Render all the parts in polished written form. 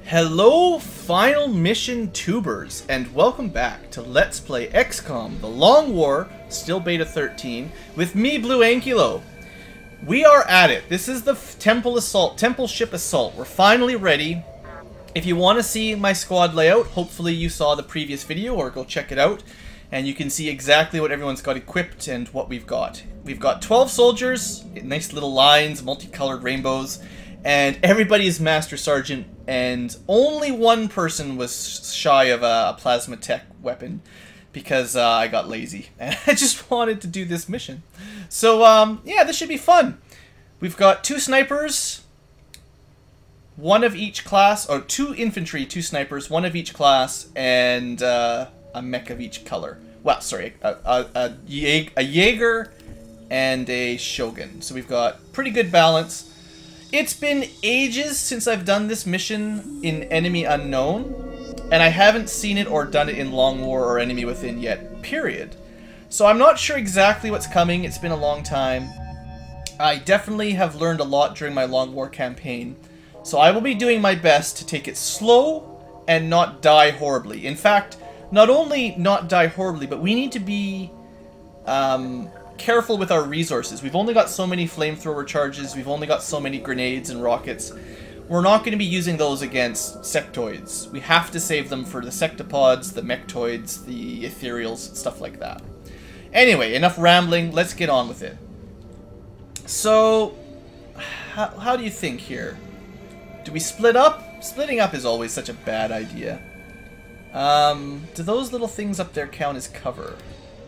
Hello, Final Mission Tubers, and welcome back to Let's Play XCOM, The Long War, still Beta 13, with me, BlueAnkylo. We are at it. This is the Temple Ship Assault. We're finally ready. If you want to see my squad layout, hopefully you saw the previous video, or go check it out, and you can see exactly what everyone's got equipped and what we've got. We've got 12 soldiers, nice little lines, multicolored rainbows, and everybody is Master Sergeant, and only one person was shy of a plasma tech weapon because I got lazy and I just wanted to do this mission. So yeah, this should be fun. We've got 2 snipers, one of each class, or 2 infantry, 2 snipers, one of each class, and a mech of each color. Well, sorry, a Jaeger and a Shogun. So we've got pretty good balance. It's been ages since I've done this mission in Enemy Unknown, and I haven't seen it or done it in Long War or Enemy Within yet, period. So I'm not sure exactly what's coming. It's been a long time. I definitely have learned a lot during my Long War campaign, so I will be doing my best to take it slow and not die horribly. In fact, not only not die horribly, but we need to be careful with our resources. We've only got so many flamethrower charges, we've only got so many grenades and rockets. We're not going to be using those against sectoids. We have to save them for the sectopods, the mechtoids, the ethereals, stuff like that. Anyway, enough rambling, let's get on with it. So, how do you think here? Do we split up? Splitting up is always such a bad idea. Do those little things up there count as cover?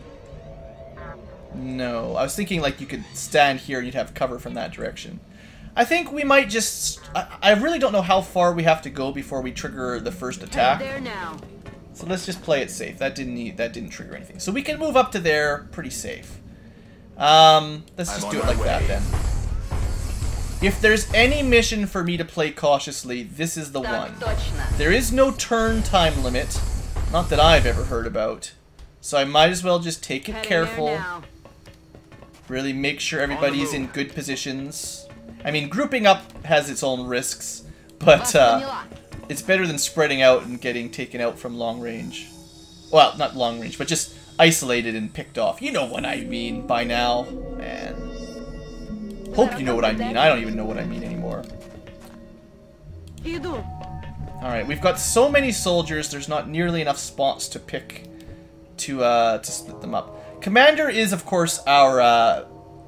No, I was thinking like you could stand here and you'd have cover from that direction. I think we might just... I really don't know how far we have to go before we trigger the first attack. There now. So let's just play it safe. That didn't trigger anything. So we can move up to there pretty safe. Let's just do it like that then. If there's any mission for me to play cautiously, this is the one. There is no turn time limit, not that I've ever heard about. So I might as well just take it careful. Really make sure everybody's in good positions. I mean, grouping up has its own risks, but it's better than spreading out and getting taken out from long range. Well, not long range, but just isolated and picked off. You know what I mean by now, man. Hope you know what I mean. I don't even know what I mean anymore. Alright, we've got so many soldiers, there's not nearly enough spots to pick to split them up. Commander is, of course, our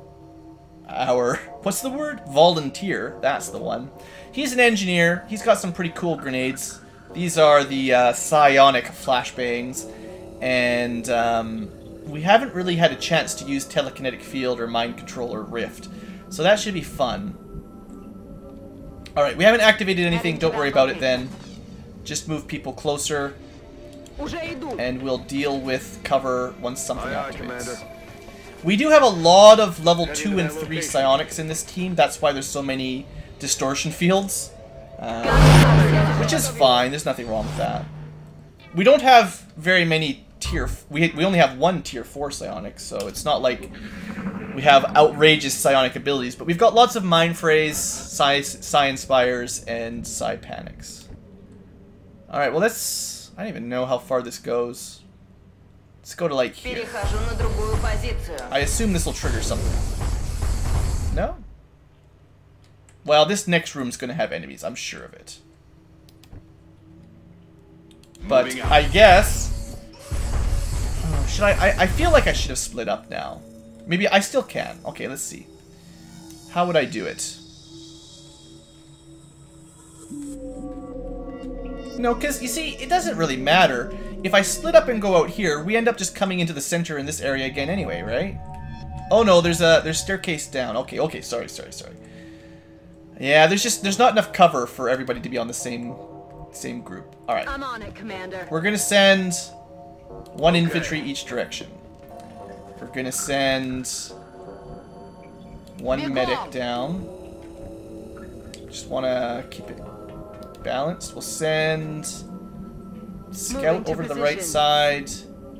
what's the word? Volunteer. That's the one. He's an engineer. He's got some pretty cool grenades. These are the psionic flashbangs, and we haven't really had a chance to use telekinetic field or mind control or rift, so that should be fun. All right, we haven't activated anything. Don't worry about it then. Just move people closer. And we'll deal with cover once something activates. We do have a lot of level 2 and 3 psionics in this team. That's why there's so many distortion fields. Which is fine. There's nothing wrong with that. We don't have very many tier... We only have 1 tier 4 psionics, so it's not like we have outrageous psionic abilities. But we've got lots of mind phrase, psi inspires, and psi panics. Alright, well let's... I don't even know how far this goes. Let's go to like here. I assume this will trigger something. No? Well, this next room's gonna have enemies, I'm sure of it. But I guess... should I feel like I should have split up now. Maybe I still can. Okay, let's see. How would I do it? No, because, you see, it doesn't really matter. If I split up and go out here, we end up just coming into the center in this area again anyway, right? Oh no, there's staircase down. Okay, sorry. Yeah, there's not enough cover for everybody to be on the same group. Alright. I'm on it, Commander. We're gonna send 1 infantry each direction. We're gonna send 1 medic down. Just wanna keep it balanced. We'll send scout over to the right side.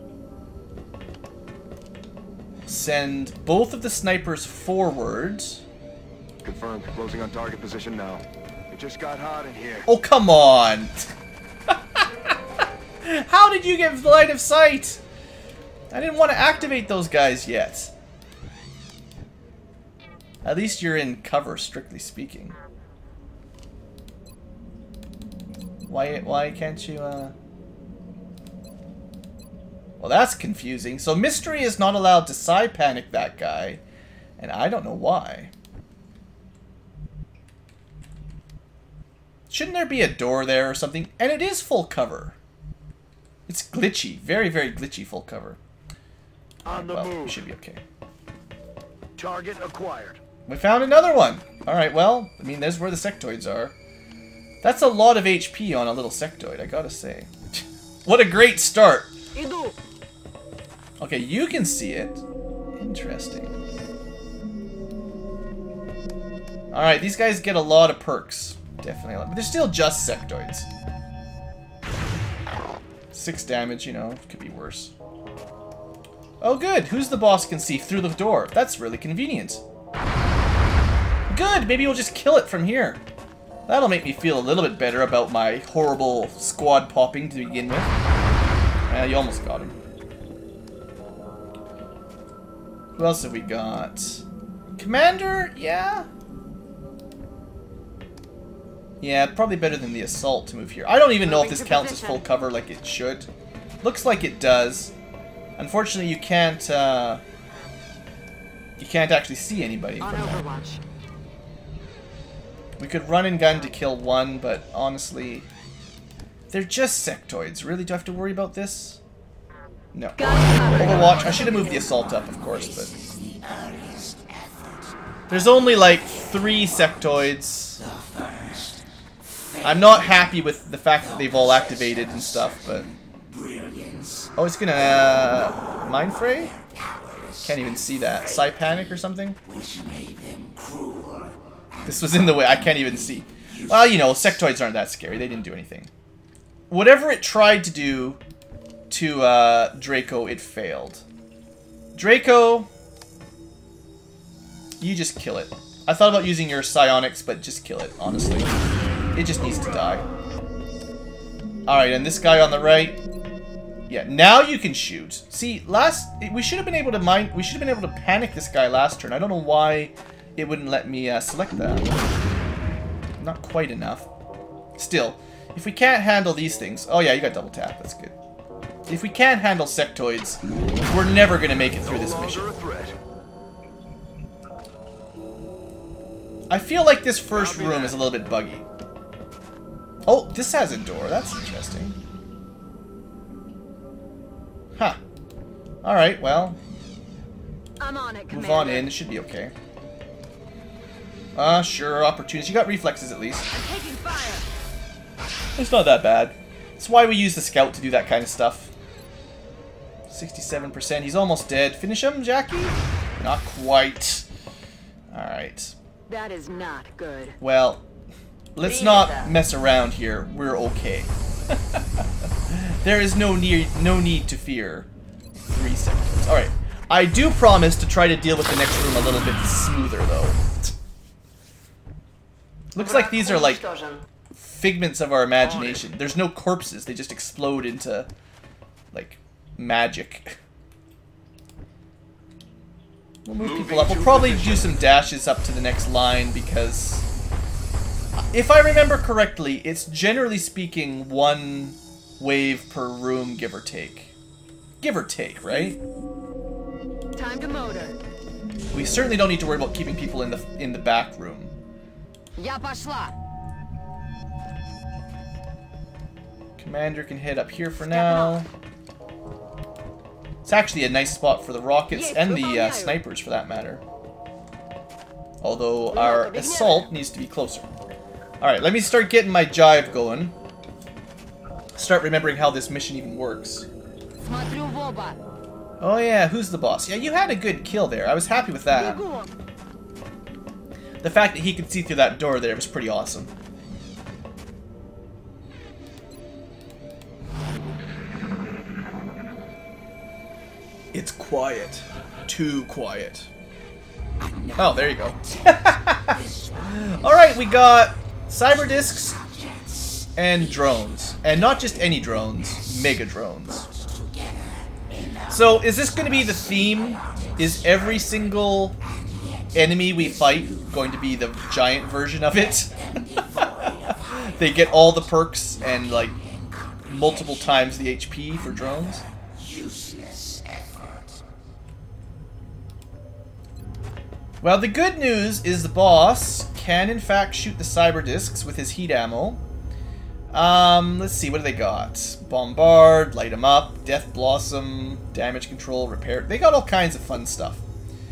Send both of the snipers forward. Confirmed. Closing on target position now. just got hot in here. Oh, come on! How did you get line of sight? I didn't want to activate those guys yet. At least you're in cover, strictly speaking. Why can't you, Well, that's confusing. So Mystery is not allowed to side panic that guy, and I don't know why. Shouldn't there be a door there or something? And it is full cover. It's glitchy. Very, very glitchy full cover. On the move. We should be okay. Target acquired. We found another one. Alright, well, I mean, there's where the sectoids are. That's a lot of HP on a little sectoid, I gotta say. What a great start. Okay, you can see it. Interesting. Alright, these guys get a lot of perks. Definitely a lot. But they're still just sectoids. 6 damage, you know, could be worse. Oh good, who's the boss can see through the door? That's really convenient. Good, maybe we'll just kill it from here. That'll make me feel a little bit better about my horrible squad popping to begin with. You almost got him. Who else have we got? Commander? Yeah? Yeah, probably better than the assault to move here. I don't even know if this counts as full cover like it should. Looks like it does. Unfortunately, you can't actually see anybody from there. We could run and gun to kill one, but honestly, they're just sectoids. Really, do I have to worry about this? No. Overwatch. I should have moved the assault up, of course, but there's only like 3 sectoids. I'm not happy with the fact that they've all activated and stuff, but... Oh, it's gonna... Mind Fray? Can't even see that. Psy Panic or something? This was in the way. I can't even see. Well, you know, sectoids aren't that scary. They didn't do anything. Whatever it tried to do to Draco, it failed. Draco, you just kill it. I thought about using your psionics, but just kill it, honestly. It just needs to die. Alright, and this guy on the right. Yeah, now you can shoot. See, we should have been able to panic this guy last turn. I don't know why it wouldn't let me select that. Not quite enough. Still, if we can't handle these things... Oh yeah, you got double tap, that's good. If we can't handle sectoids, we're never going to make it through this mission. I feel like this first room is a little bit buggy. Oh, this has a door. That's interesting. Huh. Alright, well. I'm on it, move on in. It should be okay. Sure. Opportunities. You got reflexes at least. I'm taking fire. It's not that bad. That's why we use the scout to do that kind of stuff. 67%. He's almost dead. Finish him, Jackie? Not quite. Alright. That is not good. Well, let's not mess around here. We're okay. There is no need to fear 3 seconds. Alright. I do promise to try to deal with the next room a little bit smoother, though. Looks like these are like figments of our imagination. There's no corpses. They just explode into, like, magic. We'll move people up. We'll probably do some dashes up to the next line because, if I remember correctly, it's generally speaking 1 wave per room, give or take. Give or take, right? Time to motor. We certainly don't need to worry about keeping people in the back room. Ya pошла. Commander can head up here for now. It's actually a nice spot for the rockets and the snipers, for that matter. Although our assault needs to be closer. Alright, let me start getting my jive going. Start remembering how this mission even works. Oh yeah, who's the boss? Yeah, you had a good kill there. I was happy with that. The fact that he could see through that door there was pretty awesome. It's quiet. Too quiet. Oh, there you go. Alright, we got cyber discs and drones. And not just any drones, mega drones. So, is this going to be the theme? Is every single enemy we fight going to be the giant version of it? They get all the perks and, like, multiple times the HP for drones? Well, the good news is the boss can, in fact, shoot the cyber discs with his heat ammo. Let's see, what do they got? Bombard, light them up, Death Blossom, damage control, repair. They got all kinds of fun stuff.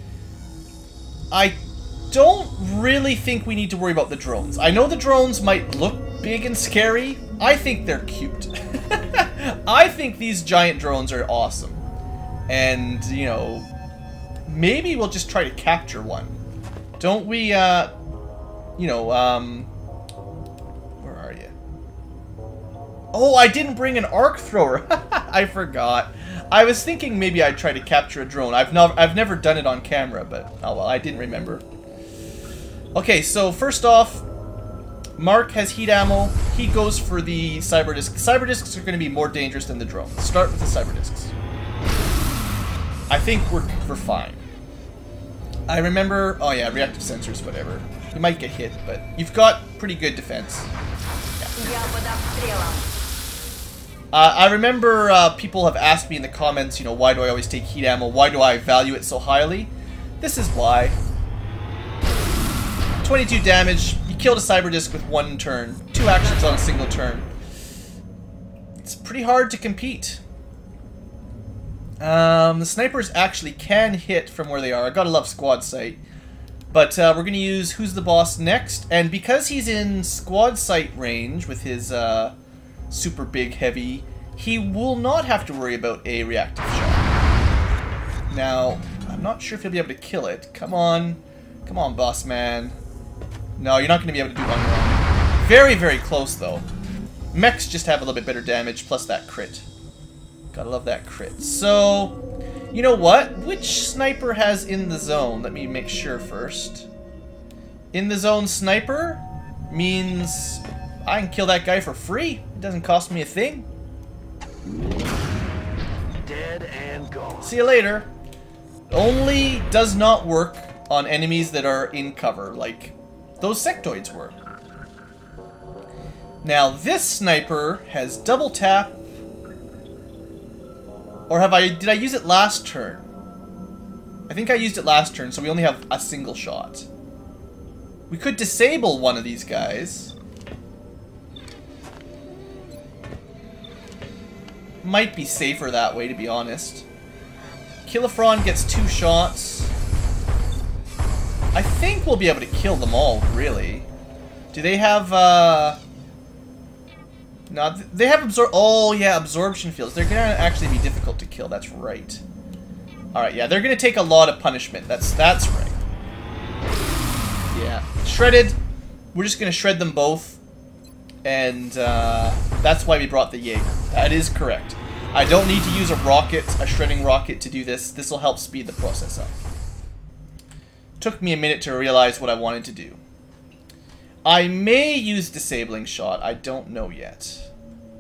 I don't really think we need to worry about the drones. I know the drones might look big and scary. I think they're cute. I think these giant drones are awesome. And, you know, maybe we'll just try to capture one. Don't we, you know, where are you? Oh, I didn't bring an arc thrower. I forgot. I was thinking maybe I'd try to capture a drone. I've never done it on camera, but oh well, I didn't remember. Okay, so first off, Mark has heat ammo. He goes for the cyber disc. Cyber discs are going to be more dangerous than the drones. Start with the cyber discs. I think we're fine. I remember. Oh yeah, reactive sensors, whatever. You might get hit, but you've got pretty good defense. Yeah. I remember people have asked me in the comments, you know, why do I always take heat ammo? Why do I value it so highly? This is why. 22 damage. You killed a cyber disc with one turn. 2 actions on a single turn. It's pretty hard to compete. The snipers actually can hit from where they are. I gotta love squad sight. But we're going to use Who's the Boss next. And because he's in squad sight range with his super big heavy, he will not have to worry about a reactive shot. Now, I'm not sure if he'll be able to kill it. Come on. Come on, boss man. No, you're not going to be able to do it on your own. Very, very close, though. Mechs just have a little bit better damage, plus that crit. Gotta love that crit. So, you know what? Which sniper has in the zone? Let me make sure first. In the zone sniper means I can kill that guy for free. It doesn't cost me a thing. Dead and gone. See you later. Only does not work on enemies that are in cover, like those sectoids were. Now this sniper has double tap. Or did I use it last turn? I think I used it last turn, so we only have a single shot. We could disable one of these guys. Might be safer that way, to be honest. Killifron gets 2 shots. I think we'll be able to kill them all, really. Do they have, no, they have oh yeah, absorption fields. They're gonna actually be difficult to kill, that's right. Alright, yeah, they're gonna take a lot of punishment. That's right. Yeah. Shredded. We're just gonna shred them both. And that's why we brought the Jaeger. That is correct. I don't need to use a shredding rocket to do this. This will help speed the process up. Took me a minute to realize what I wanted to do. I may use disabling shot. I don't know yet.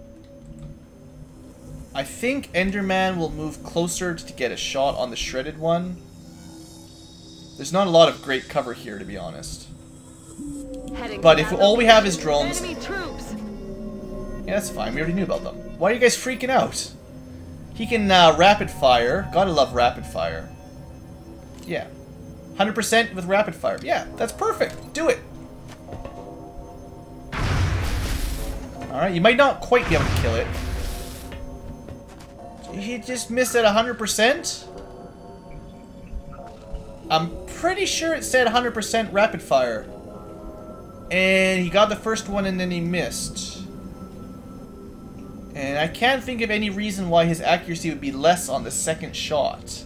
I think Enderman will move closer to get a shot on the shredded one. There's not a lot of great cover here, to be honest. But if all we have is drones... Yeah, that's fine. We already knew about them. Why are you guys freaking out? He can rapid fire. Gotta love rapid fire. Yeah. 100% with rapid fire. Yeah, that's perfect. Do it. Alright, you might not quite be able to kill it. He just missed at 100%? I'm pretty sure it said 100% rapid fire. And he got the first one and then he missed. And I can't think of any reason why his accuracy would be less on the second shot.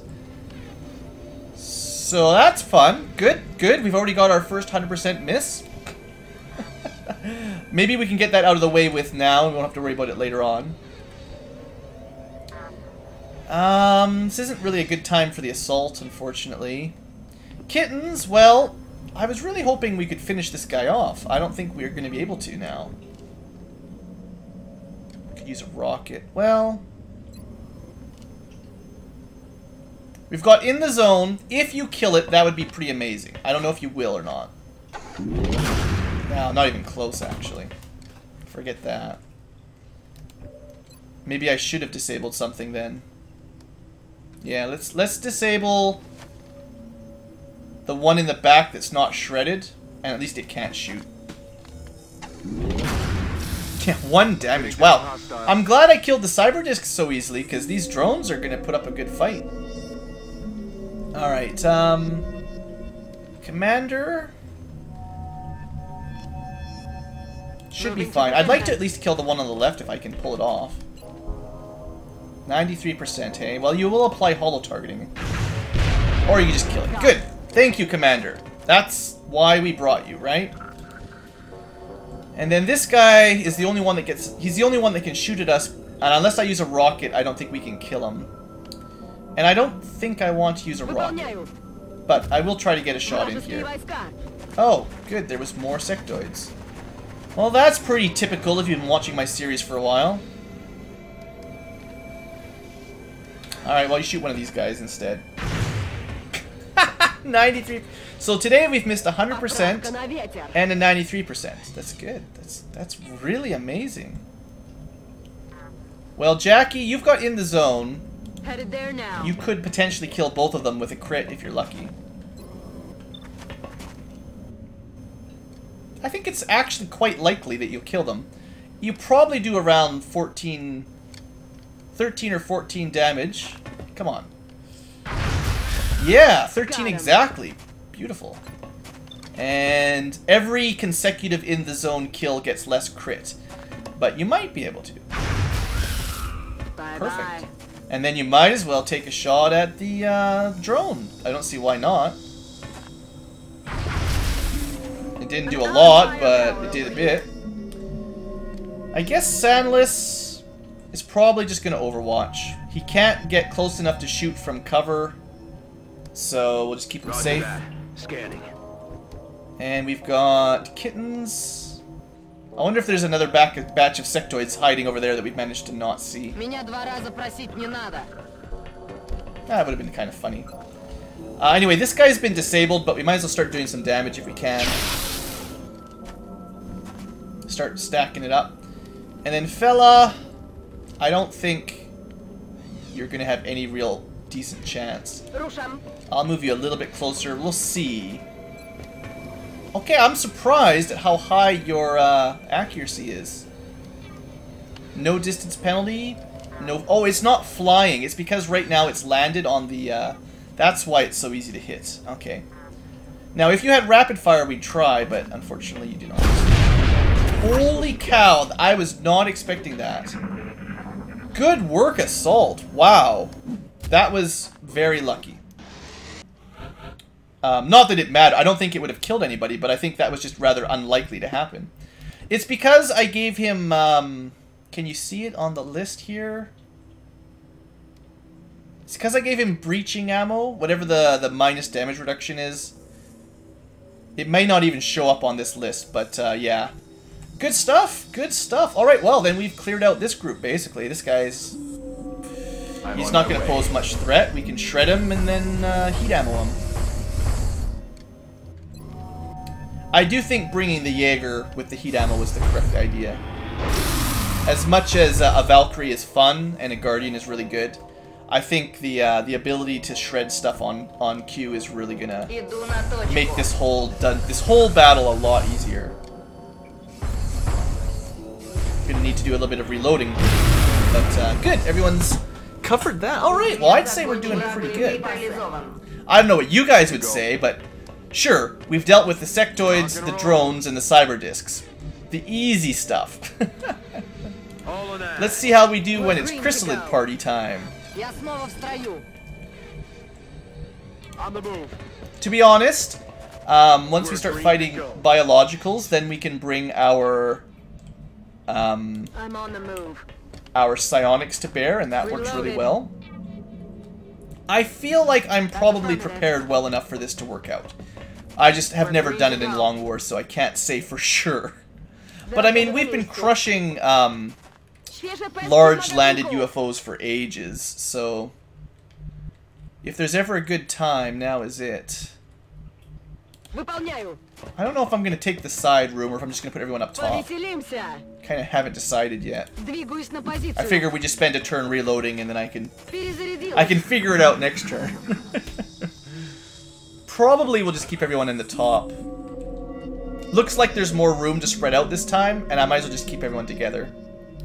So that's fun. Good, good. We've already got our first 100% miss. Maybe we can get that out of the way with now and we won't have to worry about it later on. This isn't really a good time for the assault, unfortunately. Kittens, well, I was really hoping we could finish this guy off. I don't think we're going to be able to now. We could use a rocket. Well, we've got in the zone. If you kill it, that would be pretty amazing. I don't know if you will or not. No, not even close, actually. Forget that. Maybe I should have disabled something then. Yeah, let's disable the one in the back that's not shredded, and at least it can't shoot. Yeah, 1 damage. Wow. I'm glad I killed the cyber disc so easily, because these drones are going to put up a good fight. Alright, Commander should be fine. I'd like to at least kill the one on the left if I can pull it off. 93%, hey? Well, you will apply holo targeting. Or you can just kill it. Good! Thank you, Commander. That's why we brought you, right? And then this guy is the only one that gets... He's the only one that can shoot at us. And unless I use a rocket, I don't think we can kill him. And I don't think I want to use a rocket. But I will try to get a shot in here. Oh, good. There was more sectoids. Well, that's pretty typical if you've been watching my series for a while. Alright, well, you shoot one of these guys instead. 93. So today we've missed 100% and a 93%. That's good. That's really amazing. Well, Jackie, you've got in the zone. Headed there now. You could potentially kill both of them with a crit if you're lucky. I think it's actually quite likely that you'll kill them. You probably do around 13 or 14 damage. Come on. Yeah, 13 exactly. Beautiful. And every consecutive in the zone kill gets less crit. But you might be able to. Bye Perfect. bye. And then you might as well take a shot at the drone. I don't see why not. It didn't do a lot, but it did a bit. I guess Sandless is probably just going to overwatch. He can't get close enough to shoot from cover, so we'll just keep him safe. Scanning. And we've got kittens. I wonder if there's another batch of sectoids hiding over there that we've managed to not see. That would have been kind of funny. Anyway, this guy's been disabled, but we might as well start doing some damage if we can. Start stacking it up. And then Fella, I don't think you're going to have any real decent chance. I'll move you a little bit closer. We'll see. Okay, I'm surprised at how high your accuracy is. No distance penalty. No. Oh, it's not flying. It's because right now it's landed on the... that's why it's so easy to hit. Okay. Now, if you had rapid fire, we'd try, but unfortunately you do not. Holy cow, I was not expecting that. Good work, Assault. Wow. That was very lucky. Not that it mattered. I don't think it would have killed anybody, but I think that was just rather unlikely to happen. It's because I gave him... can you see it on the list here? It's because I gave him breaching ammo, whatever the minus damage reduction is. It may not even show up on this list, but yeah. Good stuff, good stuff. Alright, well, then we've cleared out this group, basically. This guy's... He's not going to pose much threat. We can shred him and then heat ammo him. I do think bringing the Jaeger with the heat ammo was the correct idea. As much as a Valkyrie is fun and a Guardian is really good, I think the ability to shred stuff on Q is really gonna make this whole battle a lot easier. Gonna need to do a little bit of reloading, but good. Everyone's covered that. All right. Well, I'd say we're doing pretty good. I don't know what you guys would say, but sure, we've dealt with the sectoids, the drones, and the cyber discs. The easy stuff. Let's see how we do when it's chrysalid party time. On the move. To be honest, once we start fighting biologicals, then we can bring our I'm on the move. our psionics to bear, and that works really well. I feel like I'm probably prepared well enough for this to work out. I just have never done it in Long War, so I can't say for sure. But I mean, we've been crushing large landed UFOs for ages, so if there's ever a good time, now is it. I don't know if I'm going to take the side room or if I'm just going to put everyone up top. Kind of haven't decided yet. I figure we just spend a turn reloading and then I can figure it out next turn. Probably we'll just keep everyone in the top. Looks like there's more room to spread out this time, and I might as well just keep everyone together.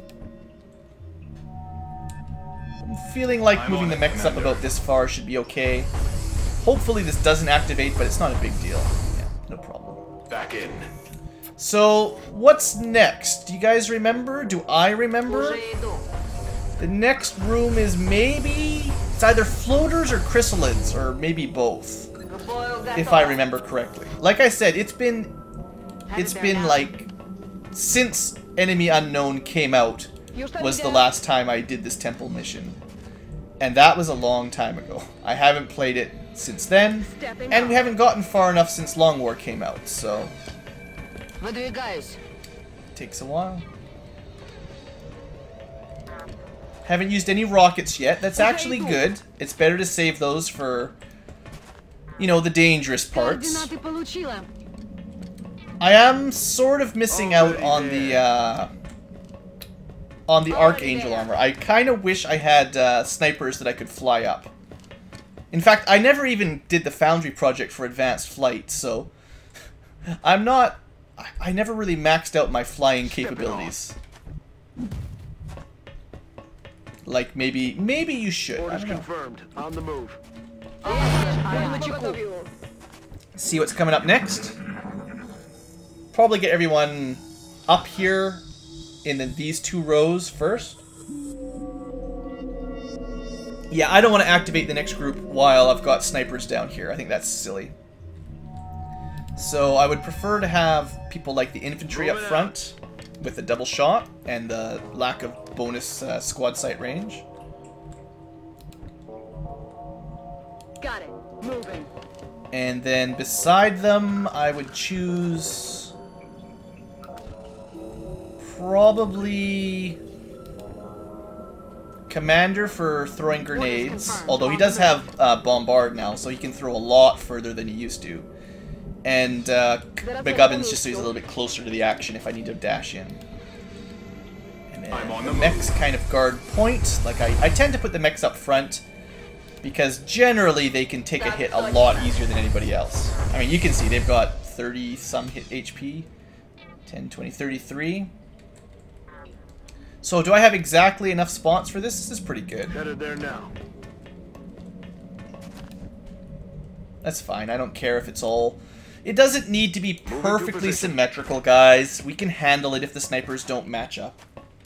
I'm feeling like moving the mechs up about this far should be okay. Hopefully this doesn't activate, but it's not a big deal. Yeah, no problem. Back in. So, what's next? Do you guys remember? Do I remember? The next room is maybe... It's either floaters or chrysalids, or maybe both. If I remember correctly. Like I said, it's been like... Since Enemy Unknown came out was the last time I did this temple mission. And that was a long time ago. I haven't played it since then, and we haven't gotten far enough since Long War came out, so... Takes a while. Haven't used any rockets yet. That's actually good. It's better to save those for, you know, the dangerous parts. I am sort of missing out on the Archangel armor. I kind of wish I had snipers that I could fly up. In fact, I never even did the Foundry project for advanced flight, so I'm not... I never really maxed out my flying capabilities. Like, maybe you should. Orders confirmed. On the move. See what's coming up next. Probably get everyone up here in these two rows first. Yeah, I don't want to activate the next group while I've got snipers down here. I think that's silly. So I would prefer to have people like the infantry up front with the double shot and the lack of bonus squad sight range. Got it. Moving. And then beside them, I would choose probably Commander for throwing grenades, although he does have Bombard now, so he can throw a lot further than he used to. And Begubbins just so he's a little bit closer to the action if I need to dash in. And then the mechs kind of guard point. Like I tend to put the mechs up front because generally they can take a hit a lot easier than anybody else. I mean, you can see they've got 30 some hit HP, 10, 20, 33. So do I have exactly enough spots for this? This is pretty good. Headed there now. That's fine. I don't care if it's all... It doesn't need to be perfectly symmetrical, guys. We can handle it if the snipers don't match up.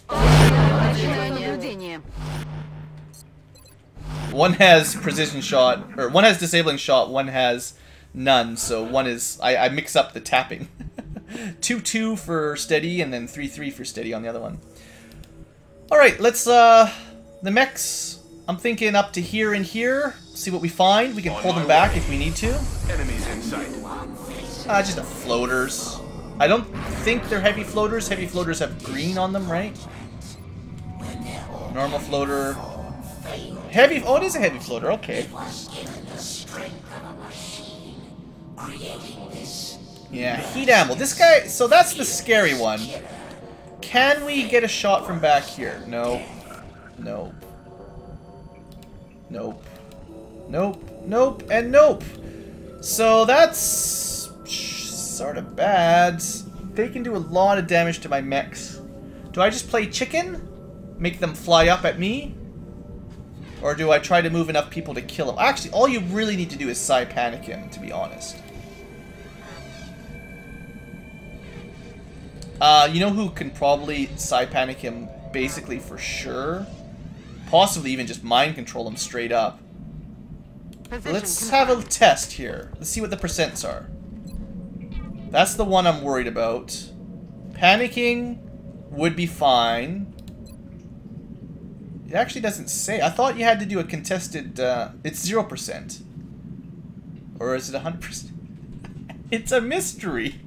One has precision shot, or one has disabling shot, one has none, so one is... I mix up the tapping. 2-2 for steady, and then 3-3 for steady on the other one. Alright, let's, the mechs, I'm thinking up to here and here. See what we find. We can pull them back if we need to. Enemies in sight. Just the floaters. I don't think they're heavy floaters. Heavy floaters have green on them, right? Normal floater. Heavy, oh, it is a heavy floater, okay. Yeah, heat ammo. This guy, so that's the scary one. Can we get a shot from back here? No. No. Nope. Nope. Nope. And nope. So that's sort of bad. They can do a lot of damage to my mechs. Do I just play chicken? Make them fly up at me? Or do I try to move enough people to kill them? Actually, all you really need to do is panic him, to be honest. You know who can probably panic him basically for sure? Possibly even just mind control him straight up. Let's have a test here. Let's see what the percents are. That's the one I'm worried about. Panicking would be fine. It actually doesn't say. I thought you had to do a contested... it's 0%. Or is it 100%? It's a mystery.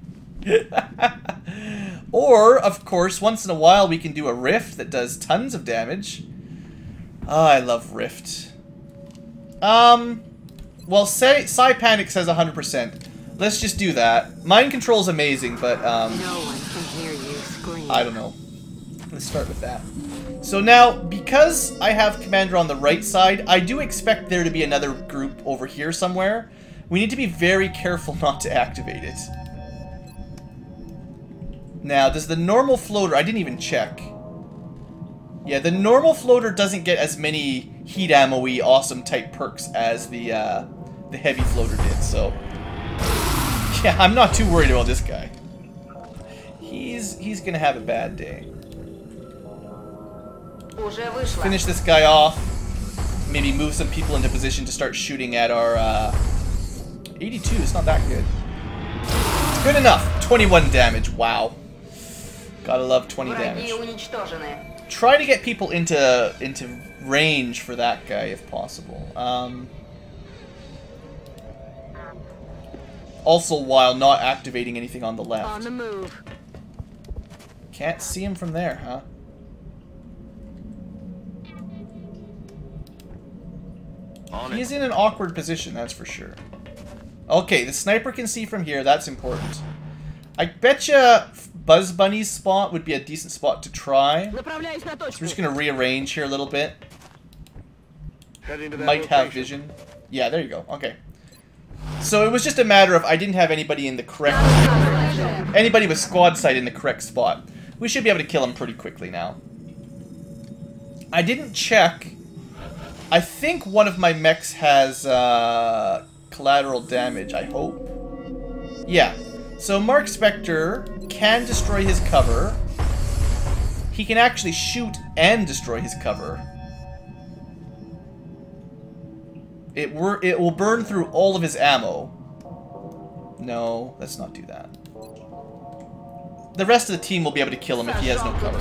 Or, of course, once in a while we can do a rift that does tons of damage. Oh, I love rift. Well, say Panic says 100%. Let's just do that. Mind control's amazing, but No one can hear you scream. I don't know. Let's start with that. So now, because I have Commander on the right side, I do expect there to be another group over here somewhere. We need to be very careful not to activate it. Now, does the normal floater... I didn't even check. Yeah, the normal floater doesn't get as many heat ammo-y awesome type perks as the heavy floater did, so... Yeah, I'm not too worried about this guy. He's gonna have a bad day. Finish this guy off. Maybe move some people into position to start shooting at our 82. It's not that good. It's good enough. 21 damage. Wow. Gotta love 20 damage. Try to get people into range for that guy if possible. Also, while not activating anything on the left. On the move. Can't see him from there, huh? He's in an awkward position, that's for sure. Okay, the sniper can see from here. That's important. I betcha Buzz Bunny's spot would be a decent spot to try. So we're just going to rearrange here a little bit. Heading to that Might have location. vision. Yeah, there you go. Okay. So it was just a matter of I didn't have anybody in the correct... Anybody with squad sight in the correct spot. We should be able to kill him pretty quickly now. I didn't check. I think one of my mechs has collateral damage, I hope. Yeah. So Mark Spector can destroy his cover. He can actually shoot and destroy his cover. It will burn through all of his ammo. No, let's not do that. The rest of the team will be able to kill him if he has no cover.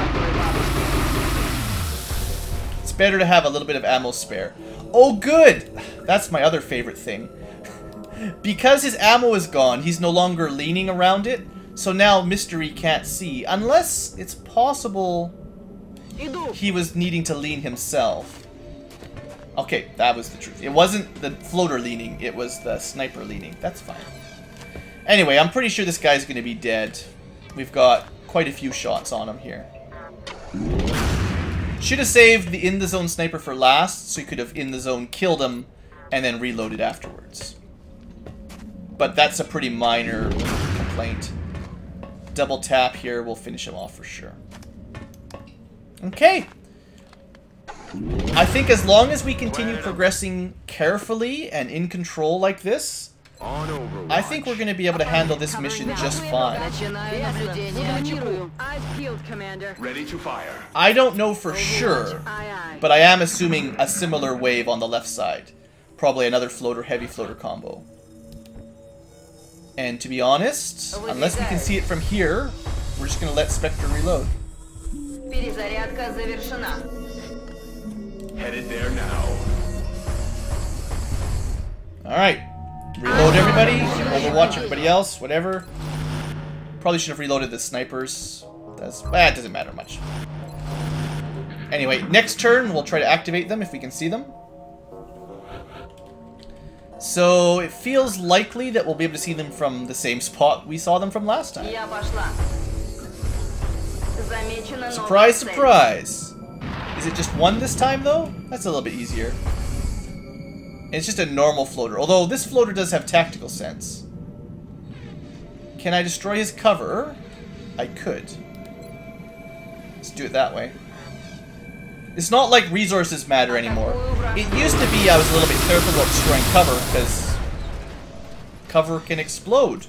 It's better to have a little bit of ammo spare. Oh, good! That's my other favorite thing. Because his ammo is gone, he's no longer leaning around it, so now Mystery can't see. Unless it's possible he was needing to lean himself. Okay, that was the truth. It wasn't the floater leaning, it was the sniper leaning. That's fine. Anyway, I'm pretty sure this guy's going to be dead. We've got quite a few shots on him here. Should have saved the in-the-zone sniper for last, so he could have in-the-zone killed him and then reloaded afterwards. But that's a pretty minor complaint. Double tap here will finish him off for sure. Okay. I think as long as we continue progressing carefully and in control like this, I think we're going to be able to handle this mission just fine. Eyes peeled, Commander. Ready to fire. I don't know for sure, Aye, aye. but I am assuming a similar wave on the left side. Probably another floater, heavy floater combo. And to be honest, unless we can see it from here, we're just going to let Spectre reload. Перезарядка завершена. Headed there now. Alright. Reload everybody. Overwatch everybody else. Whatever. Probably should have reloaded the snipers. It doesn't matter much. Anyway, next turn we'll try to activate them if we can see them. So it feels likely that we'll be able to see them from the same spot we saw them from last time. Я пошла. Замечена новая Surprise, цель. surprise! Is it just one this time, though? That's a little bit easier. It's just a normal floater, although this floater does have tactical sense. Can I destroy his cover? I could. Let's do it that way. It's not like resources matter anymore. It used to be I was a little bit careful about destroying cover, because cover can explode.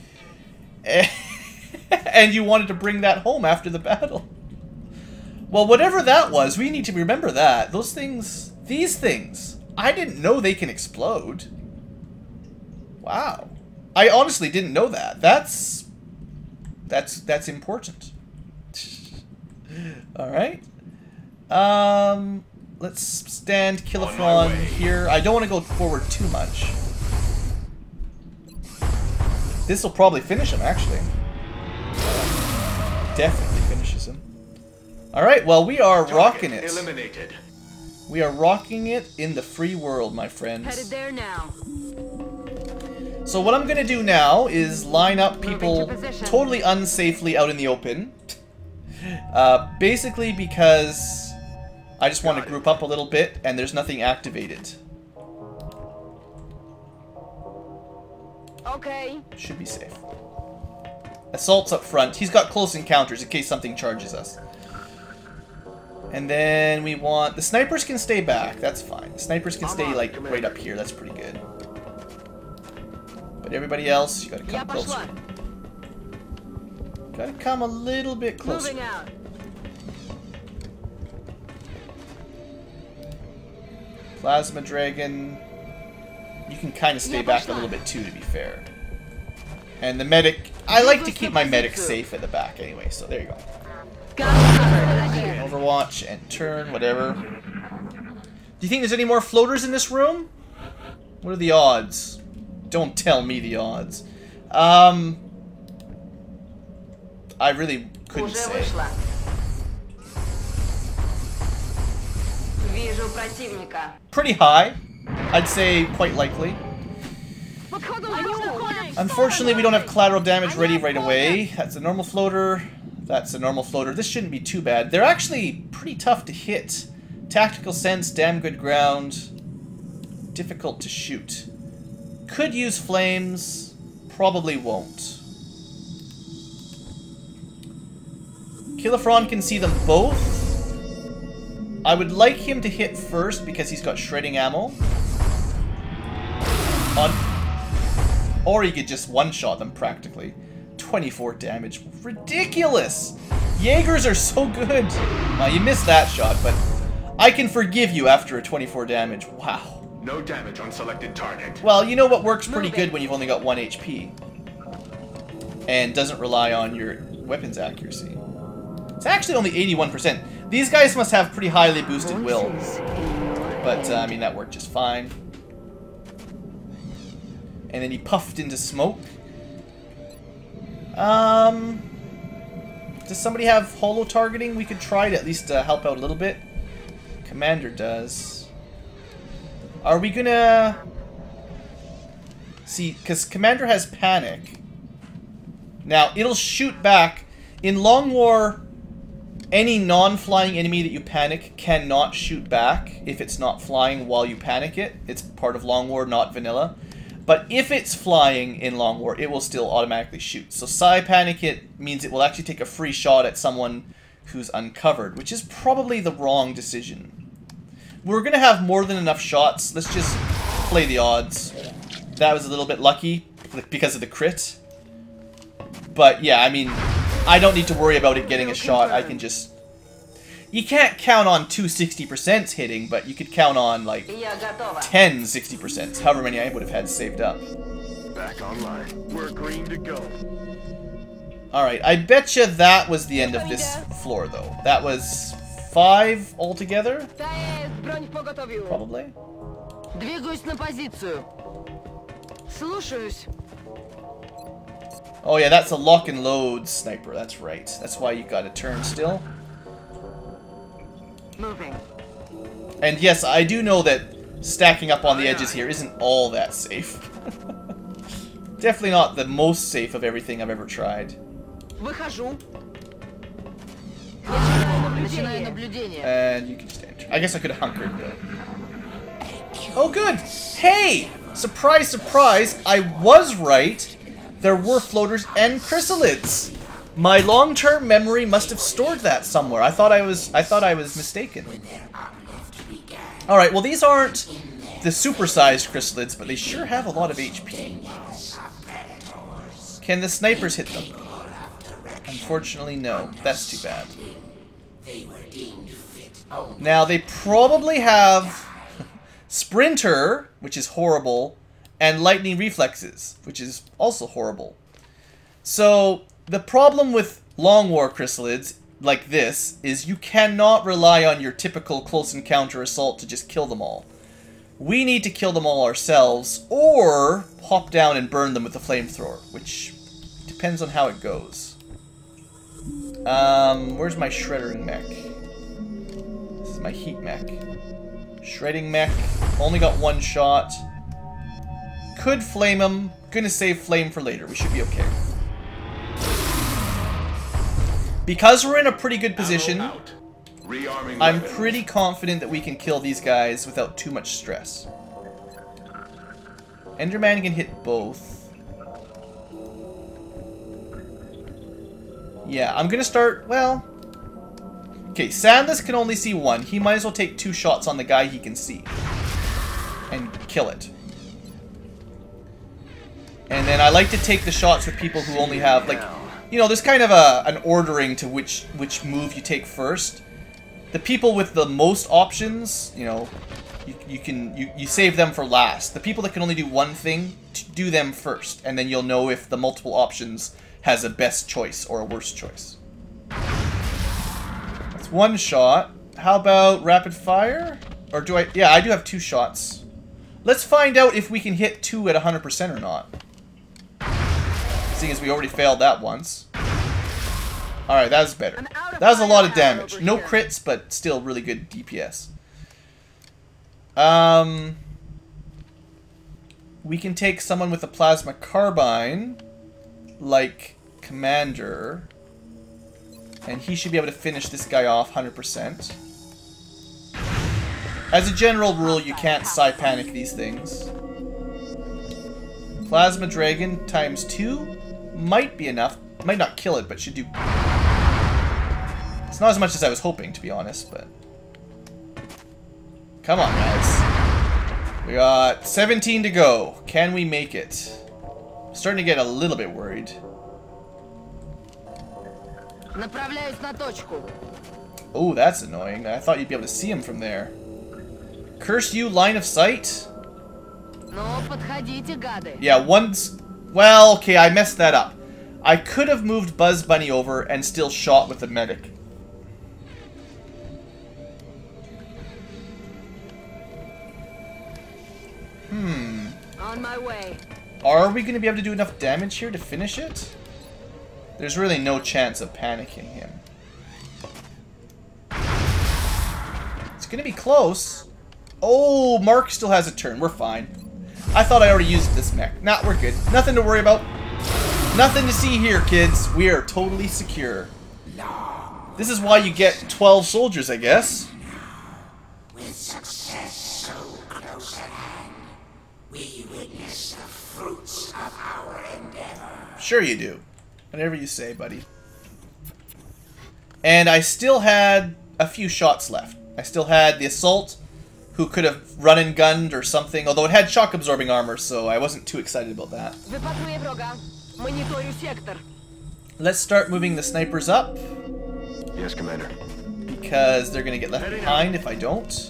And you wanted to bring that home after the battle. Well, whatever that was, we need to remember that. Those things, these things, I didn't know they can explode. Wow. I honestly didn't know that. That's important. Alright. Let's stand Kilifron here. I don't want to go forward too much. This will probably finish him, actually. Definitely finishes him. Alright, well, we are rocking it. Eliminated. We are rocking it in the free world, my friends. Headed there now. So what I'm going to do now is line up people Moving to position. totally unsafely out in the open. Basically because I just want to group up a little bit and there's nothing activated. Okay. Should be safe. Assault's up front. He's got close encounters in case something charges us. And then we want... The snipers can stay back. That's fine. The snipers can stay, like, right up here. That's pretty good. But everybody else, you gotta come closer. Gotta come a little bit closer. Moving out. Plasma Dragon... You can kind of stay back a little bit too, to be fair. And the medic... I like to keep my medic safe at the back anyway, so there you go. Overwatch and turn, whatever. Do you think there's any more floaters in this room? What are the odds? Don't tell me the odds. I really couldn't say. Вижу противника. Pretty high. I'd say quite likely. Unfortunately, we don't have collateral damage ready right away. That's a normal floater. That's a normal floater. This shouldn't be too bad. They're actually pretty tough to hit. Tactical sense, damn good ground. Difficult to shoot. Could use flames. Probably won't. Killafron can see them both. I would like him to hit first because he's got shredding ammo. Or he could just one-shot them practically. 24 damage. Ridiculous! Jaegers are so good! Well, you missed that shot, but I can forgive you after a 24 damage. Wow. No damage on selected target. Well, you know what works pretty good when you've only got 1 HP. And doesn't rely on your weapon's accuracy. It's actually only 81%. These guys must have pretty highly boosted will. But, I mean, that worked just fine. And then he puffed into smoke. Does somebody have holo targeting? We could try to at least help out a little bit. Commander does. Are we gonna... See, because Commander has panic. Now, it'll shoot back. In Long War, any non-flying enemy that you panic cannot shoot back if it's not flying while you panic it. It's part of Long War, not vanilla. But if it's flying in Long War, it will still automatically shoot. So Psi Panic It means it will actually take a free shot at someone who's uncovered, which is probably the wrong decision. We're going to have more than enough shots. Let's just play the odds. That was a little bit lucky because of the crit. But yeah, I mean, I don't need to worry about it getting a shot. I can just... You can't count on 2 60% hitting, but you could count on, like, 10 60%, however many I would have had saved up. Back online. We're green to go. Alright, I betcha that was the end of this floor, though. That was 5 altogether? Probably. Двигаюсь на позицию. Слушаюсь. Oh yeah, that's a lock and load sniper, that's right. That's why you gotta turn still. Moving. And yes, I do know that stacking up on the edges here isn't all that safe. Definitely not the most safe of everything I've ever tried. Выхожу. Начинаю наблюдение. And you can just enter. I guess I could have hunkered, but... Oh good! Hey! Surprise, surprise, I was right! There were floaters and chrysalids! My long-term memory must have stored that somewhere. I thought I was mistaken. Alright, well these aren't the supersized chrysalids, but they sure have a lot of HP. Can the snipers hit them? Unfortunately, no. That's too bad. Now, they probably have Sprinter, which is horrible, and Lightning Reflexes, which is also horrible. So... The problem with Long War chrysalids, like this, is you cannot rely on your typical close encounter assault to just kill them all. We need to kill them all ourselves, or hop down and burn them with the flamethrower, which depends on how it goes. Where's my shredding mech? This is my heat mech. Shredding mech, only got one shot. Could flame him. Gonna save flame for later. We should be okay. Because we're in a pretty good position, I'm pretty confident that we can kill these guys without too much stress. Enderman can hit both. Yeah, I'm gonna start, well... Okay, Sandless can only see one. He might as well take 2 shots on the guy he can see. And kill it. And then I like to take the shots with people who only have, like... You know, there's kind of an ordering to which move you take first. The people with the most options, you know, you save them for last. The people that can only do one thing, do them first, and then you'll know if the multiple options has a best choice or a worst choice. That's 1 shot. How about rapid fire? Or do I... Yeah, I do have 2 shots. Let's find out if we can hit 2 at 100% or not. Seeing as we already failed that once. Alright, that was better. That was a lot of damage. No crits, but still really good DPS. We can take someone with a plasma carbine, like Commander, and he should be able to finish this guy off 100%. As a general rule, you can't panic these things. Plasma Dragon ×2 might be enough. Might not kill it, but should do... It's not as much as I was hoping, to be honest, but... Come on, guys. We got 17 to go. Can we make it? I'm starting to get a little bit worried. Oh, that's annoying. I thought you'd be able to see him from there. Curse you, line of sight? Yeah, once... Well, okay, I messed that up. I could have moved Buzz Bunny over and still shot with the medic. On my way. Are we going to be able to do enough damage here to finish it? There's really no chance of panicking him. It's going to be close. Oh, Mark still has a turn. We're fine. I thought I already used this mech. Nah, we're good. Nothing to worry about. Nothing to see here, kids. We are totally secure. This is why you get 12 soldiers, I guess. With success so close at hand, we witness the fruits of our endeavor. Sure you do. Whatever you say, buddy. And I still had a few shots left. I still had the assault, who could have run and gunned or something, although it had shock absorbing armor, so I wasn't too excited about that. Let's start moving the snipers up. Yes, Commander. Because they're gonna get left behind if I don't.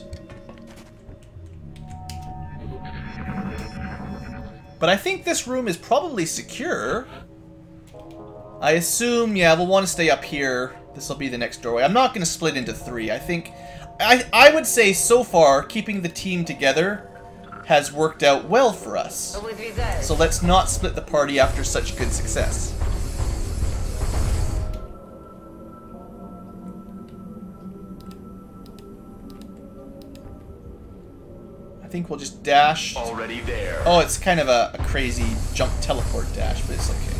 But I think this room is probably secure. I assume, yeah, we'll want to stay up here. This will be the next doorway. I'm not going to split into 3. I think... I would say so far, keeping the team together has worked out well for us. So let's not split the party after such good success. I think we'll just dash. Already there. Oh, it's kind of a crazy jump teleport dash, but it's okay.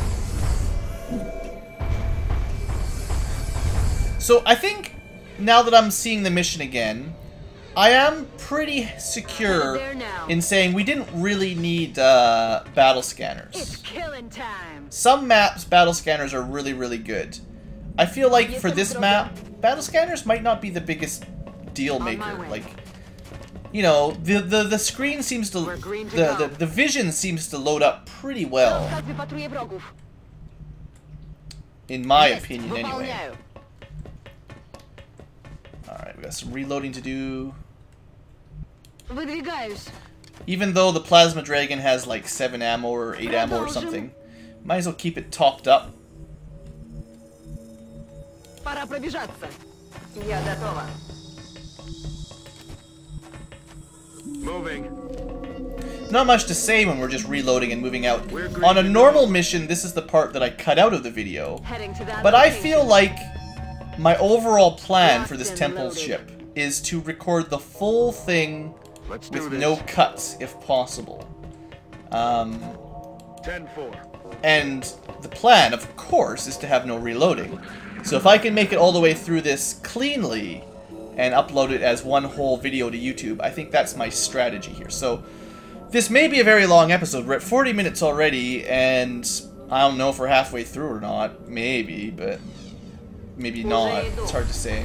So I think now that I'm seeing the mission again, I am pretty secure in saying we didn't really need battle scanners. It's killing time. Some maps, battle scanners are really, really good. I feel like for this map, battle scanners might not be the biggest deal maker. Like, you know, the screen seems to, the vision seems to load up pretty well. In my opinion, anyway. Alright, we got some reloading to do. Even though the Plasma Dragon has like 7 ammo or 8 ammo or something, might as well keep it topped up. Moving. Not much to say when we're just reloading and moving out. On a normal mission, this is the part that I cut out of the video. Heading to that But I location. feel like my overall plan for this temple ship is to record the full thing Let's do with this. no cuts, if possible. 10-4. And the plan, of course, is to have no reloading. So if I can make it all the way through this cleanly and upload it as one whole video to YouTube, I think that's my strategy here. So this may be a very long episode. We're at 40 minutes already, and I don't know if we're halfway through or not. Maybe, but maybe not. It's hard to say.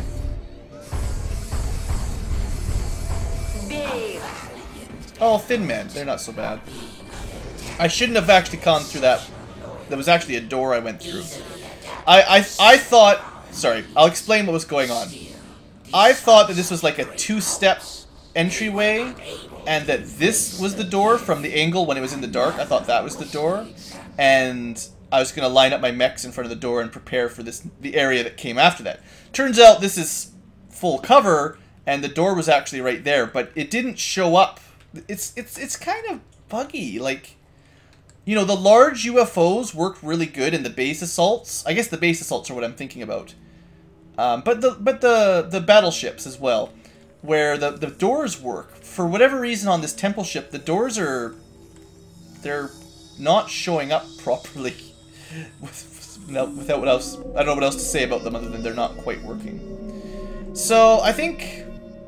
Big. Oh, Thin Men. They're not so bad. I shouldn't have actually gone through that. There was actually a door I went through. I thought... Sorry, I'll explain what was going on. I thought that this was like a two-step entryway, and that this was the door from the angle when it was in the dark. I thought that was the door, and I was going to line up my mechs in front of the door and prepare for the area that came after that. Turns out this is full cover, and the door was actually right there, but it didn't show up. It's kind of buggy. Like, you know, the large UFOs worked really good in the base assaults. I guess the base assaults are what I'm thinking about. But the battleships as well, where the doors work. For whatever reason on this temple ship, the doors they're not showing up properly. Without what else, I don't know what else to say about them other than they're not quite working. So I think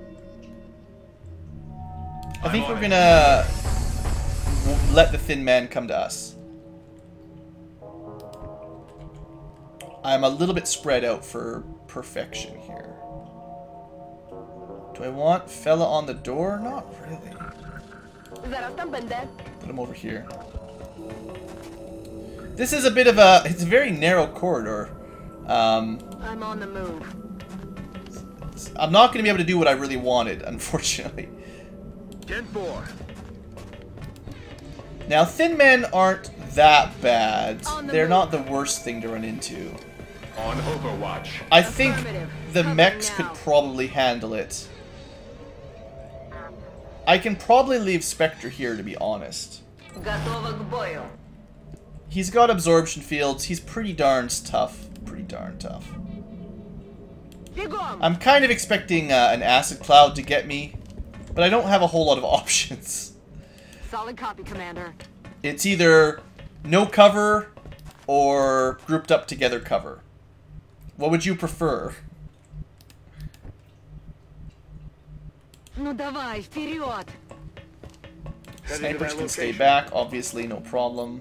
we're gonna let the Thin Man come to us. I'm a little bit spread out for perfection here. Do I want fella on the door? Not really. Put him over here. This is a bit of it's a very narrow corridor. I'm on the move. I'm not going to be able to do what I really wanted, unfortunately. 10-4. Now, Thin Men aren't that bad. On the They're move. not the worst thing to run into. On Overwatch. I think Affirmative. the Cover mechs now. could probably handle it. I can probably leave Spectre here, to be honest. Готова к бою. He's got absorption fields. He's pretty darn tough. Pretty darn tough. Бегом. I'm kind of expecting an acid cloud to get me, but I don't have a whole lot of options. Solid copy, Commander. It's either no cover or grouped up together cover. What would you prefer? Ну давай, вперед. Snipers can stay back, obviously, no problem.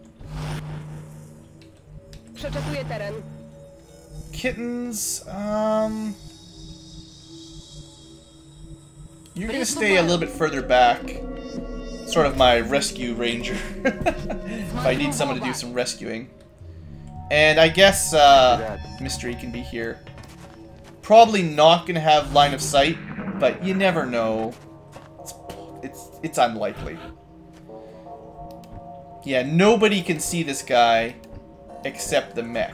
Przeczekuję teren. Kittens, you're gonna stay a little bit further back. Sort of my rescue ranger. If I need someone to do some rescuing. And I guess, Mystery can be here. Probably not gonna have line of sight, but you never know. It's unlikely. Yeah, nobody can see this guy except the mech.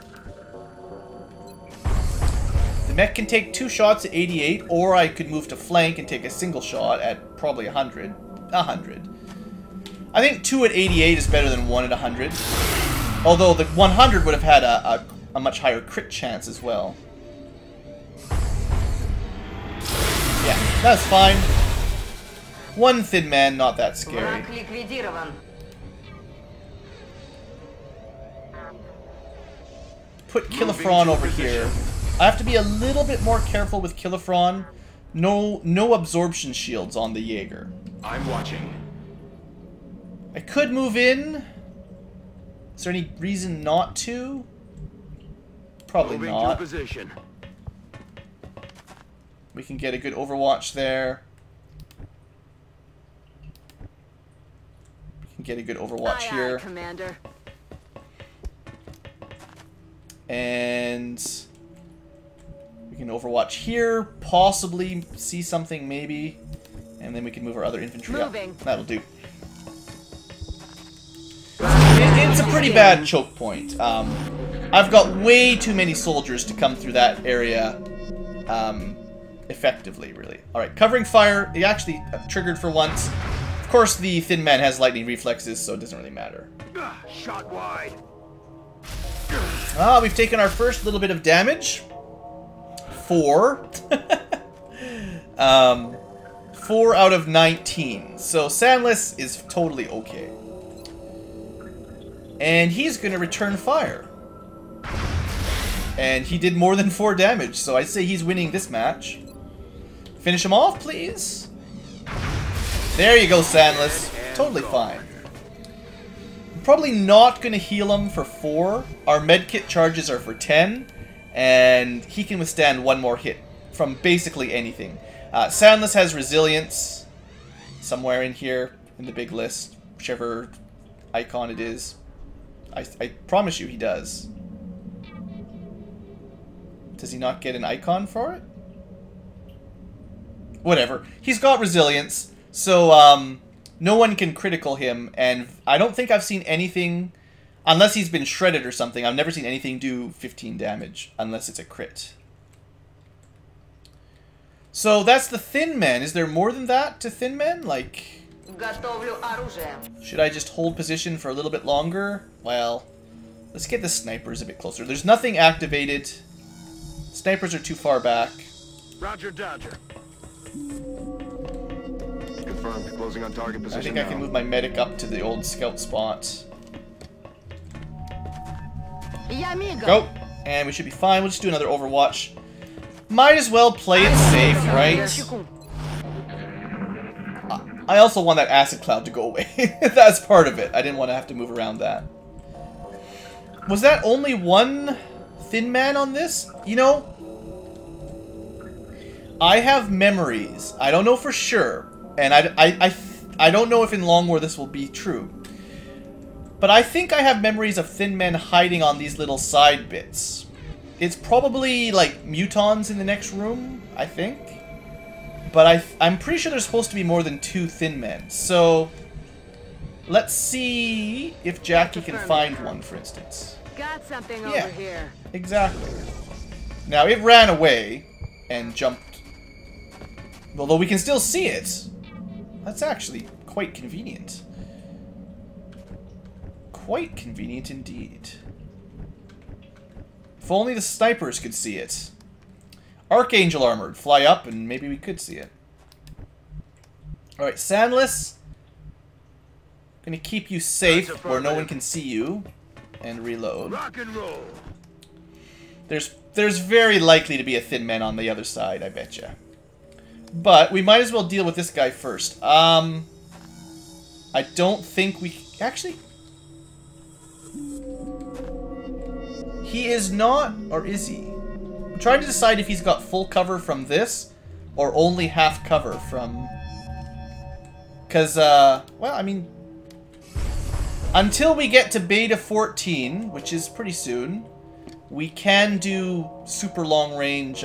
The mech can take 2 shots at 88, or I could move to flank and take a single shot at probably 100. 100. I think 2 at 88 is better than 1 at 100. Although the 100 would have had a much higher crit chance as well. Yeah, that's fine. 1 Thin Man, not that scary. Враг ликвидирован. Put Kilifron over here. I have to be a little bit more careful with Kilifron. No absorption shields on the Jaeger. I'm watching. I could move in. Is there any reason not to? Probably Moving to not. position. We can get a good overwatch there. We can get a good overwatch Aye, here. aye, Commander. And we can overwatch here, possibly see something maybe, and then we can move our other infantry Moving. up. That'll do. It's a pretty bad choke point. I've got way too many soldiers to come through that area effectively, really. Alright, covering fire. He actually triggered for once. Of course, the Thin Man has lightning reflexes, so it doesn't really matter. Shot wide. Ah, we've taken our first little bit of damage. 4. 4 out of 19. So Sandless is totally okay. And he's going to return fire. And he did more than 4 damage, so I'd say he's winning this match. Finish him off, please. There you go, Sandless. Totally fine. I'm probably not going to heal him for 4. Our medkit charges are for 10. And he can withstand 1 more hit from basically anything. Sandless has resilience. Somewhere in here, in the big list. Whichever icon it is. I promise you he does. Does he not get an icon for it? Whatever. He's got resilience, so no one can critical him, and I don't think I've seen anything, unless he's been shredded or something, I've never seen anything do 15 damage, unless it's a crit. So that's the Thin Man. Is there more than that to Thin Man? Like, should I just hold position for a little bit longer? Well, let's get the snipers a bit closer. There's nothing activated. Snipers are too far back. Roger, Dodger. Confirmed. Closing on target position. I think I can move my medic up to the old scout spot. Go! And we should be fine. We'll just do another Overwatch. Might as well play it safe, right? I also want that acid cloud to go away. That's part of it. I didn't want to have to move around that. Was that only one Thin Man on this? You know, I have memories. I don't know for sure, and I don't know if in Long War this will be true. But I think I have memories of Thin Men hiding on these little side bits. It's probably like mutons in the next room, I think. But I'm pretty sure there's supposed to be more than 2 Thin Men. So let's see if Jackie can find one, for instance. Got something over here. Exactly. Now it ran away and jumped. Although we can still see it. That's actually quite convenient. Quite convenient indeed. If only the snipers could see it. Archangel armored. Fly up and maybe we could see it. Alright, Sandless. Gonna keep you safe where no one can see you. And reload. Rock and roll. There's very likely to be a Thin Man on the other side, I betcha. But we might as well deal with this guy first. I don't think we... Actually... He is not, or is he? I'm trying to decide if he's got full cover from this, or only half cover from... Because, well, I mean... Until we get to Beta 14, which is pretty soon, we can do super long range,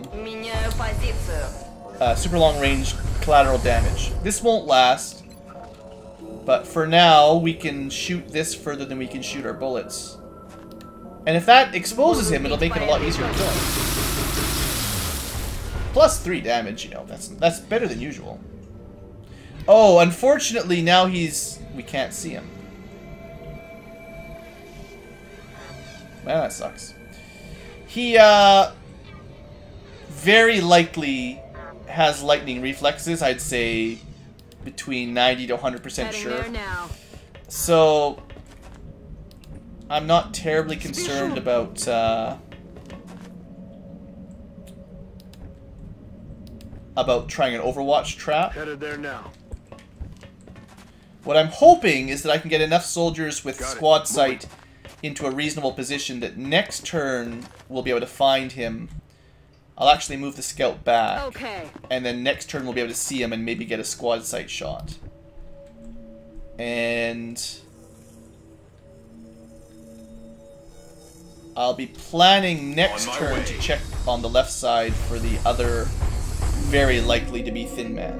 super long range collateral damage. This won't last, but for now, we can shoot this further than we can shoot our bullets. And if that exposes him, it'll make it a lot easier to kill him. Plus 3 damage, you know, that's better than usual. Oh, unfortunately, now we can't see him. Well, that sucks. He, very likely has lightning reflexes. I'd say between 90 to 100% sure. So, I'm not terribly concerned about, trying an Overwatch trap. Headed there now. What I'm hoping is that I can get enough soldiers with squad sight into a reasonable position that next turn we'll be able to find him. I'll actually move the scout back. Okay. And then next turn we'll be able to see him and maybe get a squad sight shot. And I'll be planning next turn to check on the left side for the other very likely to be Thin Man.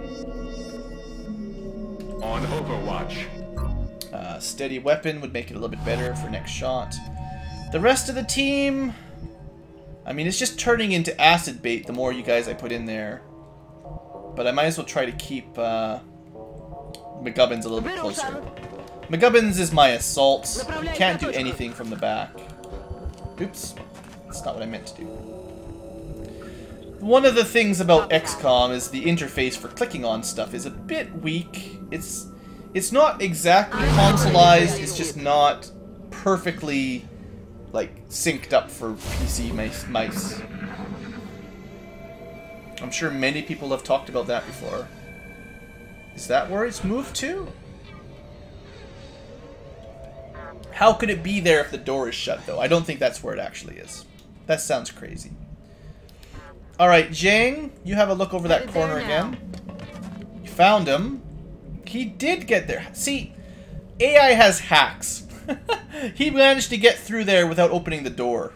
On Overwatch. Steady weapon would make it a little bit better for next shot. The rest of the team... I mean, it's just turning into acid bait the more you guys I put in there. But I might as well try to keep McGubbins a little bit closer. McGubbins is my assault. You can't do anything from the back. Oops. That's not what I meant to do. One of the things about XCOM is the interface for clicking on stuff is a bit weak. It's not exactly consoleized, it's just not perfectly, like, synced up for PC mice. I'm sure many people have talked about that before. Is that where it's moved to? How could it be there if the door is shut, though? I don't think that's where it actually is. That sounds crazy. Alright, Jang, you have a look over that corner again. You found him. He did get there. See, AI has hacks. He managed to get through there without opening the door.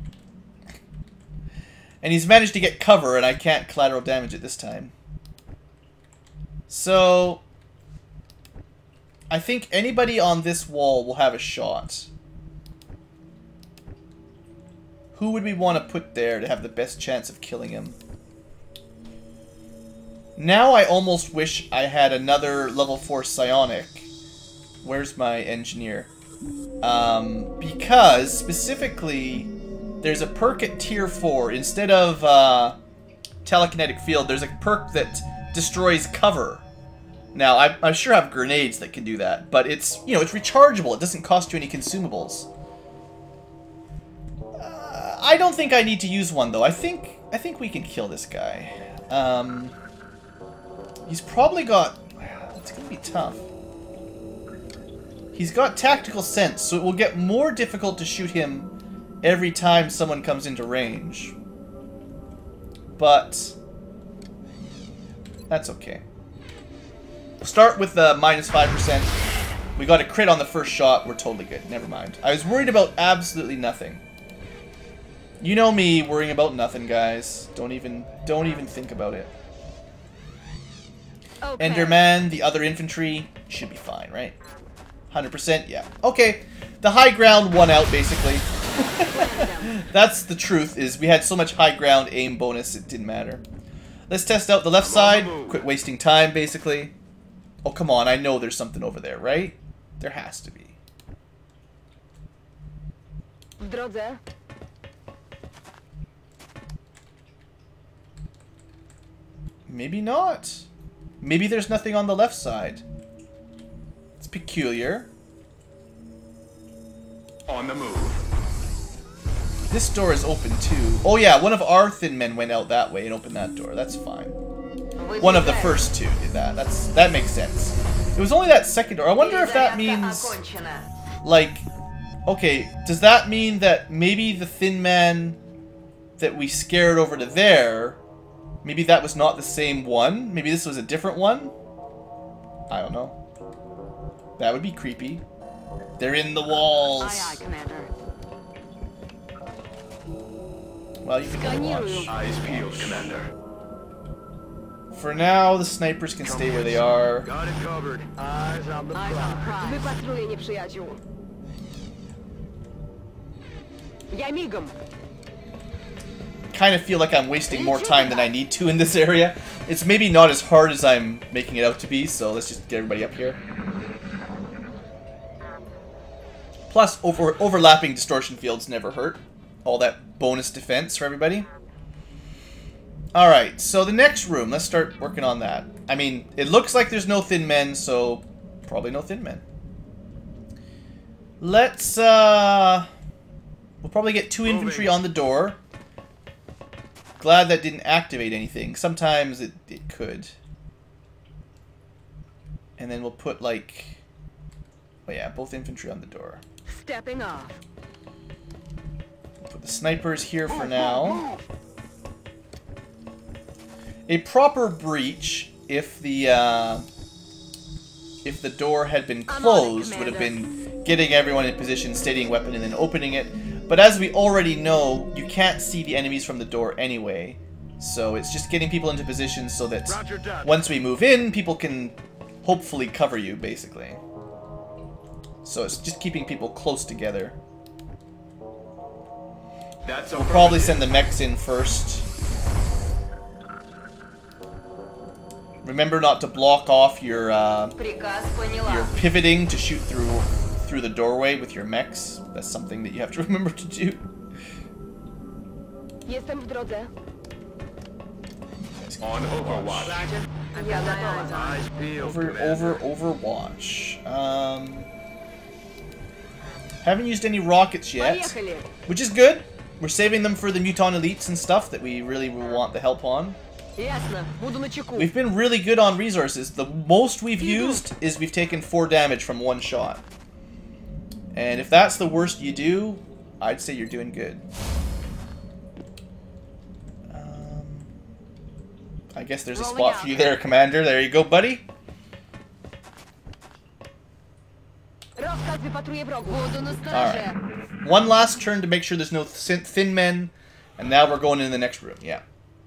And he's managed to get cover, and I can't collateral damage it this time. So, I think anybody on this wall will have a shot. Who would we want to put there to have the best chance of killing him? Now I almost wish I had another level 4 psionic. Where's my engineer? Because, specifically, there's a perk at tier 4. Instead of telekinetic field, there's a perk that destroys cover. Now, I sure have grenades that can do that, but it's, you know, it's rechargeable. It doesn't cost you any consumables. I don't think I need to use one, though. I think we can kill this guy. He's probably got... It's going to be tough. He's got tactical sense, so it will get more difficult to shoot him every time someone comes into range. But... that's okay. We'll start with the minus 5%. We got a crit on the first shot. We're totally good. Never mind. I was worried about absolutely nothing. You know me, worrying about nothing, guys. Don't even think about it. Okay. Enderman, the other infantry, should be fine, right? 100%? Yeah. Okay. The high ground won out, basically. That's the truth, is we had so much high ground aim bonus, it didn't matter. Let's test out the left side. Quit wasting time, basically. Oh, come on. I know there's something over there, right? There has to be. Maybe not. Maybe there's nothing on the left side. It's peculiar. On the move. This door is open too. Oh yeah, one of our thin men went out that way and opened that door. That's fine. One of the first two did that. That makes sense. It was only that second door. I wonder if that means, like, okay, does that mean that maybe the thin man that we scared over to there, maybe that was not the same one? Maybe this was a different one? I don't know. That would be creepy. They're in the walls. Aye, aye, Commander. Well, you can watch. Eyes peeled, Commander. For now, the snipers can stay where they are. Got it covered. Eyes on the prize. Wypatruję nieprzyjaciół. Ja migam. Kind of feel like I'm wasting more time than I need to in this area. It's maybe not as hard as I'm making it out to be, so let's just get everybody up here. Plus, overlapping distortion fields never hurt. All that bonus defense for everybody. Alright, so the next room, let's start working on that. I mean, it looks like there's no thin men, so probably no thin men. Let's, we'll probably get 2 infantry on the door. Glad that didn't activate anything. Sometimes it could. And then we'll put, like, oh yeah, both infantry on the door. Stepping off. We'll put the snipers here for now. A proper breach, if the door had been closed, would have been getting everyone in position, steadying weapon, and then opening it. But as we already know, you can't see the enemies from the door anyway. So it's just getting people into position so that once we move in, people can hopefully cover you, basically. So it's just keeping people close together. That's We'll probably send the mechs in first. Remember not to block off your Приказ поняла. you're pivoting to shoot through the doorway with your mechs. That's something that you have to remember to do. Jestem w drodze. On Overwatch. Roger. I've got my eyes on. Eyes peeled, Commander. Overwatch. Haven't used any rockets yet, Поехали. which is good. We're saving them for the Muton elites and stuff that we really want the help on. Ясно. Буду начеку. We've been really good on resources. The most we've used is we've taken 4 damage from 1 shot. And if that's the worst you do, I'd say you're doing good. I guess there's a spot for you there, Commander. There you go, buddy. Rozkaz wypatruję wrogów. Буду на Alright. страже. One last turn to make sure there's no thin men. And now we're going in the next room. Yeah.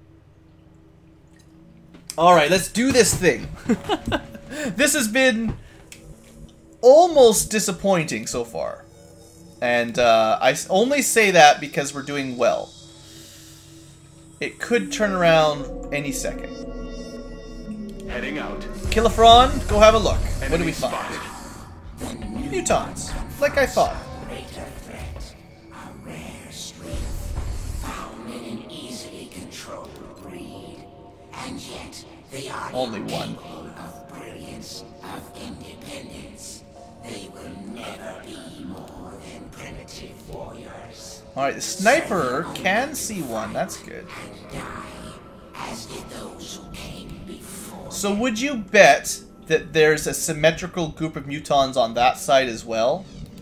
Alright, let's do this thing. This has been almost disappointing so far. And I only say that because we're doing well. It could turn around any second. Heading out. Kilifron, go have a look. What do Enemy we find? spotted. Mutons, like I thought. Greater threat, a rare strength, found in an easily controlled breed. And yet, they are Only the one. pinnacle of brilliance, of independence. They will never be more than primitive warriors. Alright, the sniper can see one. That's good. And die, as did those who came before. So would you bet that there's a symmetrical group of mutons on that side as well?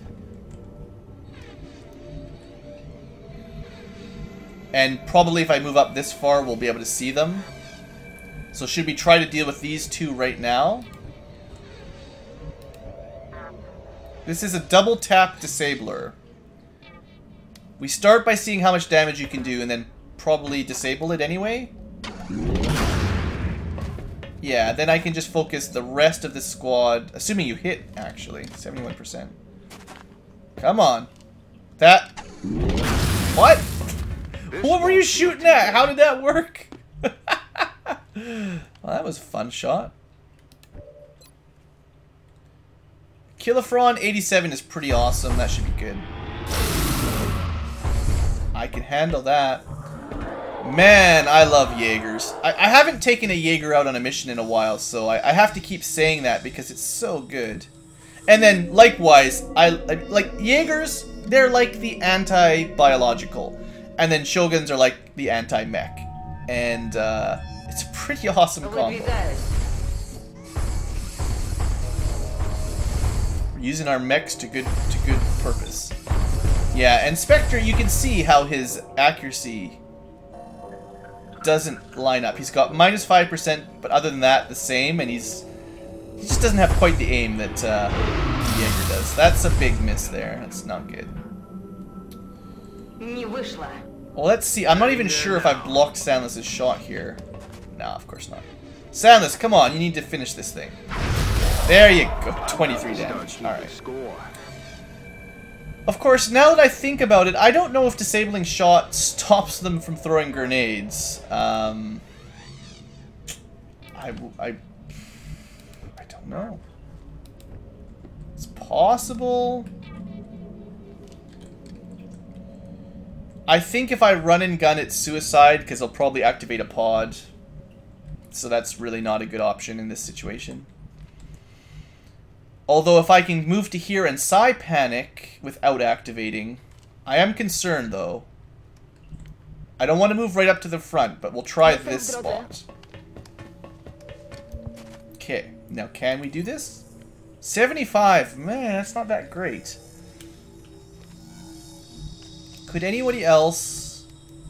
And probably if I move up this far, we'll be able to see them. So should we try to deal with these 2 right now? This is a double tap disabler. We start by seeing how much damage you can do and then probably disable it anyway. Yeah, then I can just focus the rest of the squad, assuming you hit, actually. 71%. Come on. That... What? What were you shooting at? How did that work? Well, that was a fun shot. Kilifron 87 is pretty awesome. That should be good. I can handle that. Man, I love Jaegers. I haven't taken a Jaeger out on a mission in a while, so I have to keep saying that because it's so good. And then, likewise, I like Jaegers, they're like the anti-biological. And then Shoguns are like the anti-mech. And it's a pretty awesome combo. Выдвигаюсь. We're using our mechs to good purpose. Yeah, and Spectre, you can see how his accuracy doesn't line up. He's got -5%, but other than that, the same, and he just doesn't have quite the aim that Jaeger does. That's a big miss there. That's not good. Не вышло. Well, let's see. I'm not even sure if I blocked Sandless's shot here. No, of course not. Sandless, come on. You need to finish this thing. There you go. 23 damage. Alright. Score. Of course, now that I think about it, I don't know if disabling shot stops them from throwing grenades. I don't know. It's possible. I think if I run and gun, it's suicide, because I'll probably activate a pod. So that's really not a good option in this situation. Although if I can move to here and Psy Panic without activating, I am concerned though. I don't want to move right up to the front, but we'll try this spot. Okay, now can we do this? 75, man, that's not that great. Could anybody else,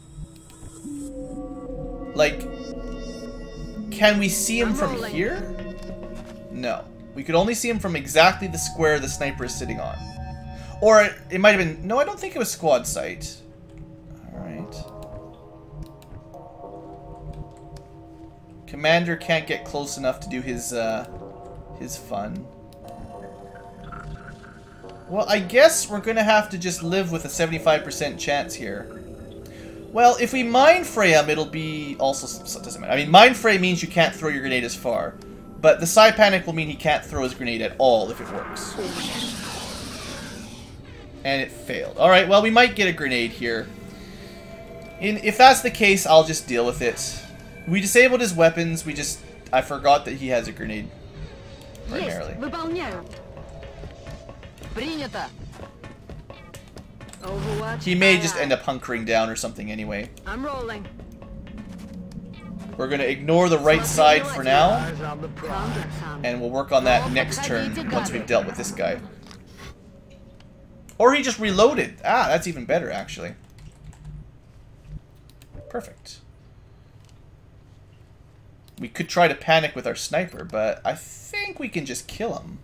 like, can we see him from here? No. We could only see him from exactly the square the sniper is sitting on. Or it might have been... No, I don't think it was squad sight. Alright. Commander can't get close enough to do his fun. Well, I guess we're gonna have to just live with a 75% chance here. Well, if we mind fray him, it'll be also... So it doesn't matter. I mean, mind fray means you can't throw your grenade as far. But the Psi Panic will mean he can't throw his grenade at all if it works. And it failed. Alright, well, we might get a grenade here. If that's the case, I'll just deal with it. We disabled his weapons. I forgot that he has a grenade. Primarily. He may just end up hunkering down or something anyway. I'm rolling. We're going to ignore the right side for now. And we'll work on that next turn once we've dealt with this guy. Or he just reloaded. Ah, that's even better, actually. Perfect. We could try to panic with our sniper, but I think we can just kill him.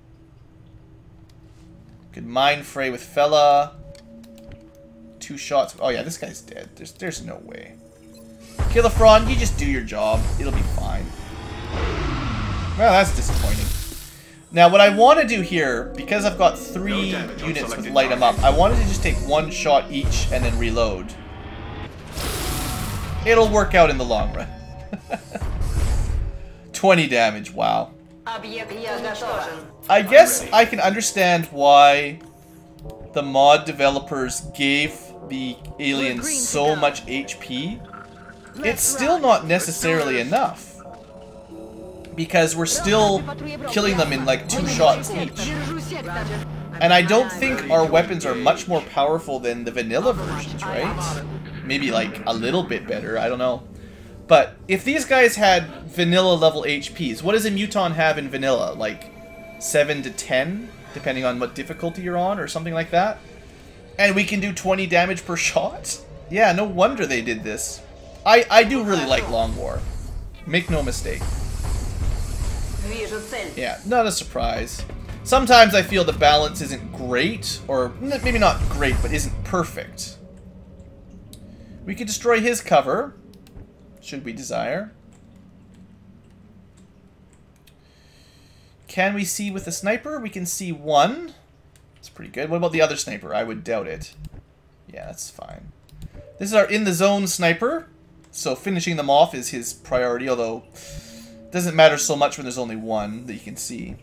Could mind fray with Fella. 2 shots. Oh yeah, this guy's dead. There's no way. Killafron, you just do your job. It'll be fine. Well, that's disappointing. Now, what I want to do here, because I've got 3 units with light 'em up, I wanted to just take 1 shot each and then reload. It'll work out in the long run. 20 damage, wow. I guess I can understand why the mod developers gave the aliens so much HP. It's still not necessarily enough. Because we're still killing them in like 2 shots each. And I don't think our weapons are much more powerful than the vanilla versions, right? Maybe like a little bit better, I don't know. But if these guys had vanilla level HPs, what does a Muton have in vanilla? Like 7 to 10, depending on what difficulty you're on or something like that? And we can do 20 damage per shot? Yeah, no wonder they did this. I do really like Long War. Make no mistake. Yeah, not a surprise. Sometimes I feel the balance isn't great, or maybe not great, but isn't perfect. We could destroy his cover, should we desire. Can we see with the sniper? We can see 1. That's pretty good. What about the other sniper? I would doubt it. Yeah, that's fine. This is our in-the-zone sniper, so finishing them off is his priority, although it doesn't matter so much when there's only 1 that you can see.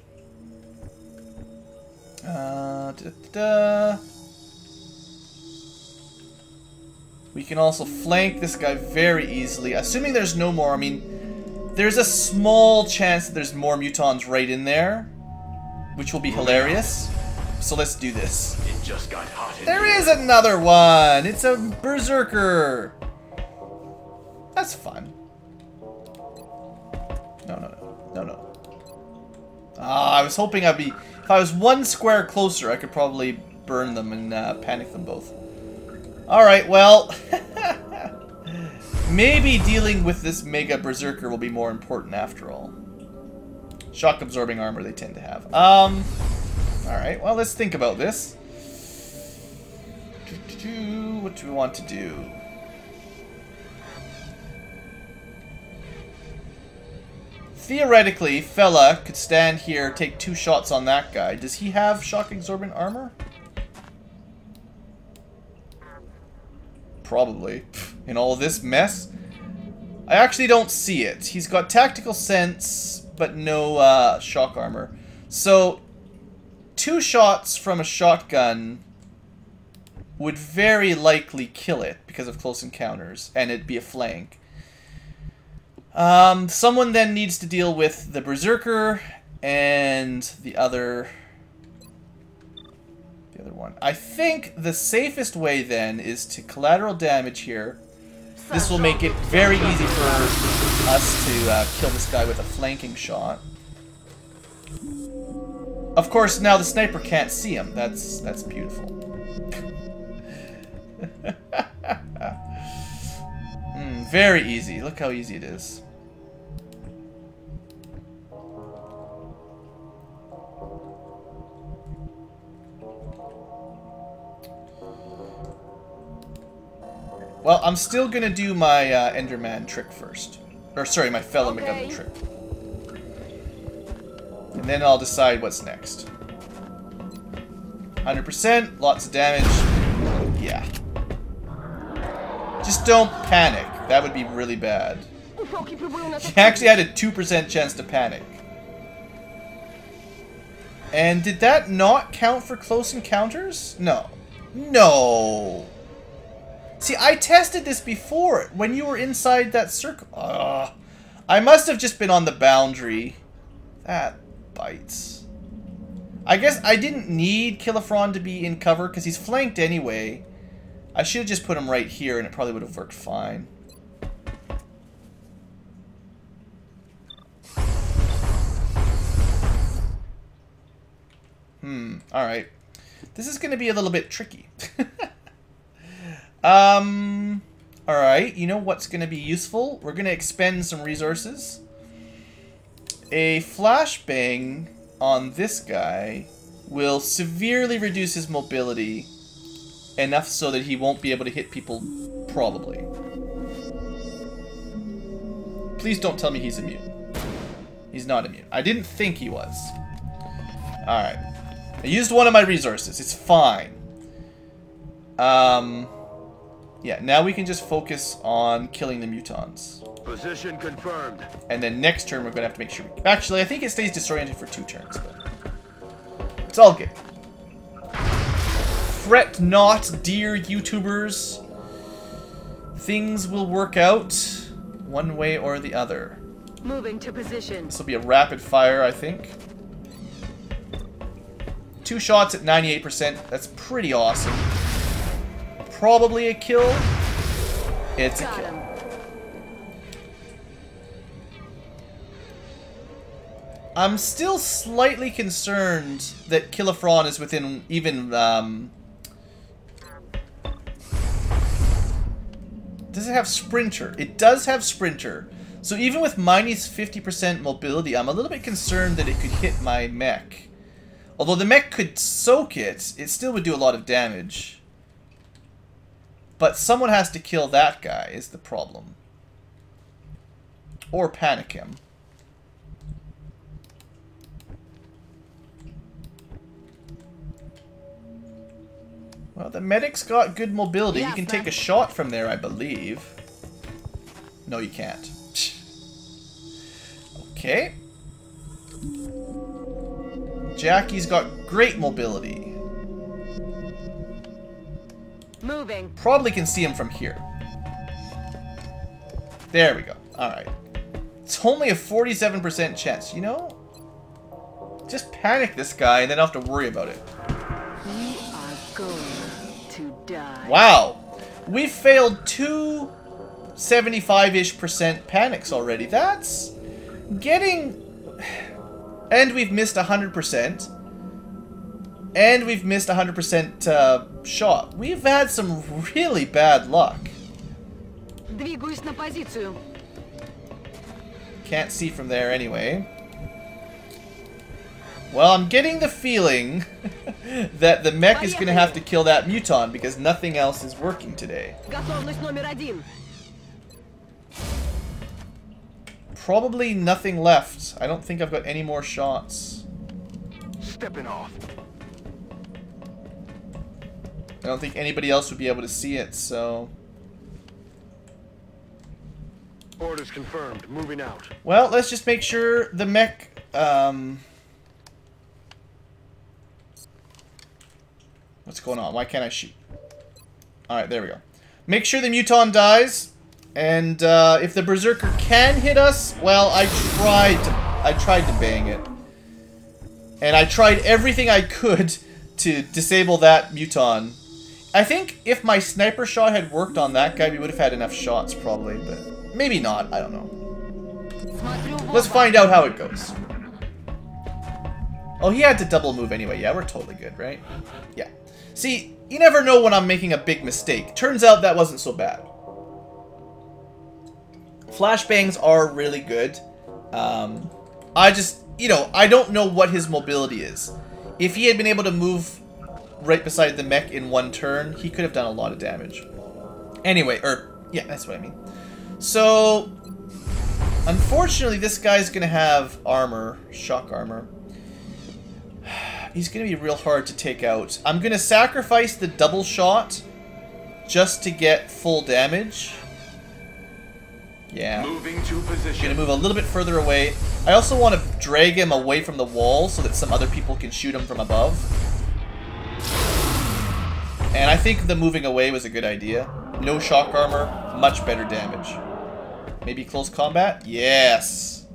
We can also flank this guy very easily, assuming there's no more. I mean, there's a small chance that there's more mutons right in there, which will be hilarious. So let's do this. It just got hot in There here. is another one! It's a berserker! That's fun. No. Ah, I was hoping I'd be... If I was 1 square closer, I could probably burn them and panic them both. Alright, well... maybe dealing with this Mega Berserker will be more important after all. Shock absorbing armor they tend to have. Alright, well, let's think about this. What do we want to do? Theoretically, Fella could stand here, take 2 shots on that guy. Does he have shock absorbent armor? Probably. In all this mess? I actually don't see it. He's got tactical sense, but no shock armor. So, 2 shots from a shotgun would very likely kill it because of close encounters, and it'd be a flank. Someone then needs to deal with the Berserker and the other one. I think the safest way then is to collateral damage here. This will make it very easy for us to kill this guy with a flanking shot. Of course, now the sniper can't see him. That's beautiful. Very easy. Look how easy it is. Well, I'm still gonna do my Enderman trick first. Or sorry, my Fellow McGovern trick. And then I'll decide what's next. 100%, lots of damage. Yeah. Just don't panic. That would be really bad. Ufałki próbują nas He actually had a 2% chance to panic. And did that not count for close encounters? No. No! See, I tested this before, when you were inside that circle. I must have just been on the boundary. That bites. I guess I didn't need Kilifron to be in cover, because he's flanked anyway. I should have just put him right here, and it probably would have worked fine. Alright. This is going to be a little bit tricky. Alright, you know what's going to be useful? We're going to expend some resources. A flashbang on this guy will severely reduce his mobility. Enough so that he won't be able to hit people, probably. Please don't tell me he's immune. He's not immune. I didn't think he was. Alright. I used one of my resources. It's fine. Yeah, now we can just focus on killing the mutons. Position confirmed. And then next turn we're going to have to make sure we... Actually, I think it stays disoriented for 2 turns, but... It's all good. Fret not, dear YouTubers. Things will work out one way or the other. Moving to position. This will be a rapid fire, I think. 2 shots at 98%. That's pretty awesome. Probably a kill. It's a kill. I'm still slightly concerned that Kilifron is within even, Does it have Sprinter? It does have Sprinter. So even with minus 50% mobility, I'm a little bit concerned that it could hit my mech. Although the mech could soak it, it still would do a lot of damage. But someone has to kill that guy, is the problem. Or panic him. Well, the medic's got good mobility. You can take a shot from there, I believe. No, you can't. Okay. Jackie's got great mobility. Moving. Probably can see him from here. There we go. Alright. It's only a 47% chance. You know? Just panic this guy and then I'll have to worry about it. You are going to die. Wow. We failed 2 75-ish% panics already. That's getting... And we've missed 100%. And we've missed 100% shot. We've had some really bad luck. Двигаюсь на позицию. Can't see from there anyway. Well, I'm getting the feeling that the mech is going to have to kill that muton because nothing else is working today. Готовность номер 1. Probably nothing left. I don't think I've got any more shots. Stepping off. I don't think anybody else would be able to see it, so... Orders confirmed. Moving out. Well, let's just make sure the mech... What's going on? Why can't I shoot? Alright, there we go. Make sure the muton dies. And if the berserker can hit us, well, I tried to bang it. And I tried everything I could to disable that muton. I think if my sniper shot had worked on that guy, we would have had enough shots probably, but maybe not, I don't know. Let's find out how it goes. Oh, he had to double move anyway. Yeah, we're totally good, right? Yeah. See, you never know when I'm making a big mistake. Turns out that wasn't so bad. Flashbangs are really good. I just, you know, I don't know what his mobility is. If he had been able to move right beside the mech in one turn, he could have done a lot of damage. Anyway, yeah, that's what I mean. So, unfortunately, this guy's gonna have armor, shock armor. He's gonna be real hard to take out. I'm gonna sacrifice the double shot just to get full damage. Yeah. Moving to position. Gonna move a little bit further away. I also want to drag him away from the wall so that some other people can shoot him from above. And I think the moving away was a good idea. No shock armor, much better damage. Maybe close combat? Yes!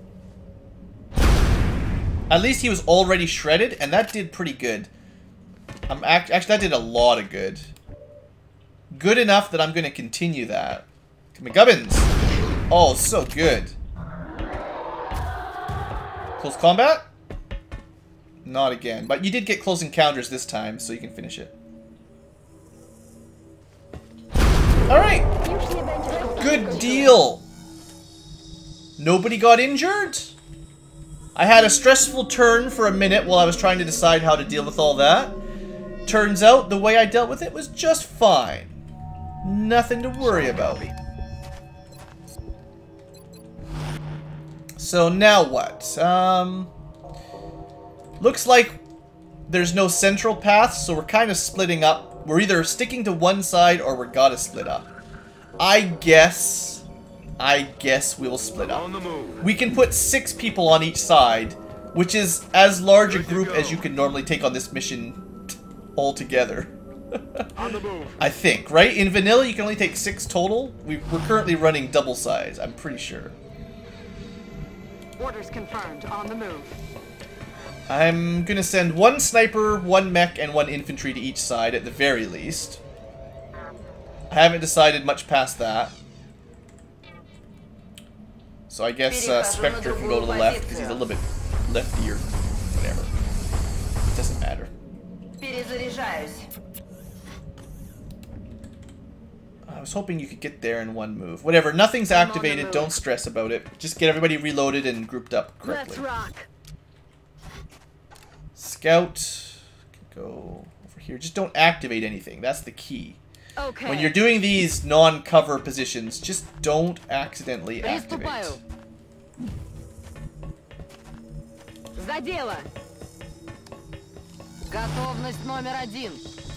At least he was already shredded, and that did pretty good. Actually, that did a lot of good. Good enough that I'm going to continue that. McGubbins! Oh, so good. Close combat? Not again. But you did get close encounters this time, so you can finish it. Alright! Good deal! Nobody got injured? I had a stressful turn for a minute while I was trying to decide how to deal with all that. Turns out the way I dealt with it was just fine. Nothing to worry about. So now what? Looks like there's no central path, so we're kind of splitting up. We're either sticking to one side or we're gotta split up. I guess we'll split up. We can put 6 people on each side, which is as large a group as you can normally take on this mission altogether. I think, right? In vanilla, you can only take 6 total. We're currently running double size, I'm pretty sure. Orders confirmed. On the move. I'm gonna send 1 sniper, 1 mech, and 1 infantry to each side at the very least. I haven't decided much past that. So I guess Spectre can go to the left because he's a little bit lefty or whatever. It doesn't matter. I was hoping you could get there in 1 move. Whatever, nothing's activated, don't stress about it. Just get everybody reloaded and grouped up correctly. Let's rock. Scout can go over here. Just don't activate anything. That's the key. Okay. When you're doing these non-cover positions, just don't accidentally activate. За дело. Готовность номер 1.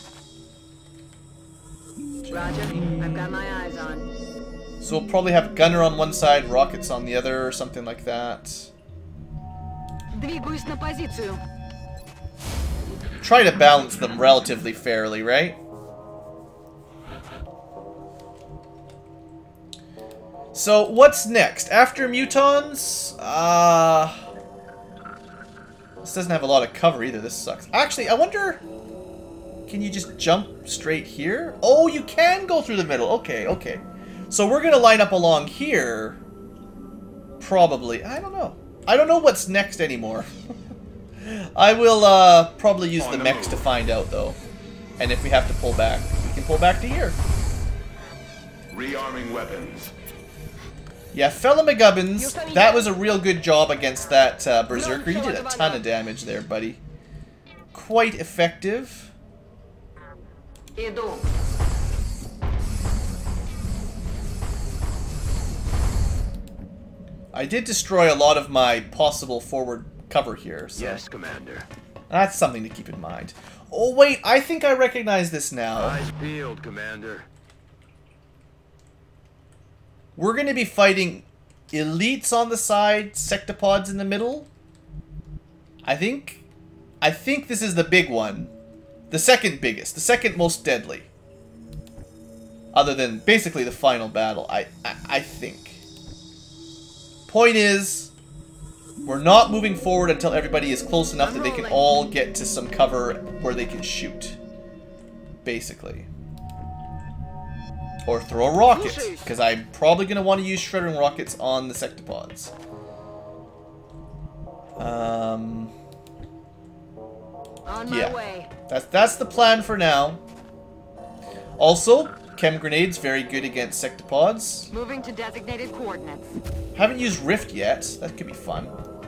Roger. I've got my eyes on. So we'll probably have gunner on one side, rockets on the other, or something like that. Двигаюсь на позицию. Try to balance them relatively fairly, right? So, what's next? After mutons? This doesn't have a lot of cover either. This sucks. Actually, I wonder... Can you just jump straight here? Oh, you can go through the middle. Okay, okay. So we're going to line up along here. Probably. I don't know. I don't know what's next anymore. I will probably use the mechs to find out, though. And if we have to pull back, we can pull back to here. Rearming weapons. Yeah, fella McGubbins, that was a real good job against that Berserker. You did a ton of damage there, buddy. Quite effective. I did destroy a lot of my possible forward cover here. So yes, Commander. that's something to keep in mind. Oh, wait, I think I recognize this now. Eyes peeled, Commander. We're going to be fighting elites on the side, sectopods in the middle. I think this is the big one. The second biggest. The second most deadly. Other than basically the final battle, I think. Point is, we're not moving forward until everybody is close enough that they can all get to some cover where they can shoot. Basically. Or throw a rocket, because I'm probably going to want to use shredding rockets on the sectopods. Yeah, that's the plan for now. Also, chem grenades very good against sectopods. Moving to designated coordinates. Haven't used Rift yet. That could be fun.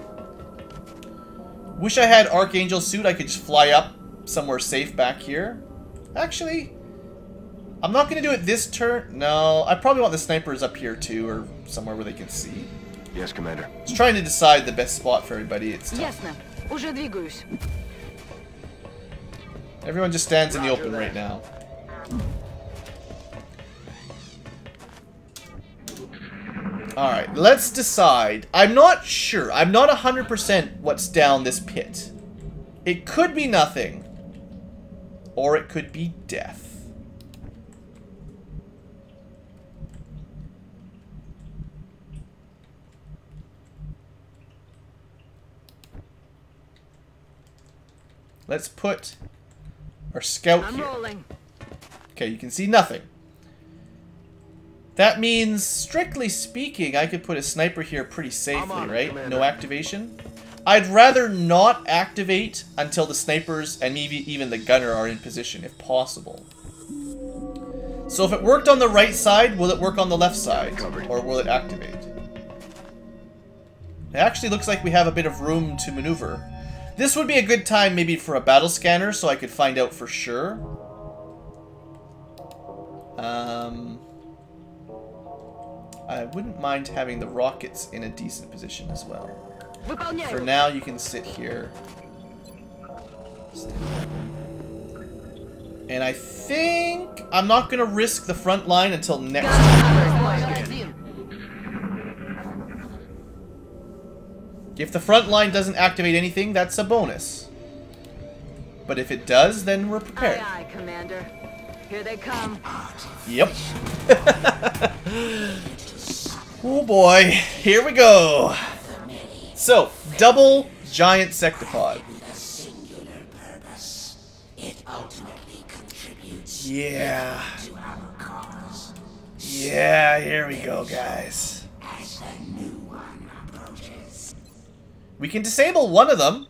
Wish I had Archangel suit. I could just fly up somewhere safe back here. Actually, I'm not going to do it this turn. No, I probably want the snipers up here too, or somewhere where they can see. Yes, Commander. Just trying to decide the best spot for everybody. It's tough. Ясно. Уже двигаюсь. Everyone just stands in the open right now. Alright, let's decide. I'm not sure. I'm not 100% what's down this pit. It could be nothing. Or it could be death. Let's put our scout I'm here. rolling. Okay, you can see nothing. That means, strictly speaking, I could put a sniper here pretty safely, right? No activation. I'd rather not activate until the snipers and maybe even the gunner are in position, if possible. So if it worked on the right side, will it work on the left side? Or will it activate? It actually looks like we have a bit of room to maneuver. This would be a good time maybe for a battle scanner so I could find out for sure. I wouldn't mind having the rockets in a decent position as well. For now, you can sit here. And I think I'm not going to risk the front line until next time. If the front line doesn't activate anything, that's a bonus. But if it does, then we're prepared. Aye, aye, Commander. Here they come. Yep. Oh boy, here we go. So, double giant sectopod. Yeah. Yeah, here we go, guys. We can disable one of them.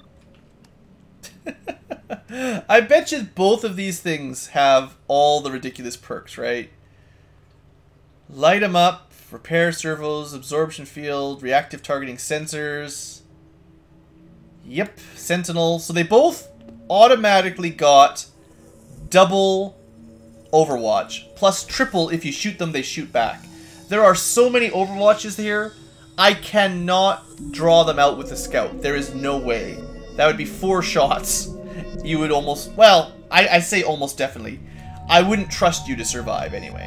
I bet you both of these things have all the ridiculous perks, right? Light them up, repair servos, absorption field, reactive targeting sensors. Yep, sentinel. So they both automatically got double overwatch, plus triple if you shoot them, they shoot back. There are so many overwatches here, I cannot draw them out with a scout. There is no way. That would be 4 shots. You would almost... Well, I say almost definitely. I wouldn't trust you to survive anyway.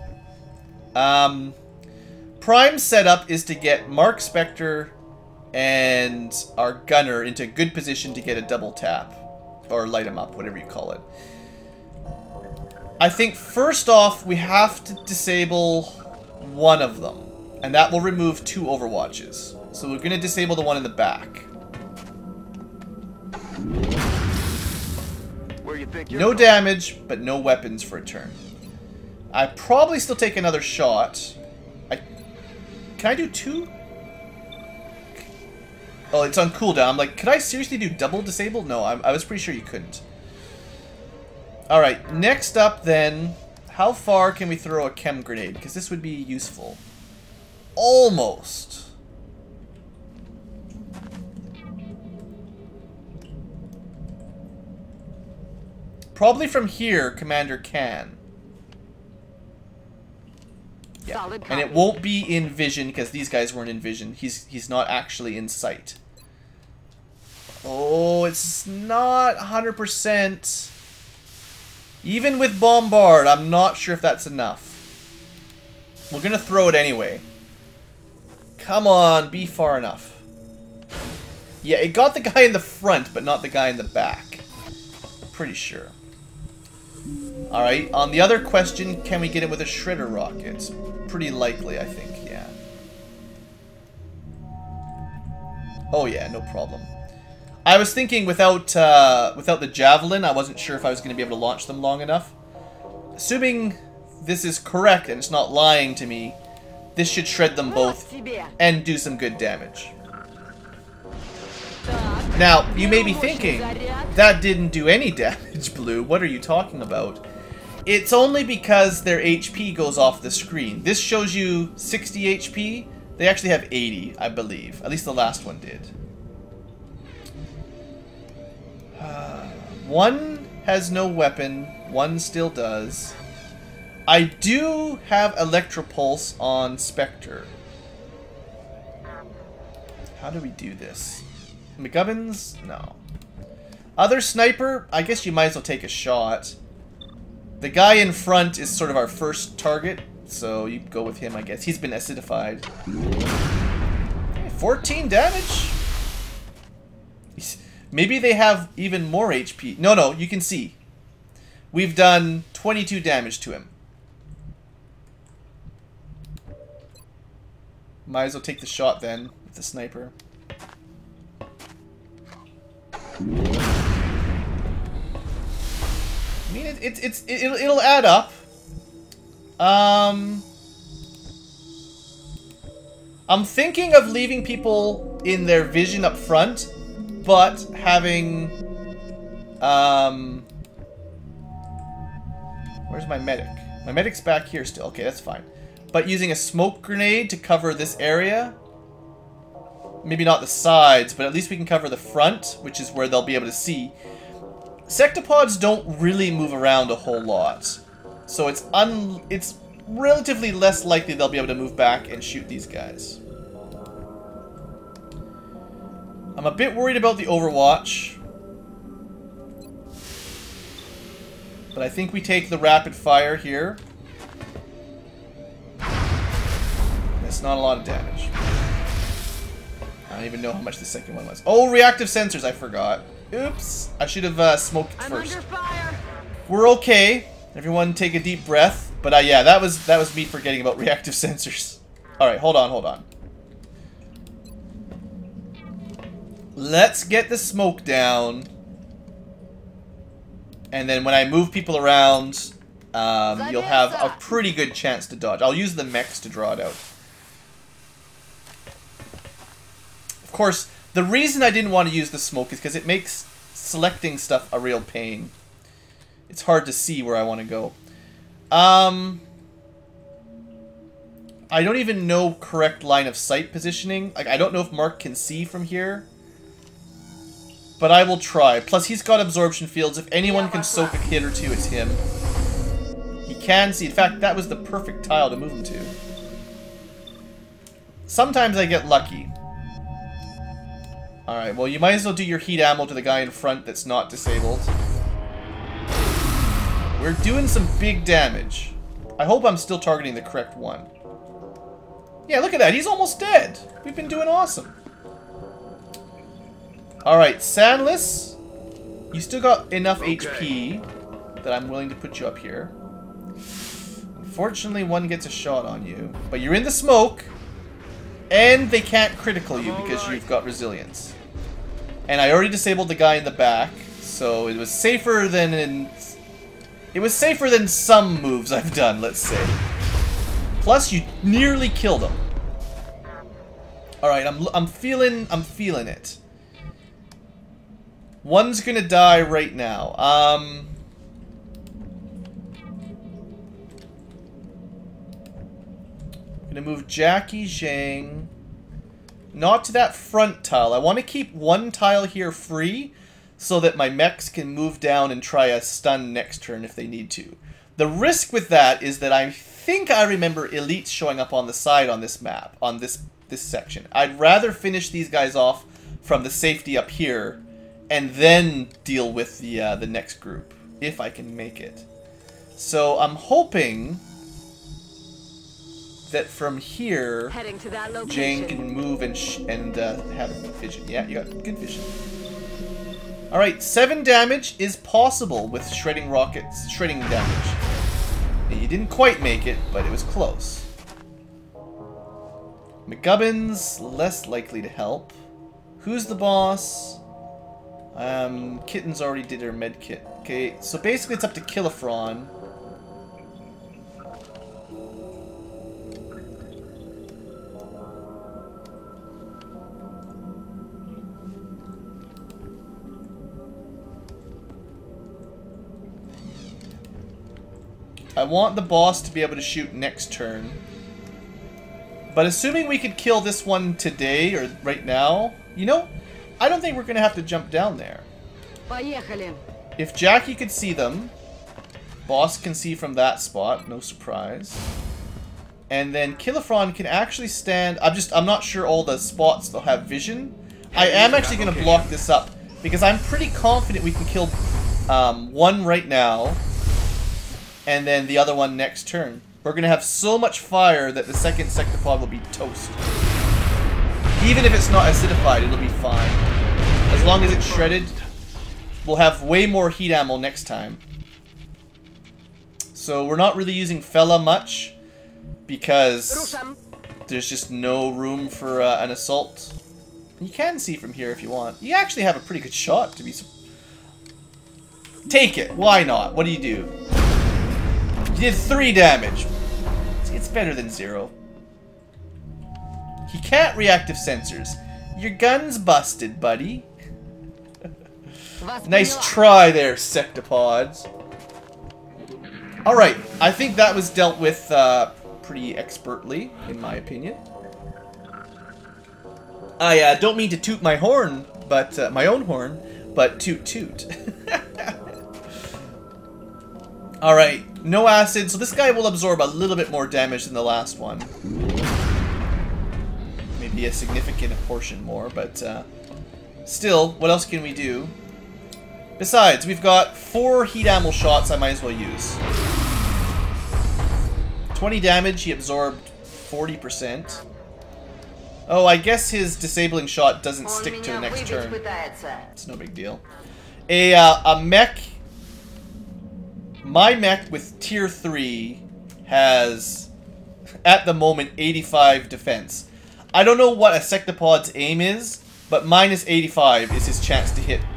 Prime setup is to get Mark Spectre and our gunner into good position to get a double tap. Or light him up, whatever you call it. I think first off, we have to disable one of them. And that will remove 2 overwatches. So we're going to disable the one in the back. Where you think you're No damage, but no weapons for a turn. I probably still take another shot. Can I do 2? Oh, it's on cooldown. I'm like, could I seriously do double disable? No, I was pretty sure you couldn't. Alright, next up then, how far can we throw a chem grenade? Because this would be useful. Almost. Probably from here, Commander can. Yeah. And it won't be in vision because these guys weren't in vision. He's not actually in sight. Oh, it's not 100%. Even with Bombard, I'm not sure if that's enough. We're gonna throw it anyway. Come on, be far enough. Yeah, it got the guy in the front, but not the guy in the back. Pretty sure. Alright, on the other question, can we get him with a shredder rocket? Pretty likely, I think, yeah. Oh yeah, no problem. I was thinking without the javelin, I wasn't sure if I was going to be able to launch them long enough. Assuming this is correct and it's not lying to me, this should shred them both and do some good damage. Now, you may be thinking, that didn't do any damage, Blue. What are you talking about? It's only because their HP goes off the screen. This shows you 60 HP. They actually have 80, I believe. At least the last one did. One has no weapon. One still does. I do have Electropulse on Spectre. How do we do this? McGubbins? No. Other sniper? I guess you might as well take a shot. The guy in front is sort of our first target so you go with him, I guess. He's been acidified. Okay, 14 damage? Maybe they have even more HP. No, you can see. We've done 22 damage to him. Might as well take the shot then with the sniper. I mean, it'll add up. I'm thinking of leaving people in their vision up front, but having where's my medic? My medic's back here still. Okay, that's fine. But using a smoke grenade to cover this area. Maybe not the sides, but at least we can cover the front, which is where they'll be able to see. Sectopods don't really move around a whole lot. So it's relatively less likely they'll be able to move back and shoot these guys. I'm a bit worried about the Overwatch. But I think we take the rapid fire here. It's not a lot of damage. I don't even know how much the second one was. Oh, reactive sensors, I forgot. Oops. I should have smoked it first. I'm under fire. We're okay. Everyone take a deep breath. But yeah, that was me forgetting about reactive sensors. Alright, hold on. Let's get the smoke down. And then when I move people around, you'll have a pretty good chance to dodge. I'll use the mechs to draw it out. Of course, the reason I didn't want to use the smoke is because it makes selecting stuff a real pain. It's hard to see where I want to go. I don't even know correct line of sight positioning. Like, I don't know if Mark can see from here. But I will try. Plus, he's got absorption fields. If anyone can soak a hit or two, it's him. He can see. In fact, that was the perfect tile to move him to. Sometimes I get lucky. Alright, well, you might as well do your heat ammo to the guy in front that's not disabled. We're doing some big damage. I hope I'm still targeting the correct one. Yeah, look at that. He's almost dead. We've been doing awesome. Alright, Sandless. You still got enough HP that I'm willing to put you up here. Unfortunately, one gets a shot on you. But you're in the smoke. And they can't critical you because you've got resilience. And I already disabled the guy in the back, so it was safer than some moves I've done, let's say. Plus, you nearly killed him. All right, I'm feeling it. One's gonna die right now. I'm gonna move Jackie Zhang. Not to that front tile. I want to keep one tile here free so that my mechs can move down and try a stun next turn if they need to. The risk with that is that I think I remember elites showing up on the side on this map, on this section. I'd rather finish these guys off from the safety up here and then deal with the next group, if I can make it. So I'm hoping that from here, Heading to that location. Jane can move and have vision. Yeah, you got good vision. Alright, 7 damage is possible with shredding rockets, shredding damage. And you didn't quite make it, but it was close. McGubbin's less likely to help. Who's the boss? Kitten's already did her med kit. Okay, so basically it's up to Killafron. I want the boss to be able to shoot next turn. But assuming we could kill this one today or right now, you know, I don't think we're going to have to jump down there. Поехали. If Jackie could see them, boss can see from that spot, no surprise. And then Killafron can actually stand. I'm not sure all the spots they'll have vision. I am actually going to block this up because I'm pretty confident we can kill one right now. And then the other one next turn. we're going to have so much fire that the second sectopod will be toast. Even if it's not acidified, it'll be fine. As long as it's shredded, we'll have way more heat ammo next time. So we're not really using Fella much because there's just no room for an assault. You can see from here if you want. You actually have a pretty good shot to be... Take it. Why not? What do you do? You did 3 damage. It's better than 0. He can't reactive sensors. Your gun's busted, buddy. Nice try there, sectopods. Alright, I think that was dealt with pretty expertly, in my opinion. I don't mean to toot my horn, but my own horn, but toot toot. Alright, no acid, so this guy will absorb a little bit more damage than the last one. Maybe a significant portion more, but still, what else can we do? Besides, we've got 4 heat ammo shots I might as well use. 20 damage, he absorbed 40%. Oh, I guess his disabling shot doesn't stick to the next turn. It's no big deal. A mech... My mech with tier 3 has, at the moment, 85 defense. I don't know what a sectopod's aim is, but minus 85 is his chance to hit.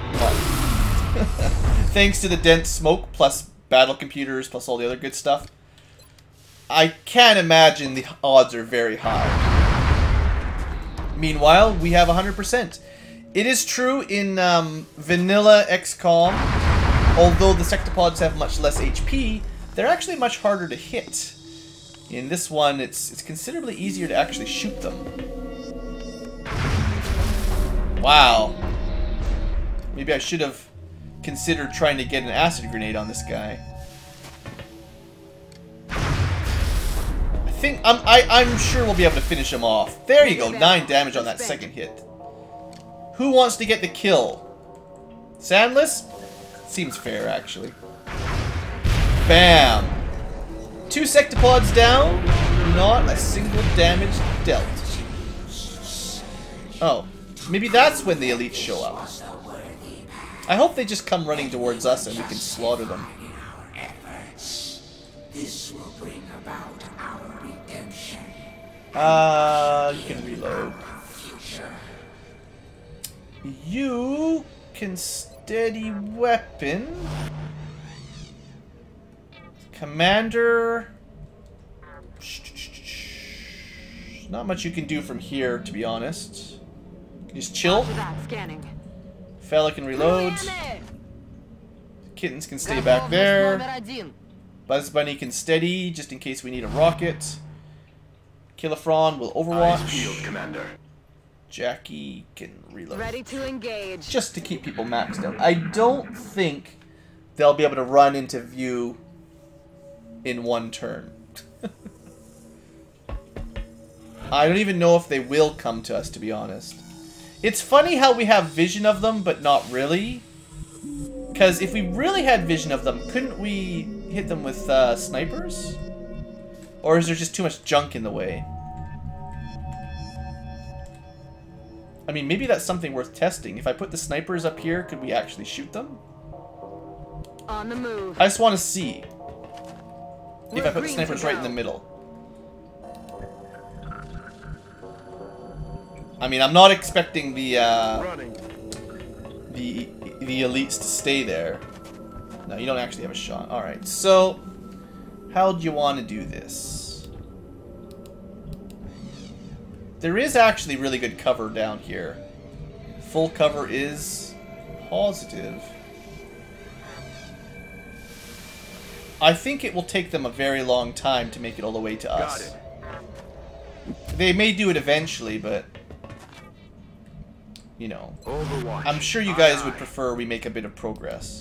Thanks to the dense smoke, plus battle computers, plus all the other good stuff. I can't imagine the odds are very high. Meanwhile, we have 100%. It is true in vanilla XCOM, although the sectopods have much less HP, they're actually much harder to hit. In this one, it's considerably easier to actually shoot them. Wow. Maybe I should have considered trying to get an acid grenade on this guy. I'm sure we'll be able to finish him off. There you go, 9 damage on that second hit. Who wants to get the kill? Sandless? Seems fair, actually. Bam! 2 sectopods down, not a single damage dealt. Oh, maybe that's when the elites show up. I hope they just come running towards us and we can slaughter them. This will bring about our redemption. You can reload. You can steady weapon. Commander. Not much you can do from here, to be honest. Just chill. Fella can reload. Kittens can stay back there. Buzz Bunny can steady, just in case we need a rocket. Killafron will overwatch. Field, Commander. Jackie can reload. Ready to engage. Just to keep people maxed out. I don't think they'll be able to run into view in one turn. I don't even know if they will come to us, to be honest. It's funny how we have vision of them, but not really. Because if we really had vision of them, couldn't we hit them with snipers? Or is there just too much junk in the way? I mean, maybe that's something worth testing. If I put the snipers up here, could we actually shoot them? On the move. I just want to see. If I put the snipers right in the middle. I mean, I'm not expecting the elites to stay there. No, you don't actually have a shot. Alright, so how do you want to do this? There is actually really good cover down here. Full cover is positive. I think it will take them a very long time to make it all the way to us. They may do it eventually, but you know, Overwatch. I'm sure you guys would prefer we make a bit of progress.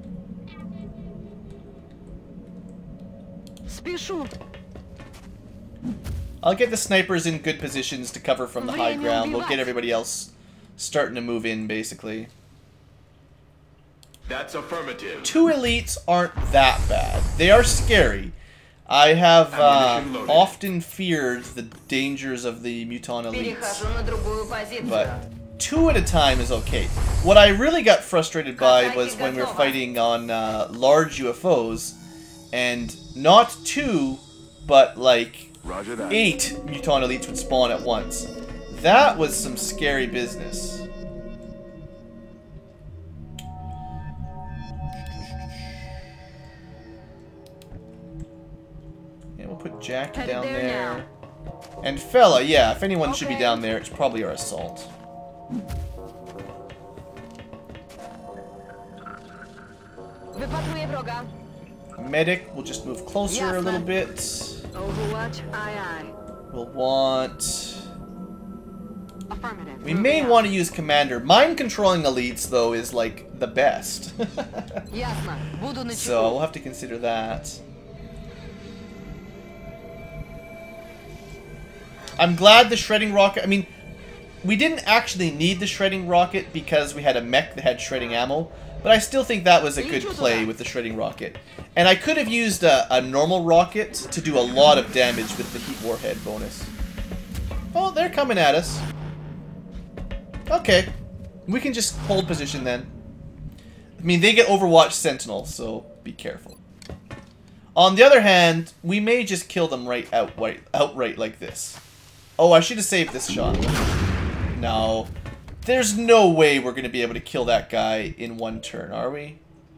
I'll get the snipers in good positions to cover from the high ground. We'll get everybody else starting to move in, basically. That's affirmative. 2 elites aren't that bad. They are scary, I have Ammunition loaded. often feared the dangers of the mutant elites, Перехожу на другую позицию. but 2 at a time is okay. What I really got frustrated by was when we were fighting on large UFOs, and not 2, but like Roger that. 8 mutant elites would spawn at once. That was some scary business. And we'll put Jackie Headed down there there. And Fella, yeah, if anyone should be Okay. down there, it's probably our assault. Wypatruję wroga. Medic, we'll just move closer a little bit. Overwatch, aye aye. We'll want... Affirmative. We may want to use Commander. Mind controlling elites, though, is like the best. Ясно. Буду на So we'll have to consider that. I'm glad the shredding rocket... I mean, we didn't actually need the shredding rocket because we had a mech that had shredding ammo, but I still think that was a good play with the shredding rocket. And I could have used a normal rocket to do a lot of damage with the heat warhead bonus. Oh, they're coming at us. Okay. We can just hold position then. I mean, they get Overwatch Sentinel, so be careful. On the other hand, we may just kill them outright like this. Oh, I should have saved this shot. No. There's no way we're going to be able to kill that guy in one turn, are we?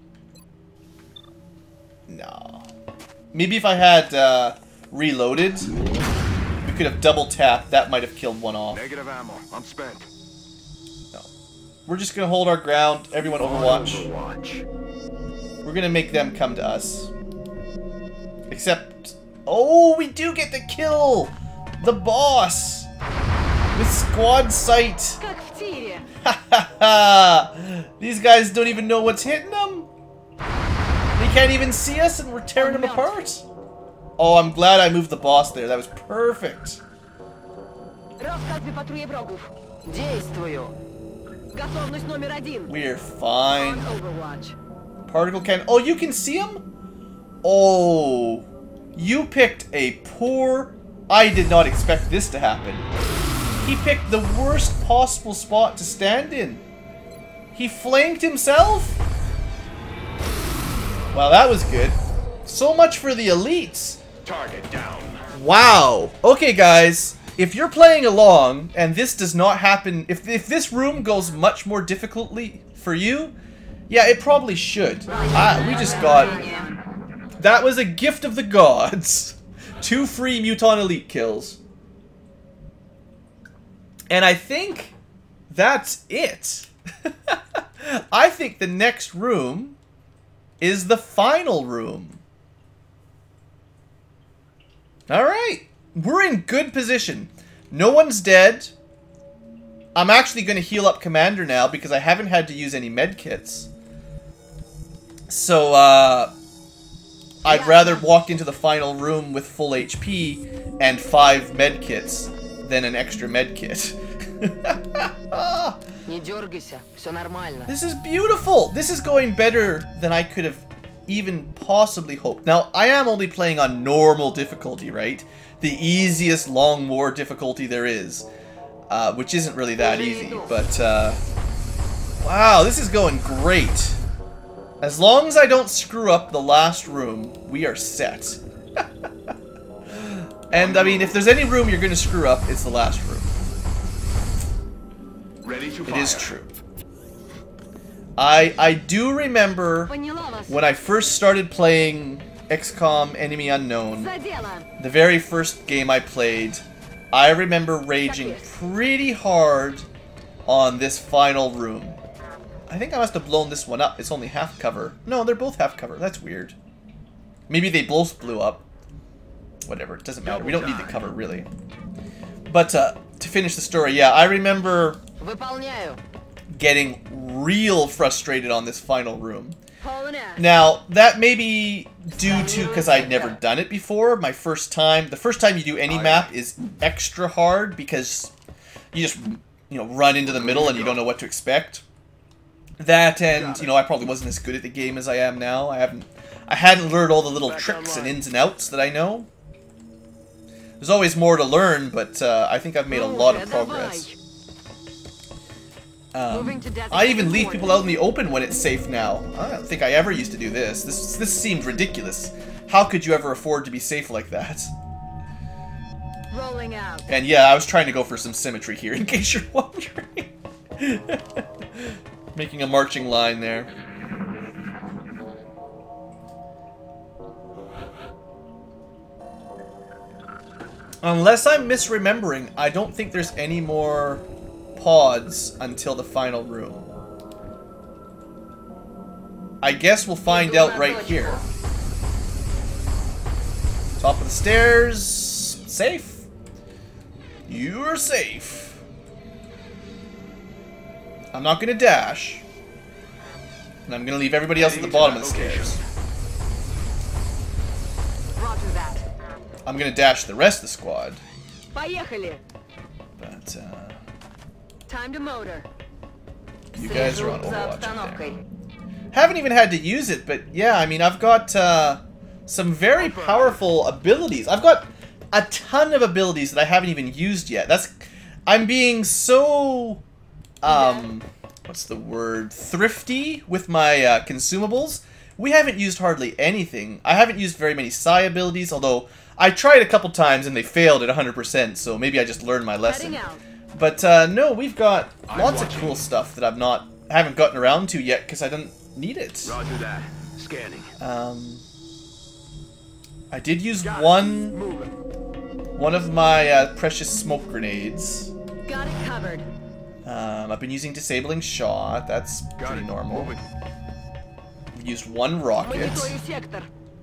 No. Maybe if I had reloaded, we could have double tapped. That might have killed one off. Negative ammo. I'm spent. No. We're just going to hold our ground. Everyone Overwatch. We're going to make them come to us. Except... Oh, we do get to kill the boss with squad sight. Как в тире. These guys don't even know what's hitting them. They can't even see us and we're tearing them apart. Oh, I'm glad I moved the boss there. That was perfect. Розказ выпатрує врагов. Действую. Готовность номер 1. We're fine. On Overwatch. Particle cannon. Oh, you can see him? Oh. You picked a poor... I did not expect this to happen. He picked the worst possible spot to stand in. He flanked himself? Wow, that was good. So much for the elites. Target down. Wow. Okay, guys. If you're playing along and this does not happen... If this room goes much more difficultly for you, yeah, it probably should. We just got... That was a gift of the gods. 2 free Mutant Elite kills. And I think that's it. I think the next room is the final room. Alright. We're in good position. No one's dead. I'm actually going to heal up Commander now because I haven't had to use any medkits. So, I'd rather walk into the final room with full HP and 5 medkits than an extra medkit. Не дергайся, все нормально. This is beautiful! This is going better than I could have even possibly hoped. Now, I am only playing on normal difficulty, right? The easiest long war difficulty there is. Which isn't really that easy, but wow, this is going great. As long as I don't screw up the last room, we are set. And I mean, if there's any room you're going to screw up, it's the last room. Ready to It fire. is true. I do remember Поняла вас. when I first started playing XCOM Enemy Unknown, За дело. the very first game I played, I remember raging pretty hard on this final room. I think I must have blown this one up. It's only half cover. No, they're both half cover. That's weird. Maybe they both blew up. Whatever, it doesn't matter. We don't need the cover, really. But to finish the story, yeah, I remember Выполняю. getting real frustrated on this final room. Полная. Now, that may be due to because I'd never done it before. My first time, the first time you do any map is extra hard because you just, you know, run into the middle and you don't know what to expect. That and, you know, I probably wasn't as good at the game as I am now. I hadn't learned all the little tricks and ins and outs that I know. There's always more to learn, but I think I've made a lot of progress. I even leave people out in the open when it's safe now. I don't think I ever used to do this. This seemed ridiculous. How could you ever afford to be safe like that? Rolling out. And yeah, I was trying to go for some symmetry here, in case you're wondering. Making a marching line there. Unless I'm misremembering, I don't think there's any more pods until the final room. I guess we'll find out right here. Top of the stairs. Safe. You're safe. I'm not gonna dash. And I'm gonna leave everybody else at the bottom of the stairs. Roger that. I'm gonna dash the rest of the squad. Поехали. But, Time to motor. you guys are on Слежу за Overwatch up there. обстановкой. Haven't even had to use it, but yeah, I mean, I've got some very powerful abilities. I've got a ton of abilities that I haven't even used yet. I'm being so, what's the word? Thrifty with my consumables. We haven't used hardly anything. I haven't used very many Psi abilities, although I tried a couple times and they failed at 100%, so maybe I just learned my lesson. Heading out. But no, we've got lots of cool stuff that haven't gotten around to yet because I didn't need it. Roger that. Scanning. I did use Got it. one Moving. of my precious smoke grenades. Got it covered. I've been using disabling shot. That's Got pretty it. normal. Moving. I've used one rocket. Мониторю сектор.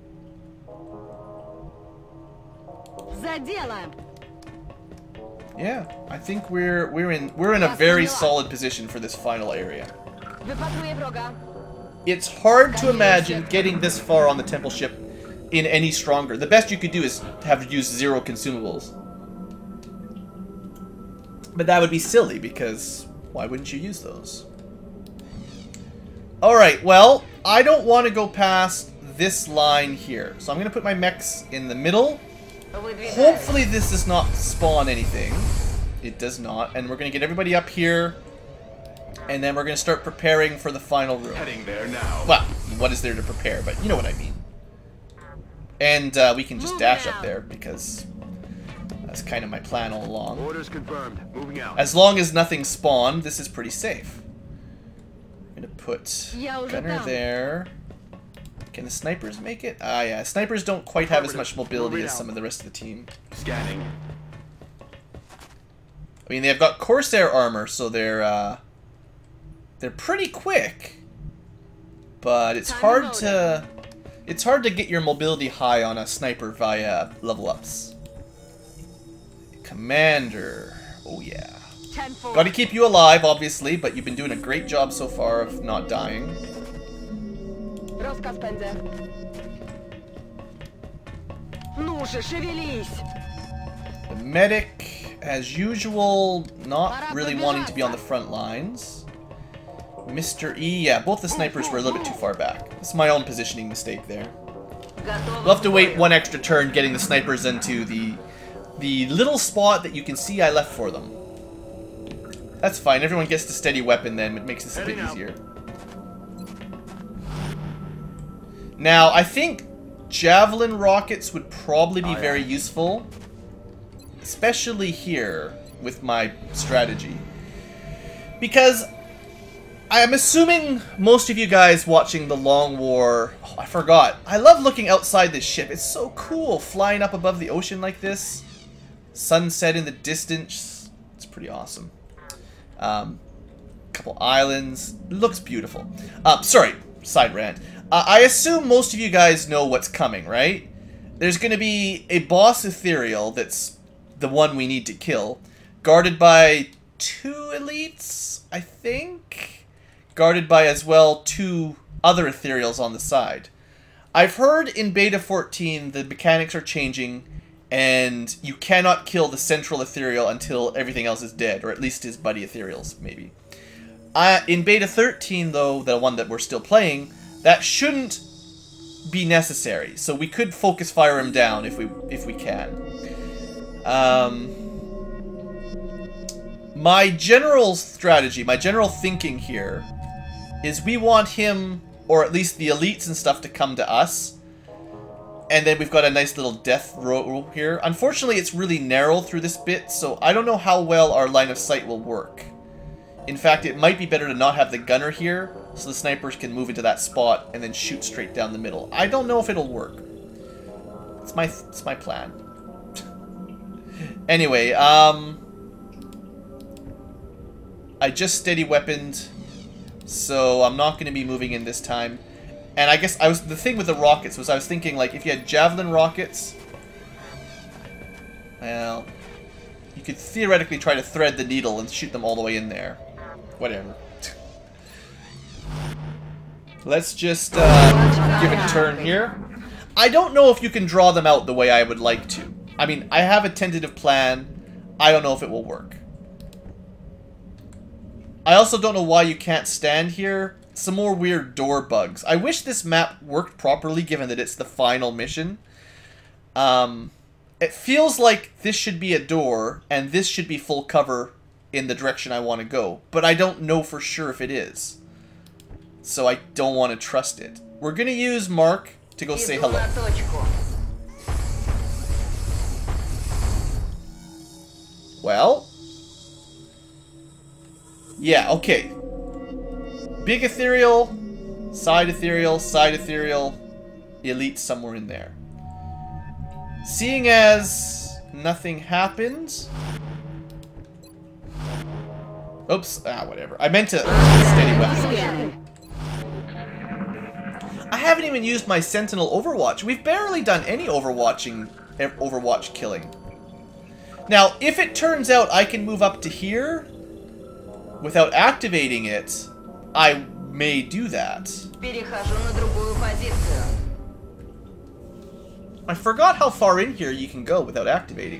За дело. Yeah, I think we're in a very solid position for this final area. Выпатрулируй врага. It's hard to imagine getting this far on the temple ship in any stronger. The best you could do is have used 0 consumables. But that would be silly, because why wouldn't you use those? Alright, well, I don't want to go past this line here. So I'm going to put my mechs in the middle. Выдвигаюсь. Hopefully this does not spawn anything. It does not. And we're going to get everybody up here. And then we're going to start preparing for the final room. Heading there now. Well, what is there to prepare? But you know what I mean. And we can just dash up there because that's kind of my plan all along. Orders confirmed. Moving out. As long as nothing spawned, this is pretty safe. I'm going to put Я уже gunner там. there. Can the snipers make it? Ah, yeah. Snipers don't quite have as much mobility as some of the rest of the team. Scanning. I mean, they've got Corsair armor, so they're pretty quick. But it's hard to get your mobility high on a sniper via level ups. Commander. Oh yeah. 10-4. Got to keep you alive, obviously, but you've been doing a great job so far of not dying. Розказ пензе. Ну же, шевелись. The medic, as usual, not really wanting to be on the front lines. Mr. E, yeah, both the snipers were a little bit too far back. It's my own positioning mistake there. Готово. We'll have to wait one extra turn getting the snipers into the little spot that you can see I left for them. That's fine. Everyone gets the steady weapon then. It makes this a bit easier. Now, I think javelin rockets would probably be very useful. Especially here with my strategy. Because I'm assuming most of you guys watching the Long War... Oh, I forgot. I love looking outside this ship. It's so cool flying up above the ocean like this. Sunset in the distance. It's pretty awesome. Couple islands. Looks beautiful. Sorry, side rant. I assume most of you guys know what's coming, right? There's going to be a boss ethereal that's the one we need to kill. Guarded by 2 elites, I think? Guarded by, as well, 2 other ethereals on the side. I've heard in Beta 14 the mechanics are changing, and you cannot kill the central ethereal until everything else is dead, or at least his buddy ethereals, maybe. In Beta 13, though, the one that we're still playing, that shouldn't be necessary. So we could focus fire him down if we can. My general strategy, my general thinking here is we want him, or at least the elites and stuff, to come to us. And then we've got a nice little death row here. Unfortunately, it's really narrow through this bit, so I don't know how well our line of sight will work. In fact, it might be better to not have the gunner here, so the snipers can move into that spot and then shoot straight down the middle. I don't know if it'll work. It's my plan. Anyway, I just steady weaponed, so I'm not going to be moving in this time. And I guess the thing with the rockets was I was thinking, like, if you had javelin rockets, well, you could theoretically try to thread the needle and shoot them all the way in there. Whatever. Let's just give it a turn here. I don't know if you can draw them out the way I would like to. I mean, I have a tentative plan. I don't know if it will work. I also don't know why you can't stand here. Some more weird door bugs. I wish this map worked properly, given that it's the final mission. It feels like this should be a door, and this should be full cover in the direction I want to go. But I don't know for sure if it is. So I don't want to trust it. We're going to use Mark to go say hello. Well. Yeah, okay. Big ethereal, side ethereal, elite somewhere in there. Seeing as nothing happens. Oops, whatever. I meant to steady weapon. I haven't even used my Sentinel Overwatch. We've barely done any Overwatch killing. Now, if it turns out I can move up to here without activating it, I may do that. I forgot how far in here you can go without activating.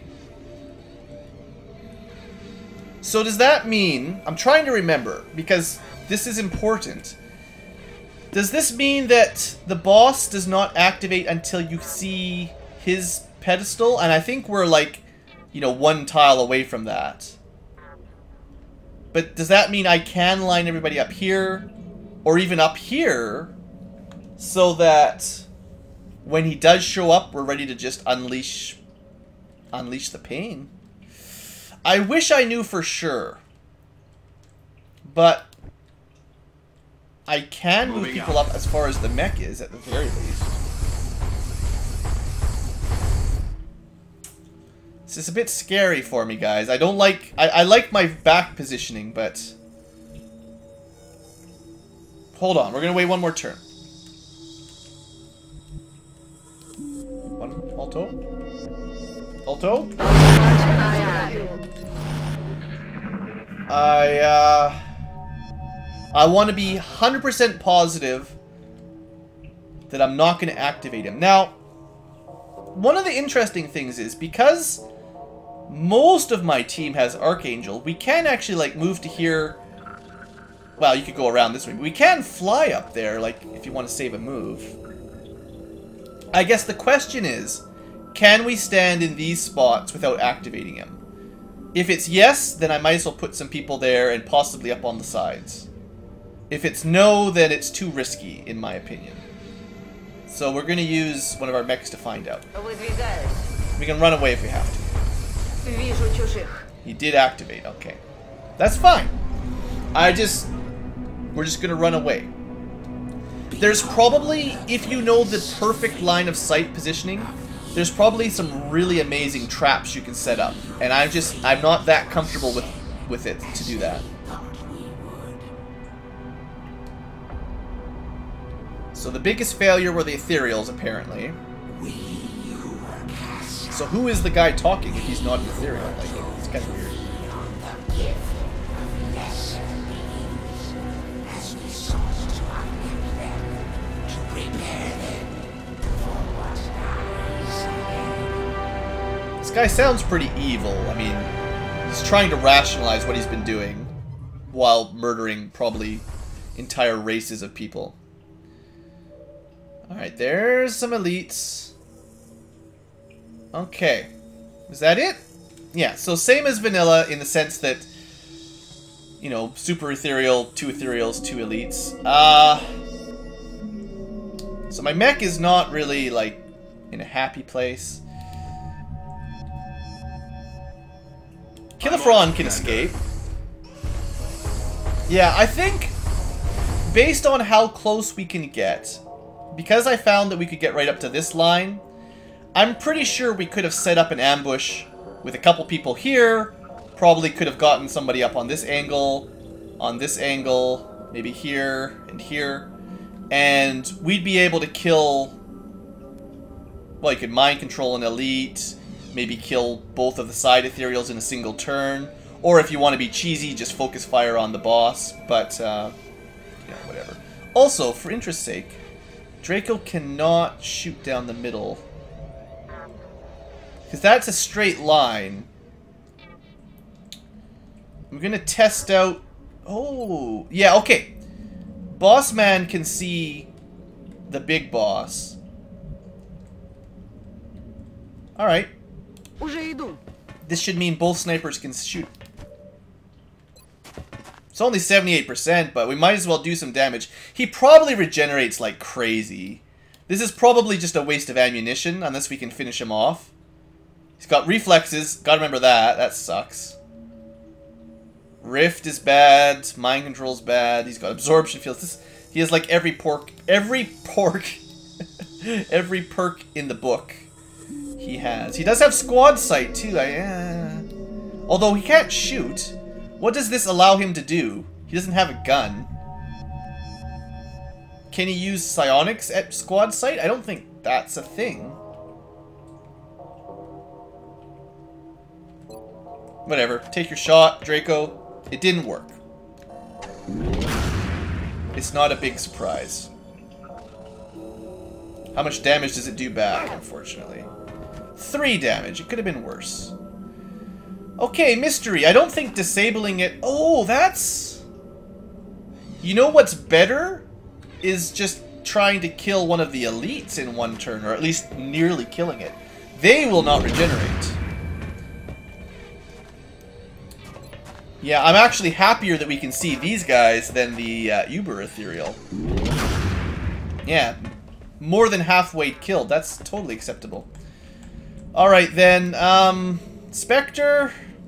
So does that mean, I'm trying to remember, because this is important. Does this mean that the boss does not activate until you see his pedestal? And I think we're like, you know, one tile away from that. But does that mean I can line everybody up here, or even up here, so that when he does show up, we're ready to just unleash the pain? I wish I knew for sure, but I can move people up as far as the mech is, at the very least. This is a bit scary for me, guys. I don't like... I like my back positioning, but... Hold on, we're gonna wait one more turn. Alto? Alto? I want to be 100% positive that I'm not going to activate him. Now, one of the interesting things is, because most of my team has Archangel, we can actually, like, move to here. Well, you could go around this way, but we can fly up there, like, if you want to save a move. I guess the question is, can we stand in these spots without activating him? If it's yes, then I might as well put some people there and possibly up on the sides. If it's no, then it's too risky, in my opinion. So we're going to use one of our mechs to find out. We can run away if we have to. He did activate, okay. That's fine. We're just going to run away. There's probably, if you know the perfect line of sight positioning, there's probably some really amazing traps you can set up. And I'm not that comfortable with it to do that. So the biggest failure were the ethereals, apparently. So who is the guy talking if he's not an ethereal? Like, it's kind of weird. This guy sounds pretty evil. I mean, he's trying to rationalize what he's been doing while murdering probably entire races of people. Alright, there's some elites. Okay. Is that it? Yeah, so same as vanilla in the sense that, you know, super ethereal, 2 ethereals, 2 elites. So my mech is not really, like, in a happy place. Killifron can escape. Yeah, I think, based on how close we can get, because I found that we could get right up to this line, I'm pretty sure we could have set up an ambush with a couple people here, probably could have gotten somebody up on this angle, maybe here and here, and we'd be able to kill, well, you could mind control an elite, maybe kill both of the side ethereals in a single turn, or if you want to be cheesy, just focus fire on the boss, but, yeah, whatever. Also, for interest's sake, Draco cannot shoot down the middle, because that's a straight line. I'm gonna test out... Oh, yeah, okay. Boss man can see the big boss. Alright. This should mean both snipers can shoot. It's only 78%, but we might as well do some damage. He probably regenerates like crazy. This is probably just a waste of ammunition, unless we can finish him off. He's got reflexes, gotta remember that. That sucks. Rift is bad, mind control's bad, he's got absorption fields. He has like every perk every perk in the book he has. He does have squad sight too, although he can't shoot. What does this allow him to do? He doesn't have a gun. Can he use psionics at squad sight? I don't think that's a thing. Whatever, take your shot, Draco. It didn't work. It's not a big surprise. How much damage does it do back, unfortunately? 3 damage. It could have been worse. Okay, mystery. I don't think disabling it... Oh, that's... You know what's better? Is just trying to kill one of the elites in one turn, or at least nearly killing it. They will not regenerate. Yeah, I'm actually happier that we can see these guys than the Uber Ethereal. Yeah, more than halfway killed. That's totally acceptable. Alright then, Spectre.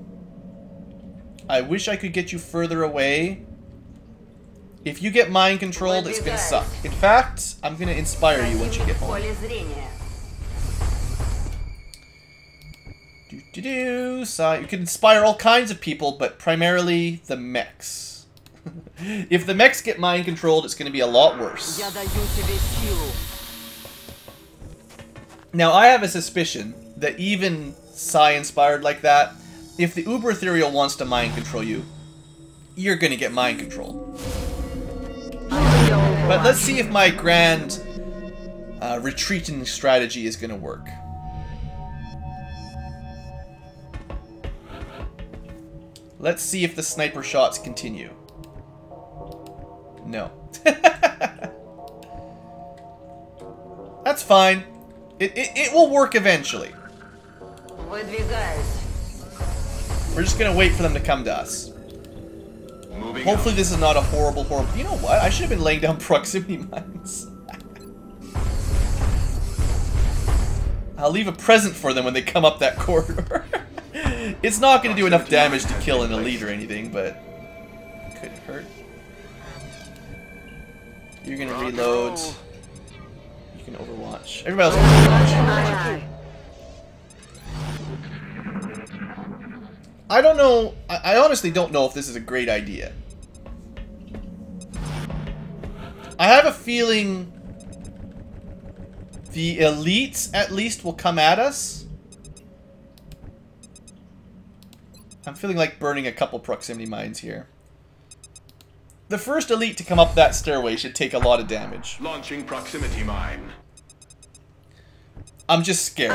I wish I could get you further away. If you get mind controlled, it's gonna suck. In fact, I'm gonna inspire you once you get home. So you can inspire all kinds of people, but primarily the mechs. If the mechs get mind controlled, it's going to be a lot worse. Now, I have a suspicion that even Psy inspired like that, if the Uber Ethereal wants to mind control you, you're going to get mind control. But let's see if my grand retreating strategy is going to work. Let's see if the sniper shots continue. No. That's fine. It will work eventually. We're just gonna wait for them to come to us. Hopefully this is not a horrible... You know what? I should have been laying down proximity mines. I'll leave a present for them when they come up that corridor. It's not going to do enough damage to kill an elite or anything, but it couldn't hurt. You're going to reload. You can overwatch. Everybody else can overwatch. I don't know. I honestly don't know if this is a great idea. I have a feeling the elites at least will come at us. I'm feeling like burning a couple proximity mines here. The first elite to come up that stairway should take a lot of damage. Launching proximity mine. I'm just scared.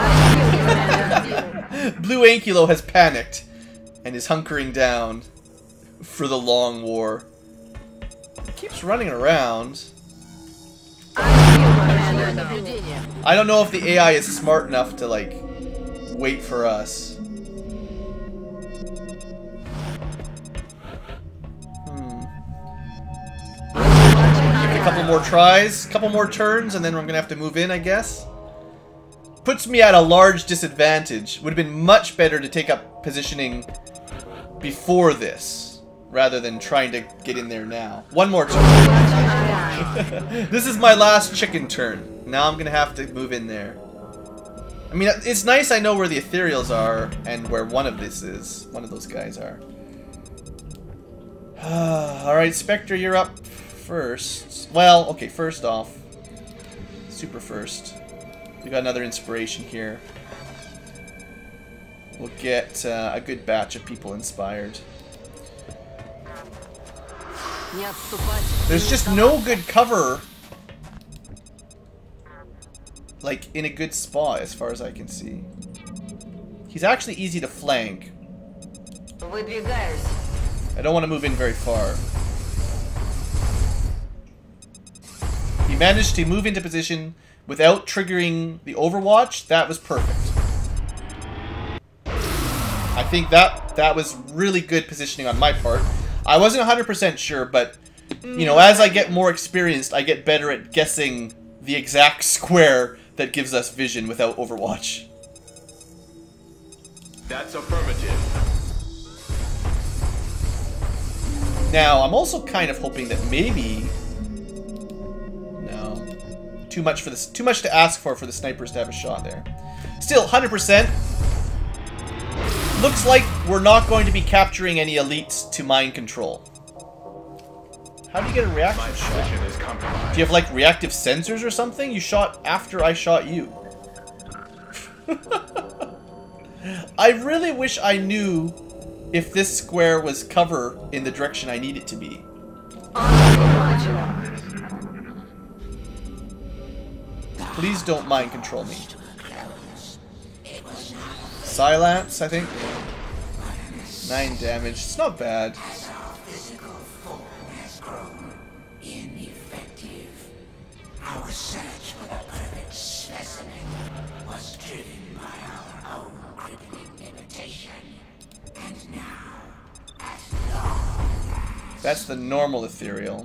BlueAnkylo has panicked and is hunkering down for the long war. He keeps running around. I don't know if the AI is smart enough to, like, wait for us. Give it a couple more tries, couple more turns, and then I'm gonna have to move in, I guess. Puts me at a large disadvantage. Would have been much better to take up positioning before this, rather than trying to get in there now. One more turn. This is my last chicken turn. Now I'm gonna have to move in there. I mean, it's nice I know where the ethereals are and where one of those guys are. Alright, Spectre, you're up first. Well, okay, first off. Super first. We got another inspiration here. We'll get a good batch of people inspired. There's just no good cover, like, in a good spot as far as I can see. He's actually easy to flank. I don't want to move in very far. He managed to move into position without triggering the Overwatch. That was perfect. I think that was really good positioning on my part. I wasn't 100% sure, but, you know, as I get more experienced, I get better at guessing the exact square that gives us vision without Overwatch. That's affirmative. Now, I'm also kind of hoping that maybe... No. Too much to ask for the snipers to have a shot there. Still, 100%. Looks like we're not going to be capturing any elites to mind control. How do you get a reaction shot? Do you have, like, reactive sensors or something? You shot after I shot you. I really wish I knew if this square was cover in the direction I need it to be. Please don't mind control me. Silence, I think. 9 damage. It's not bad. Our search for the perfect specimen was driven by our own crippling limitation. And now, at long last... That's the normal ethereal.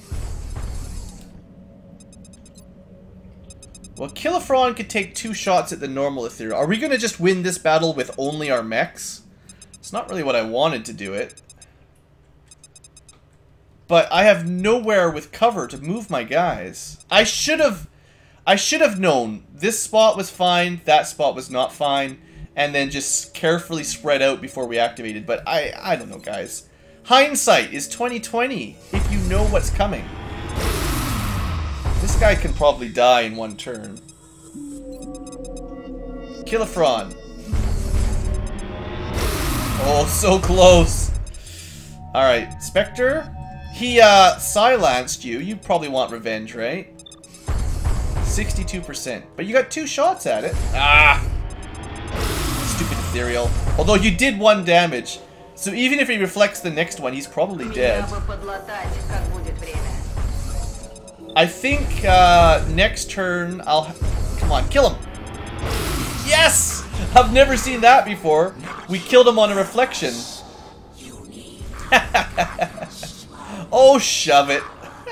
Well, Kilifron could take 2 shots at the normal ethereal. Are we going to just win this battle with only our mechs? It's not really what I wanted to do it. But I have nowhere with cover to move my guys. I should have known this spot was fine, that spot was not fine, and then just carefully spread out before we activated. But I don't know, guys. Hindsight is 20/20 if you know what's coming. This guy can probably die in 1 turn. Kilifron. Oh, so close. Alright, Spectre. He silenced you. You probably want revenge, right? 62%. But you got 2 shots at it. Ah! Stupid ethereal. Although you did 1 damage. So even if he reflects the next one, he's probably dead. I think next turn I'll... Come on, kill him! Yes! I've never seen that before. We killed him on a reflection. Oh, shove it.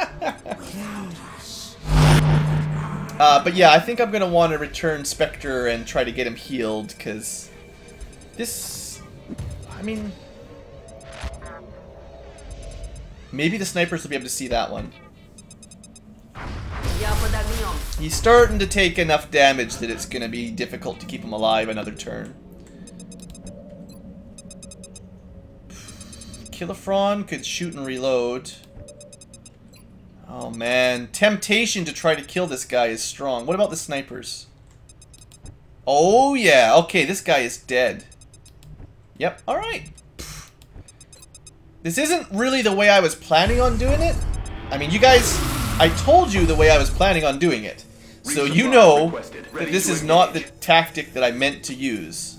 But yeah, I think I'm going to want to return Spectre and try to get him healed, because this... I mean... Maybe the snipers will be able to see that one. He's starting to take enough damage that it's going to be difficult to keep him alive another turn. Kilifron could shoot and reload. Oh man, temptation to try to kill this guy is strong. What about the snipers? Oh yeah, okay, this guy is dead. Yep, alright. This isn't really the way I was planning on doing it. I mean, you guys, I told you the way I was planning on doing it. So you know that this is not the tactic that I meant to use.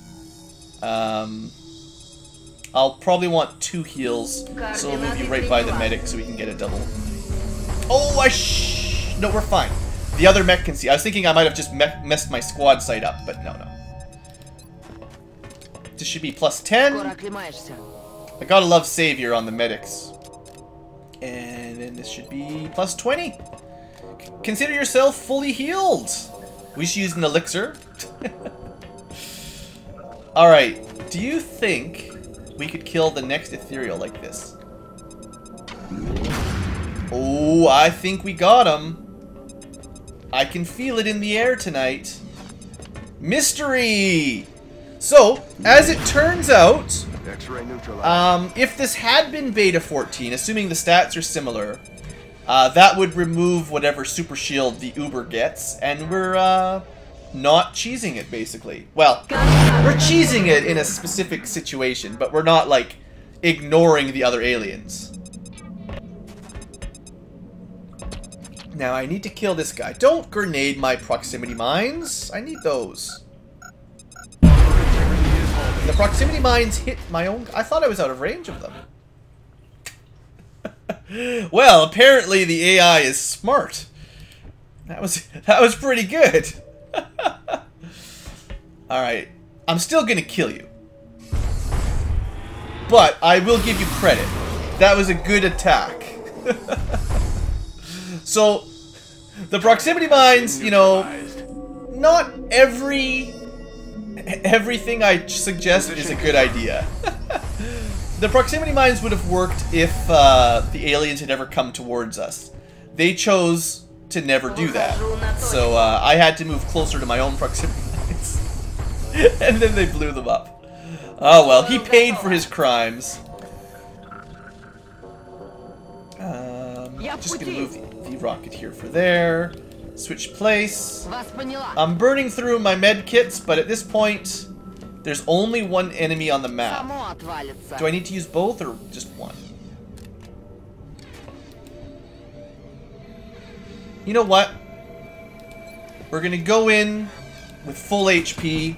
I'll probably want 2 heals, so we'll move you right by the medic so we can get a double. Oh, no, we're fine. The other mech can see. I was thinking I might have just messed my squad sight up, but no. This should be plus 10. I gotta love Savior on the medics. And then this should be plus 20. Consider yourself fully healed. We should use an elixir. Alright, do you think we could kill the next ethereal like this? Oh, I think we got him. I can feel it in the air tonight. Mystery! So, as it turns out, if this had been Beta 14, assuming the stats are similar, that would remove whatever super shield the Uber gets, and we're not cheesing it, basically. Well, we're cheesing it in a specific situation, but we're not, like, ignoring the other aliens. Now, I need to kill this guy. Don't grenade my proximity mines. I need those. The proximity mines hit my own... I thought I was out of range of them. Well, apparently the AI is smart. That was pretty good. Alright. I'm still gonna kill you. But I will give you credit. That was a good attack. So, the proximity mines, you know, not everything I suggest is a good idea. The proximity mines would have worked if the aliens had ever come towards us. They chose to never do that. So I had to move closer to my own proximity mines. And then they blew them up. Oh well, he paid for his crimes. Just gonna move the rocket here for there. Switch place. I'm burning through my med kits, but at this point, there's only one enemy on the map. Do I need to use both or just one? You know what? We're gonna go in with full HP.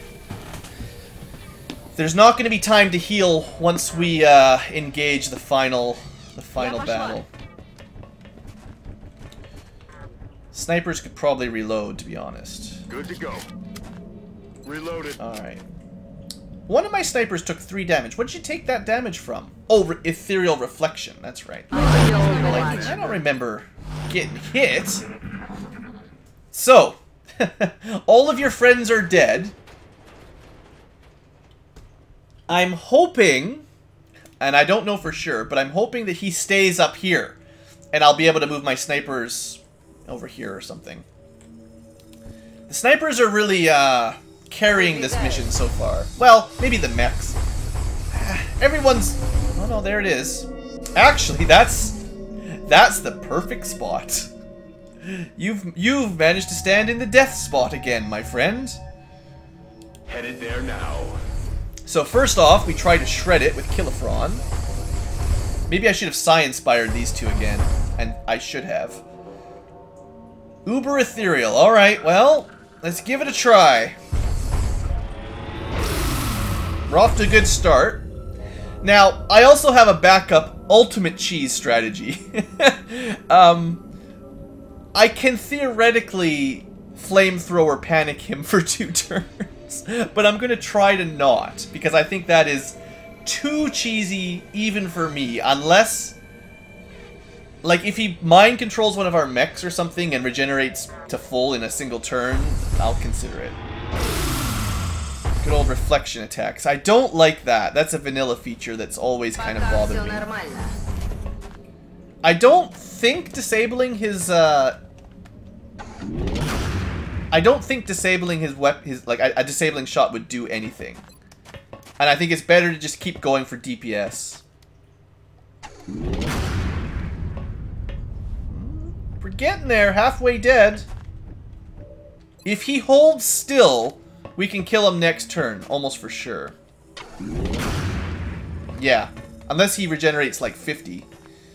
There's not gonna be time to heal once we engage the final battle. Snipers could probably reload, to be honest. Good to go. Reloaded. Alright. One of my snipers took 3 damage. What did you take that damage from? Oh, ethereal reflection. That's right. I don't remember getting hit. So, all of your friends are dead. I'm hoping, and I don't know for sure, but I'm hoping that he stays up here. And I'll be able to move my snipers over here or something. The snipers are really carrying this mission so far. Well, maybe the mechs. Everyone's... Oh no, there it is. Actually, that's the perfect spot. You've managed to stand in the death spot again, my friend. Headed there now. So first off, we try to shred it with Kilifron. Maybe I should have Psi-inspired these two again, and I should have. Uber Ethereal. Alright, well, let's give it a try. We're off to a good start. Now, I also have a backup ultimate cheese strategy. I can theoretically flamethrower panic him for 2 turns, but I'm going to try to not, because I think that is too cheesy even for me, unless... Like, if he mind controls one of our mechs or something and regenerates to full in a single turn, I'll consider it. Good old reflection attacks. I don't like that. That's a vanilla feature that's always kind of bothered me. I don't think disabling his, I don't think disabling his like, a disabling shot would do anything. And I think it's better to just keep going for DPS. We're getting there, halfway dead. If he holds still, we can kill him next turn, almost for sure. Yeah, unless he regenerates like 50.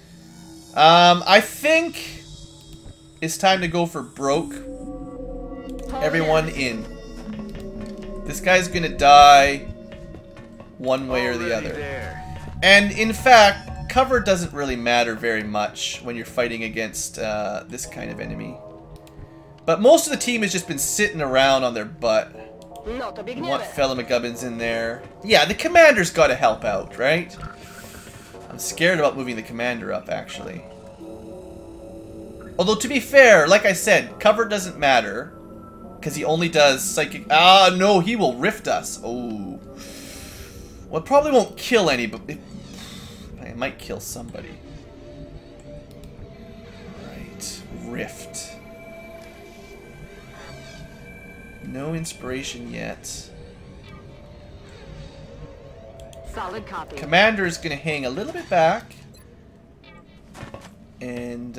I think it's time to go for broke. Everyone in. This guy's gonna die one way or the other. And in fact, cover doesn't really matter very much when you're fighting against this kind of enemy. But most of the team has just been sitting around on their butt. No to We biegniemy. want Fella McGubbins in there. Yeah, the commander's got to help out, right? I'm scared about moving the commander up, actually. Although, to be fair, like I said, cover doesn't matter. Because he only does psychic... Ah, no, he will rift us. Oh. Well, it probably won't kill any, but... It might kill somebody. Right. Rift. No inspiration yet. Solid copy. Commander is going to hang a little bit back. And,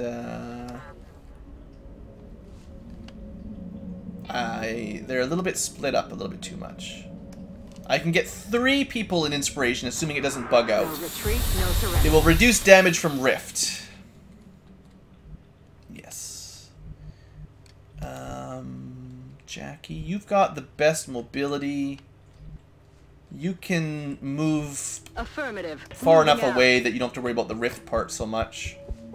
they're a little bit split up a little bit too much. I can get 3 people in inspiration, assuming it doesn't bug out. No retreat, no surrender. It will reduce damage from Rift. Yes. Jackie, you've got the best mobility. You can move Affirmative. far Moving enough out. away that you don't have to worry about the Rift part so much.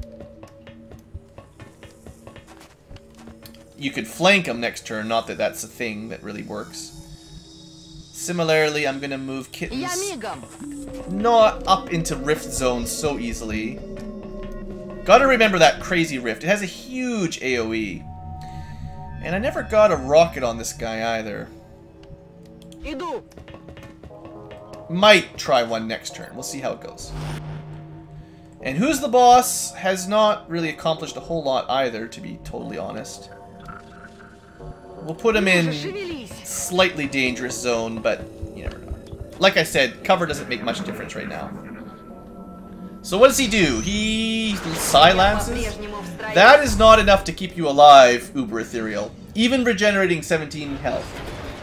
You could flank him next turn, not that that's a thing that really works. Similarly, I'm going to move Kittens Ja migam. not up into Rift zone so easily. Gotta remember that crazy Rift. It has a huge AoE. And I never got a rocket on this guy either. Idu. Might try one next turn. We'll see how it goes. And who's the boss has not really accomplished a whole lot either, to be totally honest. We'll put him in slightly dangerous zone, but you never know. Like I said, cover doesn't make much difference right now. So what does he do? He silences? That is not enough to keep you alive, Uber Ethereal. Even regenerating 17 health.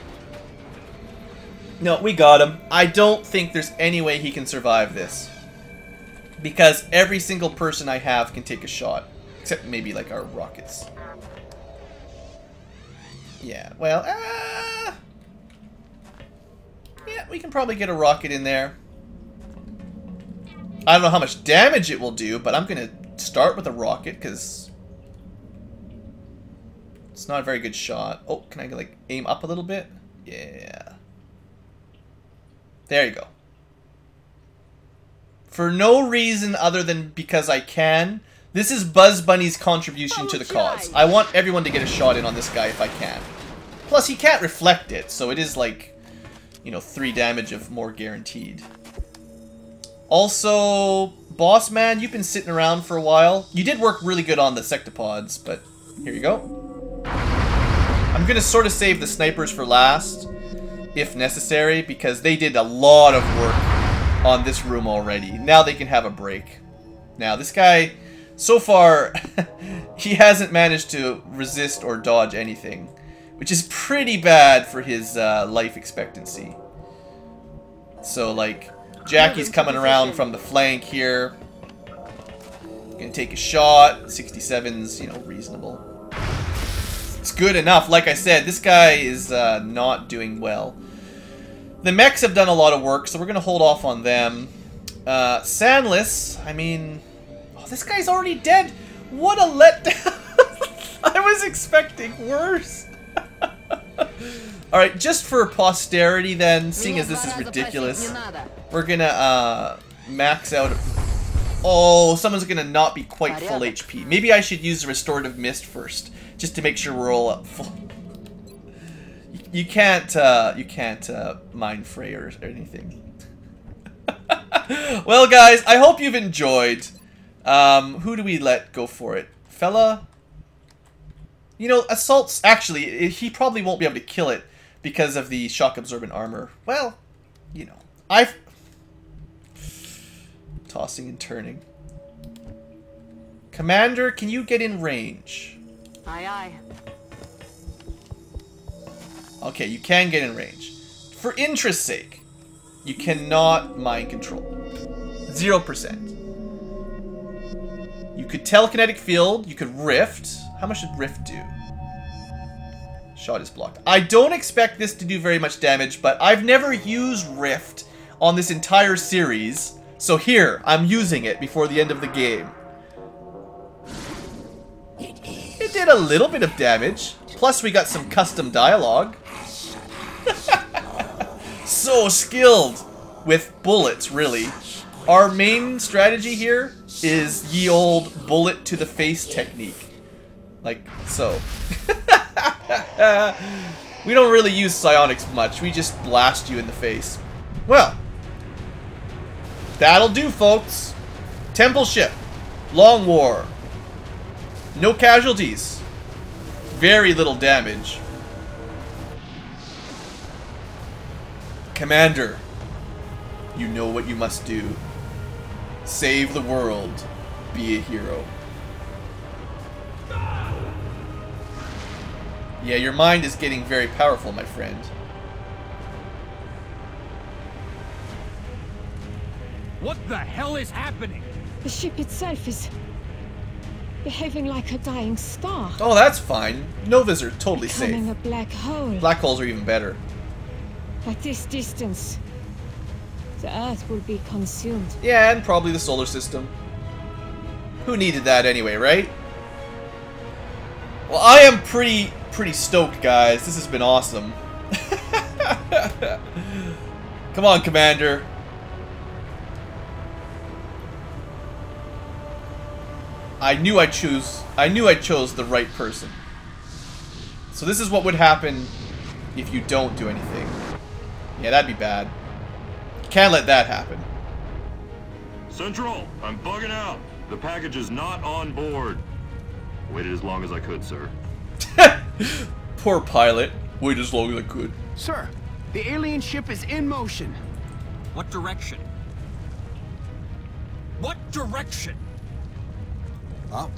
No, we got him. I don't think there's any way he can survive this. Because every single person I have can take a shot. Except maybe like our rockets. Yeah, well, yeah, we can probably get a rocket in there. I don't know how much damage it will do, but I'm going to start with a rocket because it's not a very good shot. Oh, can I like aim up a little bit? Yeah. There you go. For no reason other than because I can, this is Buzz Bunny's contribution to the cause. I want everyone to get a shot in on this guy if I can. Plus, he can't reflect it, so it is like, you know, 3 damage of more guaranteed. Also, Boss Man, you've been sitting around for a while. You did work really good on the sectopods, but here you go. I'm going to sort of save the snipers for last, if necessary, because they did a lot of work on this room already. Now they can have a break. Now, this guy, so far, he hasn't managed to resist or dodge anything, which is pretty bad for his life expectancy. So, like, Jackie's coming around from the flank here. Gonna take a shot. 67's, you know, reasonable. It's good enough. Like I said, this guy is not doing well. The mechs have done a lot of work, so we're gonna hold off on them. Sandless, I mean... Oh, this guy's already dead! What a letdown! I was expecting worse! Alright, just for posterity then, seeing as this is ridiculous, we're gonna max out... Oh, someone's gonna not be quite full HP. Maybe I should use the Restorative Mist first, just to make sure we're all up full. You can't mine Frey or anything. Well, guys, I hope you've enjoyed. Who do we let go for it? Fella? You know, Assault's... Actually, he probably won't be able to kill it because of the shock-absorbent armor. Well, you know. I've... Tossing and turning. Commander, can you get in range? Aye, aye. Okay, you can get in range. For interest's sake, you cannot mind control. 0%. You could telekinetic field, you could rift. How much did rift do? Shot is blocked. I don't expect this to do very much damage, but I've never used rift on this entire series. So here, I'm using it before the end of the game. It did a little bit of damage. Plus, we got some custom dialogue. So skilled with bullets, really. Our main strategy here is ye old bullet to the face technique. Like so. We don't really use psionics much. We just blast you in the face. Well, that'll do, folks. Temple ship. Long war. No casualties. Very little damage. Commander, you know what you must do. Save the world. Be a hero. Yeah, your mind is getting very powerful, my friend. What the hell is happening? The ship itself is behaving like a dying star. Oh, that's fine. Novas are totally Becoming safe. a black hole. Black holes are even better. At this distance, the Earth will be consumed. Yeah, and probably the solar system. Who needed that anyway, right? Well, I am pretty stoked, guys. This has been awesome. Come on, Commander. I knew I chose the right person. So this is what would happen if you don't do anything. Yeah, that'd be bad. Can't let that happen. Central, I'm bugging out. The package is not on board. Waited as long as I could, sir. Poor pilot. Waited as long as I could. Sir, the alien ship is in motion. What direction? What direction? Up.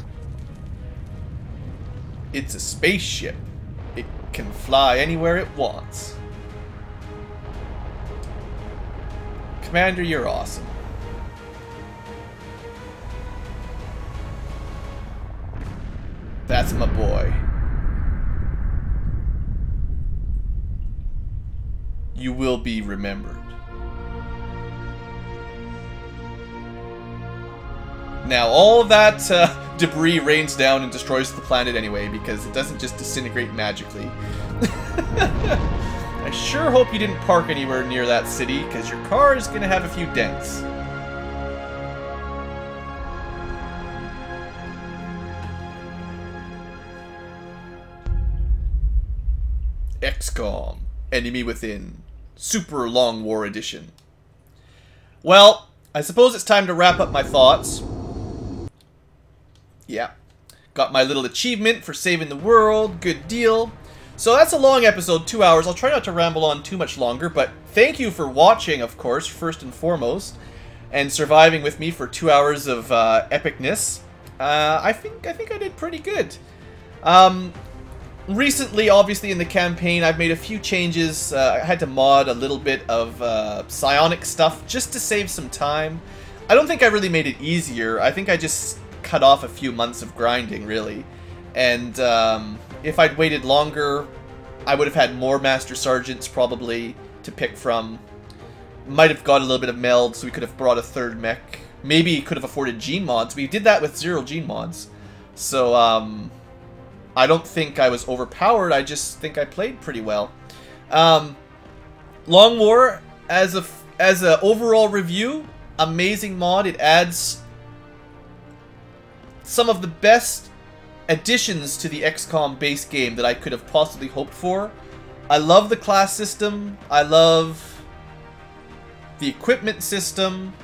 It's a spaceship. It can fly anywhere it wants. Commander, you're awesome. That's my boy. You will be remembered. Now, all of that debris rains down and destroys the planet anyway, because it doesn't just disintegrate magically. I sure hope you didn't park anywhere near that city, because your car is going to have a few dents. XCOM, Enemy Within, Super Long War Edition. Well, I suppose it's time to wrap up my thoughts. Yeah. Got my little achievement for saving the world. Good deal. So that's a long episode, 2 hours. I'll try not to ramble on too much longer, but thank you for watching, of course, first and foremost, and surviving with me for 2 hours of epicness. I think I did pretty good. Recently, obviously, in the campaign, I've made a few changes. I had to mod a little bit of psionic stuff just to save some time. I don't think I really made it easier. I think I just cut off a few months of grinding, really. And if I'd waited longer, I would have had more Master Sergeants, probably, to pick from. Might have got a little bit of meld, so we could have brought a third mech. Maybe could have afforded gene mods. We did that with 0 gene mods. So, I don't think I was overpowered, I just think I played pretty well. Long War, as a overall review, amazing mod. It adds some of the best additions to the XCOM base game that I could have possibly hoped for. I love the class system. I love the equipment system.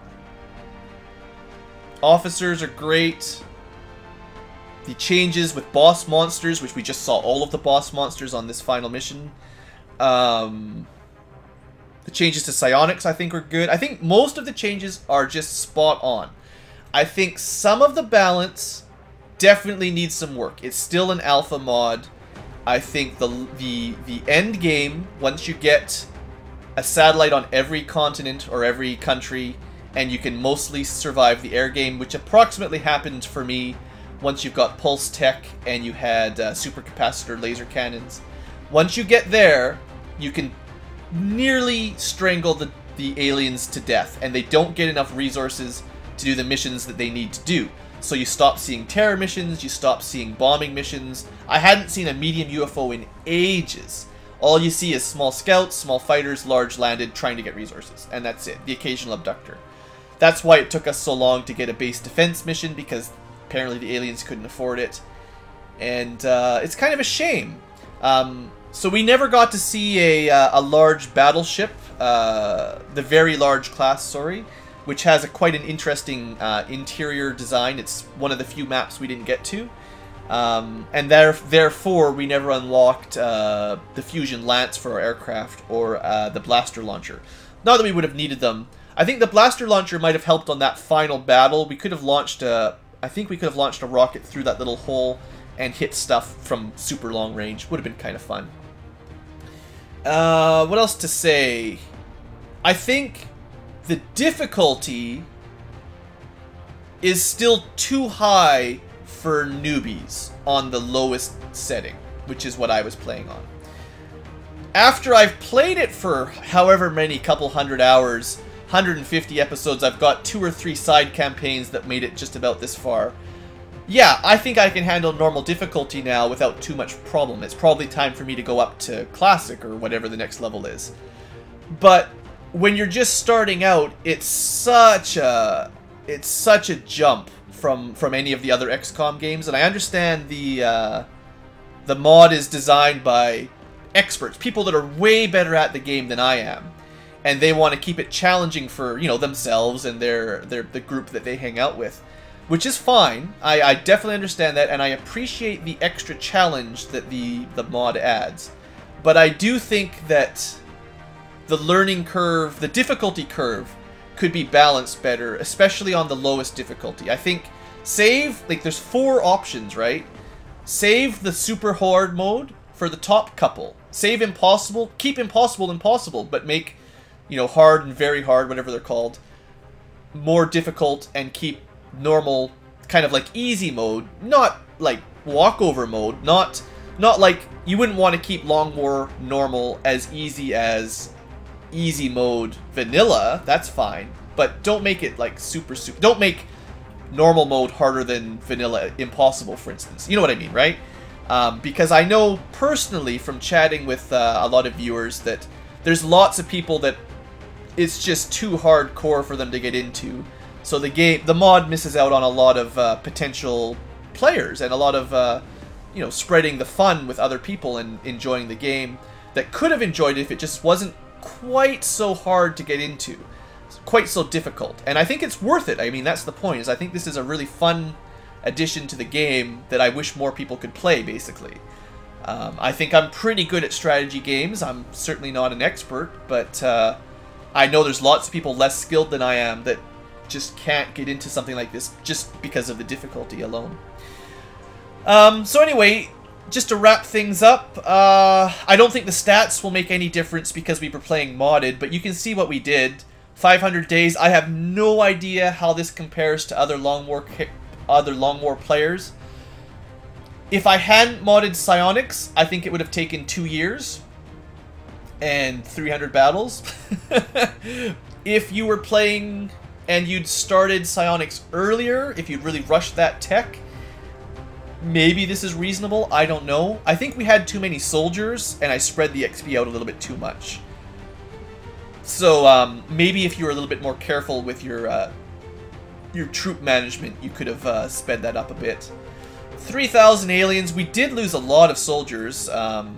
Officers are great. The changes with boss monsters, which we just saw all of the boss monsters on this final mission. The changes to psionics, I think, are good. I think most of the changes are just spot on. I think some of the balance definitely needs some work. It's still an alpha mod. I think the end game, once you get a satellite on every continent or every country, and you can mostly survive the air game, which approximately happened for me once you've got pulse tech and you had supercapacitor laser cannons. Once you get there, you can nearly strangle the aliens to death, and they don't get enough resources to do the missions that they need to do. So you stop seeing terror missions, you stop seeing bombing missions. I hadn't seen a medium UFO in ages. All you see is small scouts, small fighters, large landed, trying to get resources. And that's it. The occasional abductor. That's why it took us so long to get a base defense mission, because apparently the aliens couldn't afford it. And it's kind of a shame. So we never got to see a large battleship, the very large class, sorry, which has quite an interesting interior design. It's one of the few maps we didn't get to. And therefore, we never unlocked the Fusion Lance for our aircraft or the blaster launcher. Not that we would have needed them. I think the blaster launcher might have helped on that final battle. We could have launched I think we could have launched a rocket through that little hole and hit stuff from super long range. Would have been kind of fun. What else to say? I think the difficulty is still too high for newbies on the lowest setting, which is what I was playing on. After I've played it for however many couple hundred hours, 150 episodes, I've got 2 or 3 side campaigns that made it just about this far. Yeah, I think I can handle normal difficulty now without too much problem. It's probably time for me to go up to classic or whatever the next level is. But when you're just starting out, it's such a jump from any of the other XCOM games, and I understand the mod is designed by experts, people that are way better at the game than I am, and they want to keep it challenging for, you know, themselves and the group that they hang out with, which is fine. I definitely understand that, and I appreciate the extra challenge that the mod adds. But I do think that the learning curve, the difficulty curve, could be balanced better, especially on the lowest difficulty. I think save, like, there's 4 options, right? Save the super hard mode for the top couple. Save impossible, keep impossible impossible, but make, you know, hard and very hard, whatever they're called, more difficult, and keep normal, kind of like easy mode, not like walkover mode, not like, you wouldn't want to keep Long War normal as easy mode vanilla, that's fine, but don't make it like super, don't make normal mode harder than vanilla impossible, for instance. You know what I mean, right? Because I know personally from chatting with a lot of viewers that there's lots of people that it's just too hardcore for them to get into. So the mod misses out on a lot of potential players and a lot of, you know, spreading the fun with other people and enjoying the game that could have enjoyed it if it just wasn't quite so hard to get into, quite so difficult. And I think it's worth it. I mean, that's the point, is I think this is a really fun addition to the game that I wish more people could play, basically. I think I'm pretty good at strategy games. I'm certainly not an expert, but I know there's lots of people less skilled than I am that just can't get into something like this just because of the difficulty alone. So anyway, just to wrap things up, I don't think the stats will make any difference because we were playing modded, but you can see what we did. 500 days. I have no idea how this compares to other Long War players. If I hadn't modded psionics, I think it would have taken 2 years and 300 battles. If you were playing and you'd started psionics earlier, if you'd really rushed that tech, maybe this is reasonable. I don't know. I think we had too many soldiers, and I spread the XP out a little bit too much. So maybe if you were a little bit more careful with your troop management, you could have sped that up a bit. 3,000 aliens. We did lose a lot of soldiers, and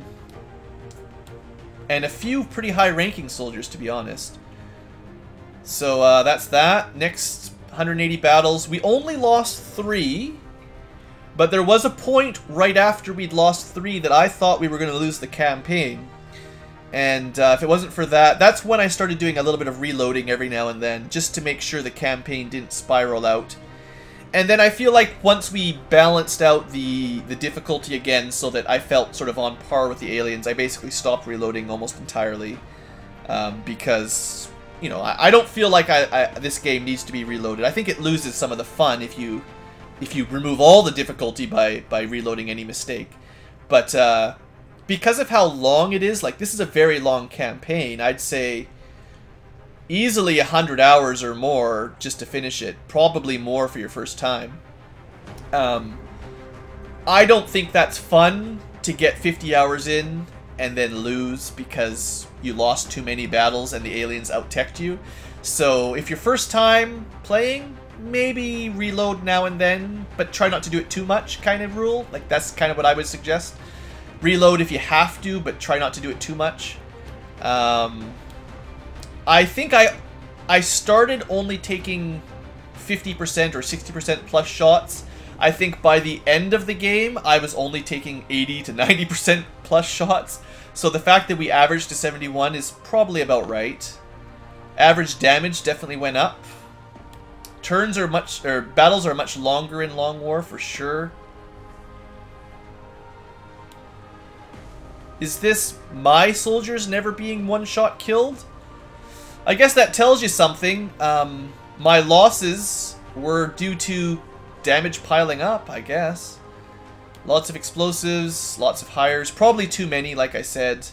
a few pretty high-ranking soldiers, to be honest. So that's that. Next 180 battles. We only lost 3. But there was a point right after we'd lost 3 that I thought we were going to lose the campaign. And if it wasn't for that, that's when I started doing a little bit of reloading every now and then, just to make sure the campaign didn't spiral out. And then I feel like once we balanced out the difficulty again so that I felt sort of on par with the aliens, I basically stopped reloading almost entirely. Because, you know, I don't feel like this game needs to be reloaded. I think it loses some of the fun if you remove all the difficulty by reloading any mistake. But because of how long it is, like, this is a very long campaign, I'd say easily 100 hours or more just to finish it. Probably more for your first time. I don't think that's fun to get 50 hours in and then lose because you lost too many battles and the aliens out-teched you. So if your first time playing, maybe reload now and then, but try not to do it too much kind of rule. Like, that's kind of what I would suggest. Reload if you have to, but try not to do it too much. I think I started only taking 50% or 60% plus shots. I think by the end of the game, I was only taking 80 to 90% plus shots. So the fact that we averaged to 71 is probably about right. Average damage definitely went up. Turns are battles are much longer in Long War for sure. Is this my soldiers never being one-shot killed? I guess that tells you something. My losses were due to damage piling up, I guess. Lots of explosives, lots of hires. Probably too many, like I said.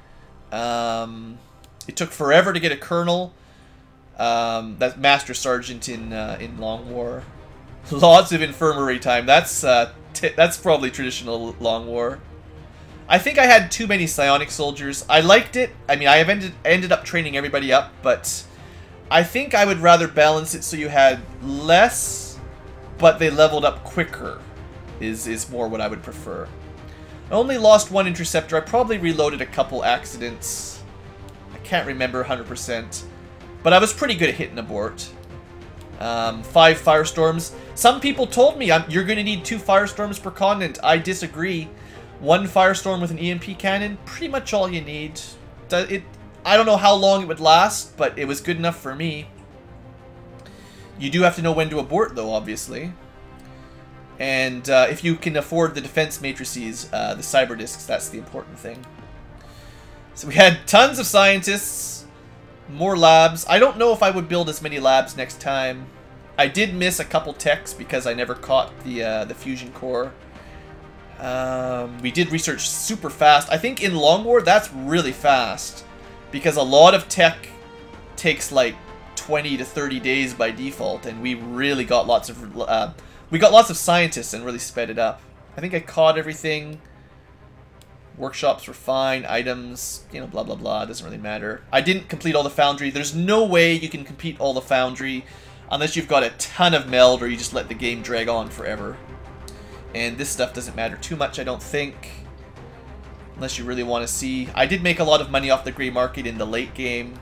It took forever to get a colonel. That Master Sergeant in Long War. Lots of infirmary time. That's probably traditional Long War. I think I had too many psionic soldiers. I liked it. I mean, I have ended up training everybody up, but I think I would rather balance it so you had less, but they leveled up quicker. Is more what I would prefer. I only lost one interceptor. I probably reloaded a couple accidents. I can't remember 100%. But I was pretty good at hitting abort. 5 firestorms. Some people told me you're going to need 2 firestorms per continent. I disagree. 1 firestorm with an EMP cannon, pretty much all you need. I don't know how long it would last, but it was good enough for me. You do have to know when to abort, though, obviously. And if you can afford the defense matrices, the cyber discs, that's the important thing. So we had tons of scientists, more labs. I don't know if I would build as many labs next time. I did miss a couple techs because I never caught the fusion core. We did research super fast. I think in Long War, that's really fast. Because a lot of tech takes like 20 to 30 days by default. And we really got lots of... we got lots of scientists and really sped it up. I think I caught everything. Workshops were fine. Items, you know, blah, blah, blah. Doesn't really matter. I didn't complete all the foundry. There's no way you can complete all the foundry unless you've got a ton of meld or you just let the game drag on forever. And this stuff doesn't matter too much, I don't think. Unless you really want to see. I did make a lot of money off the gray market in the late game.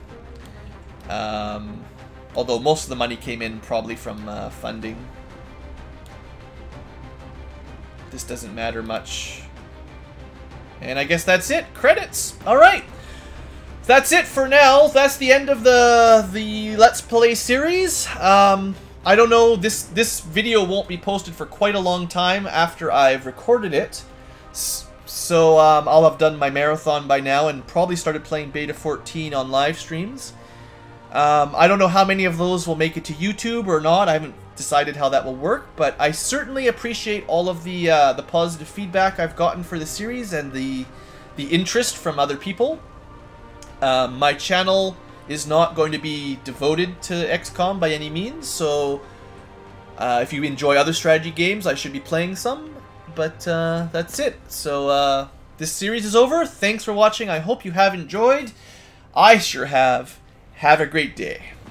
Although most of the money came in probably from funding. This doesn't matter much. And I guess that's it. Credits. Alright. That's it for now. That's the end of the Let's Play series. I don't know, this video won't be posted for quite a long time after I've recorded it. So I'll have done my marathon by now and probably started playing Beta 14 on live streams. I don't know how many of those will make it to YouTube or not. I haven't decided how that will work, but I certainly appreciate all of the positive feedback I've gotten for the series and the interest from other people. My channel is not going to be devoted to XCOM by any means, so if you enjoy other strategy games, I should be playing some, but that's it. So this series is over. Thanks for watching. I hope you have enjoyed. I sure have. Have a great day.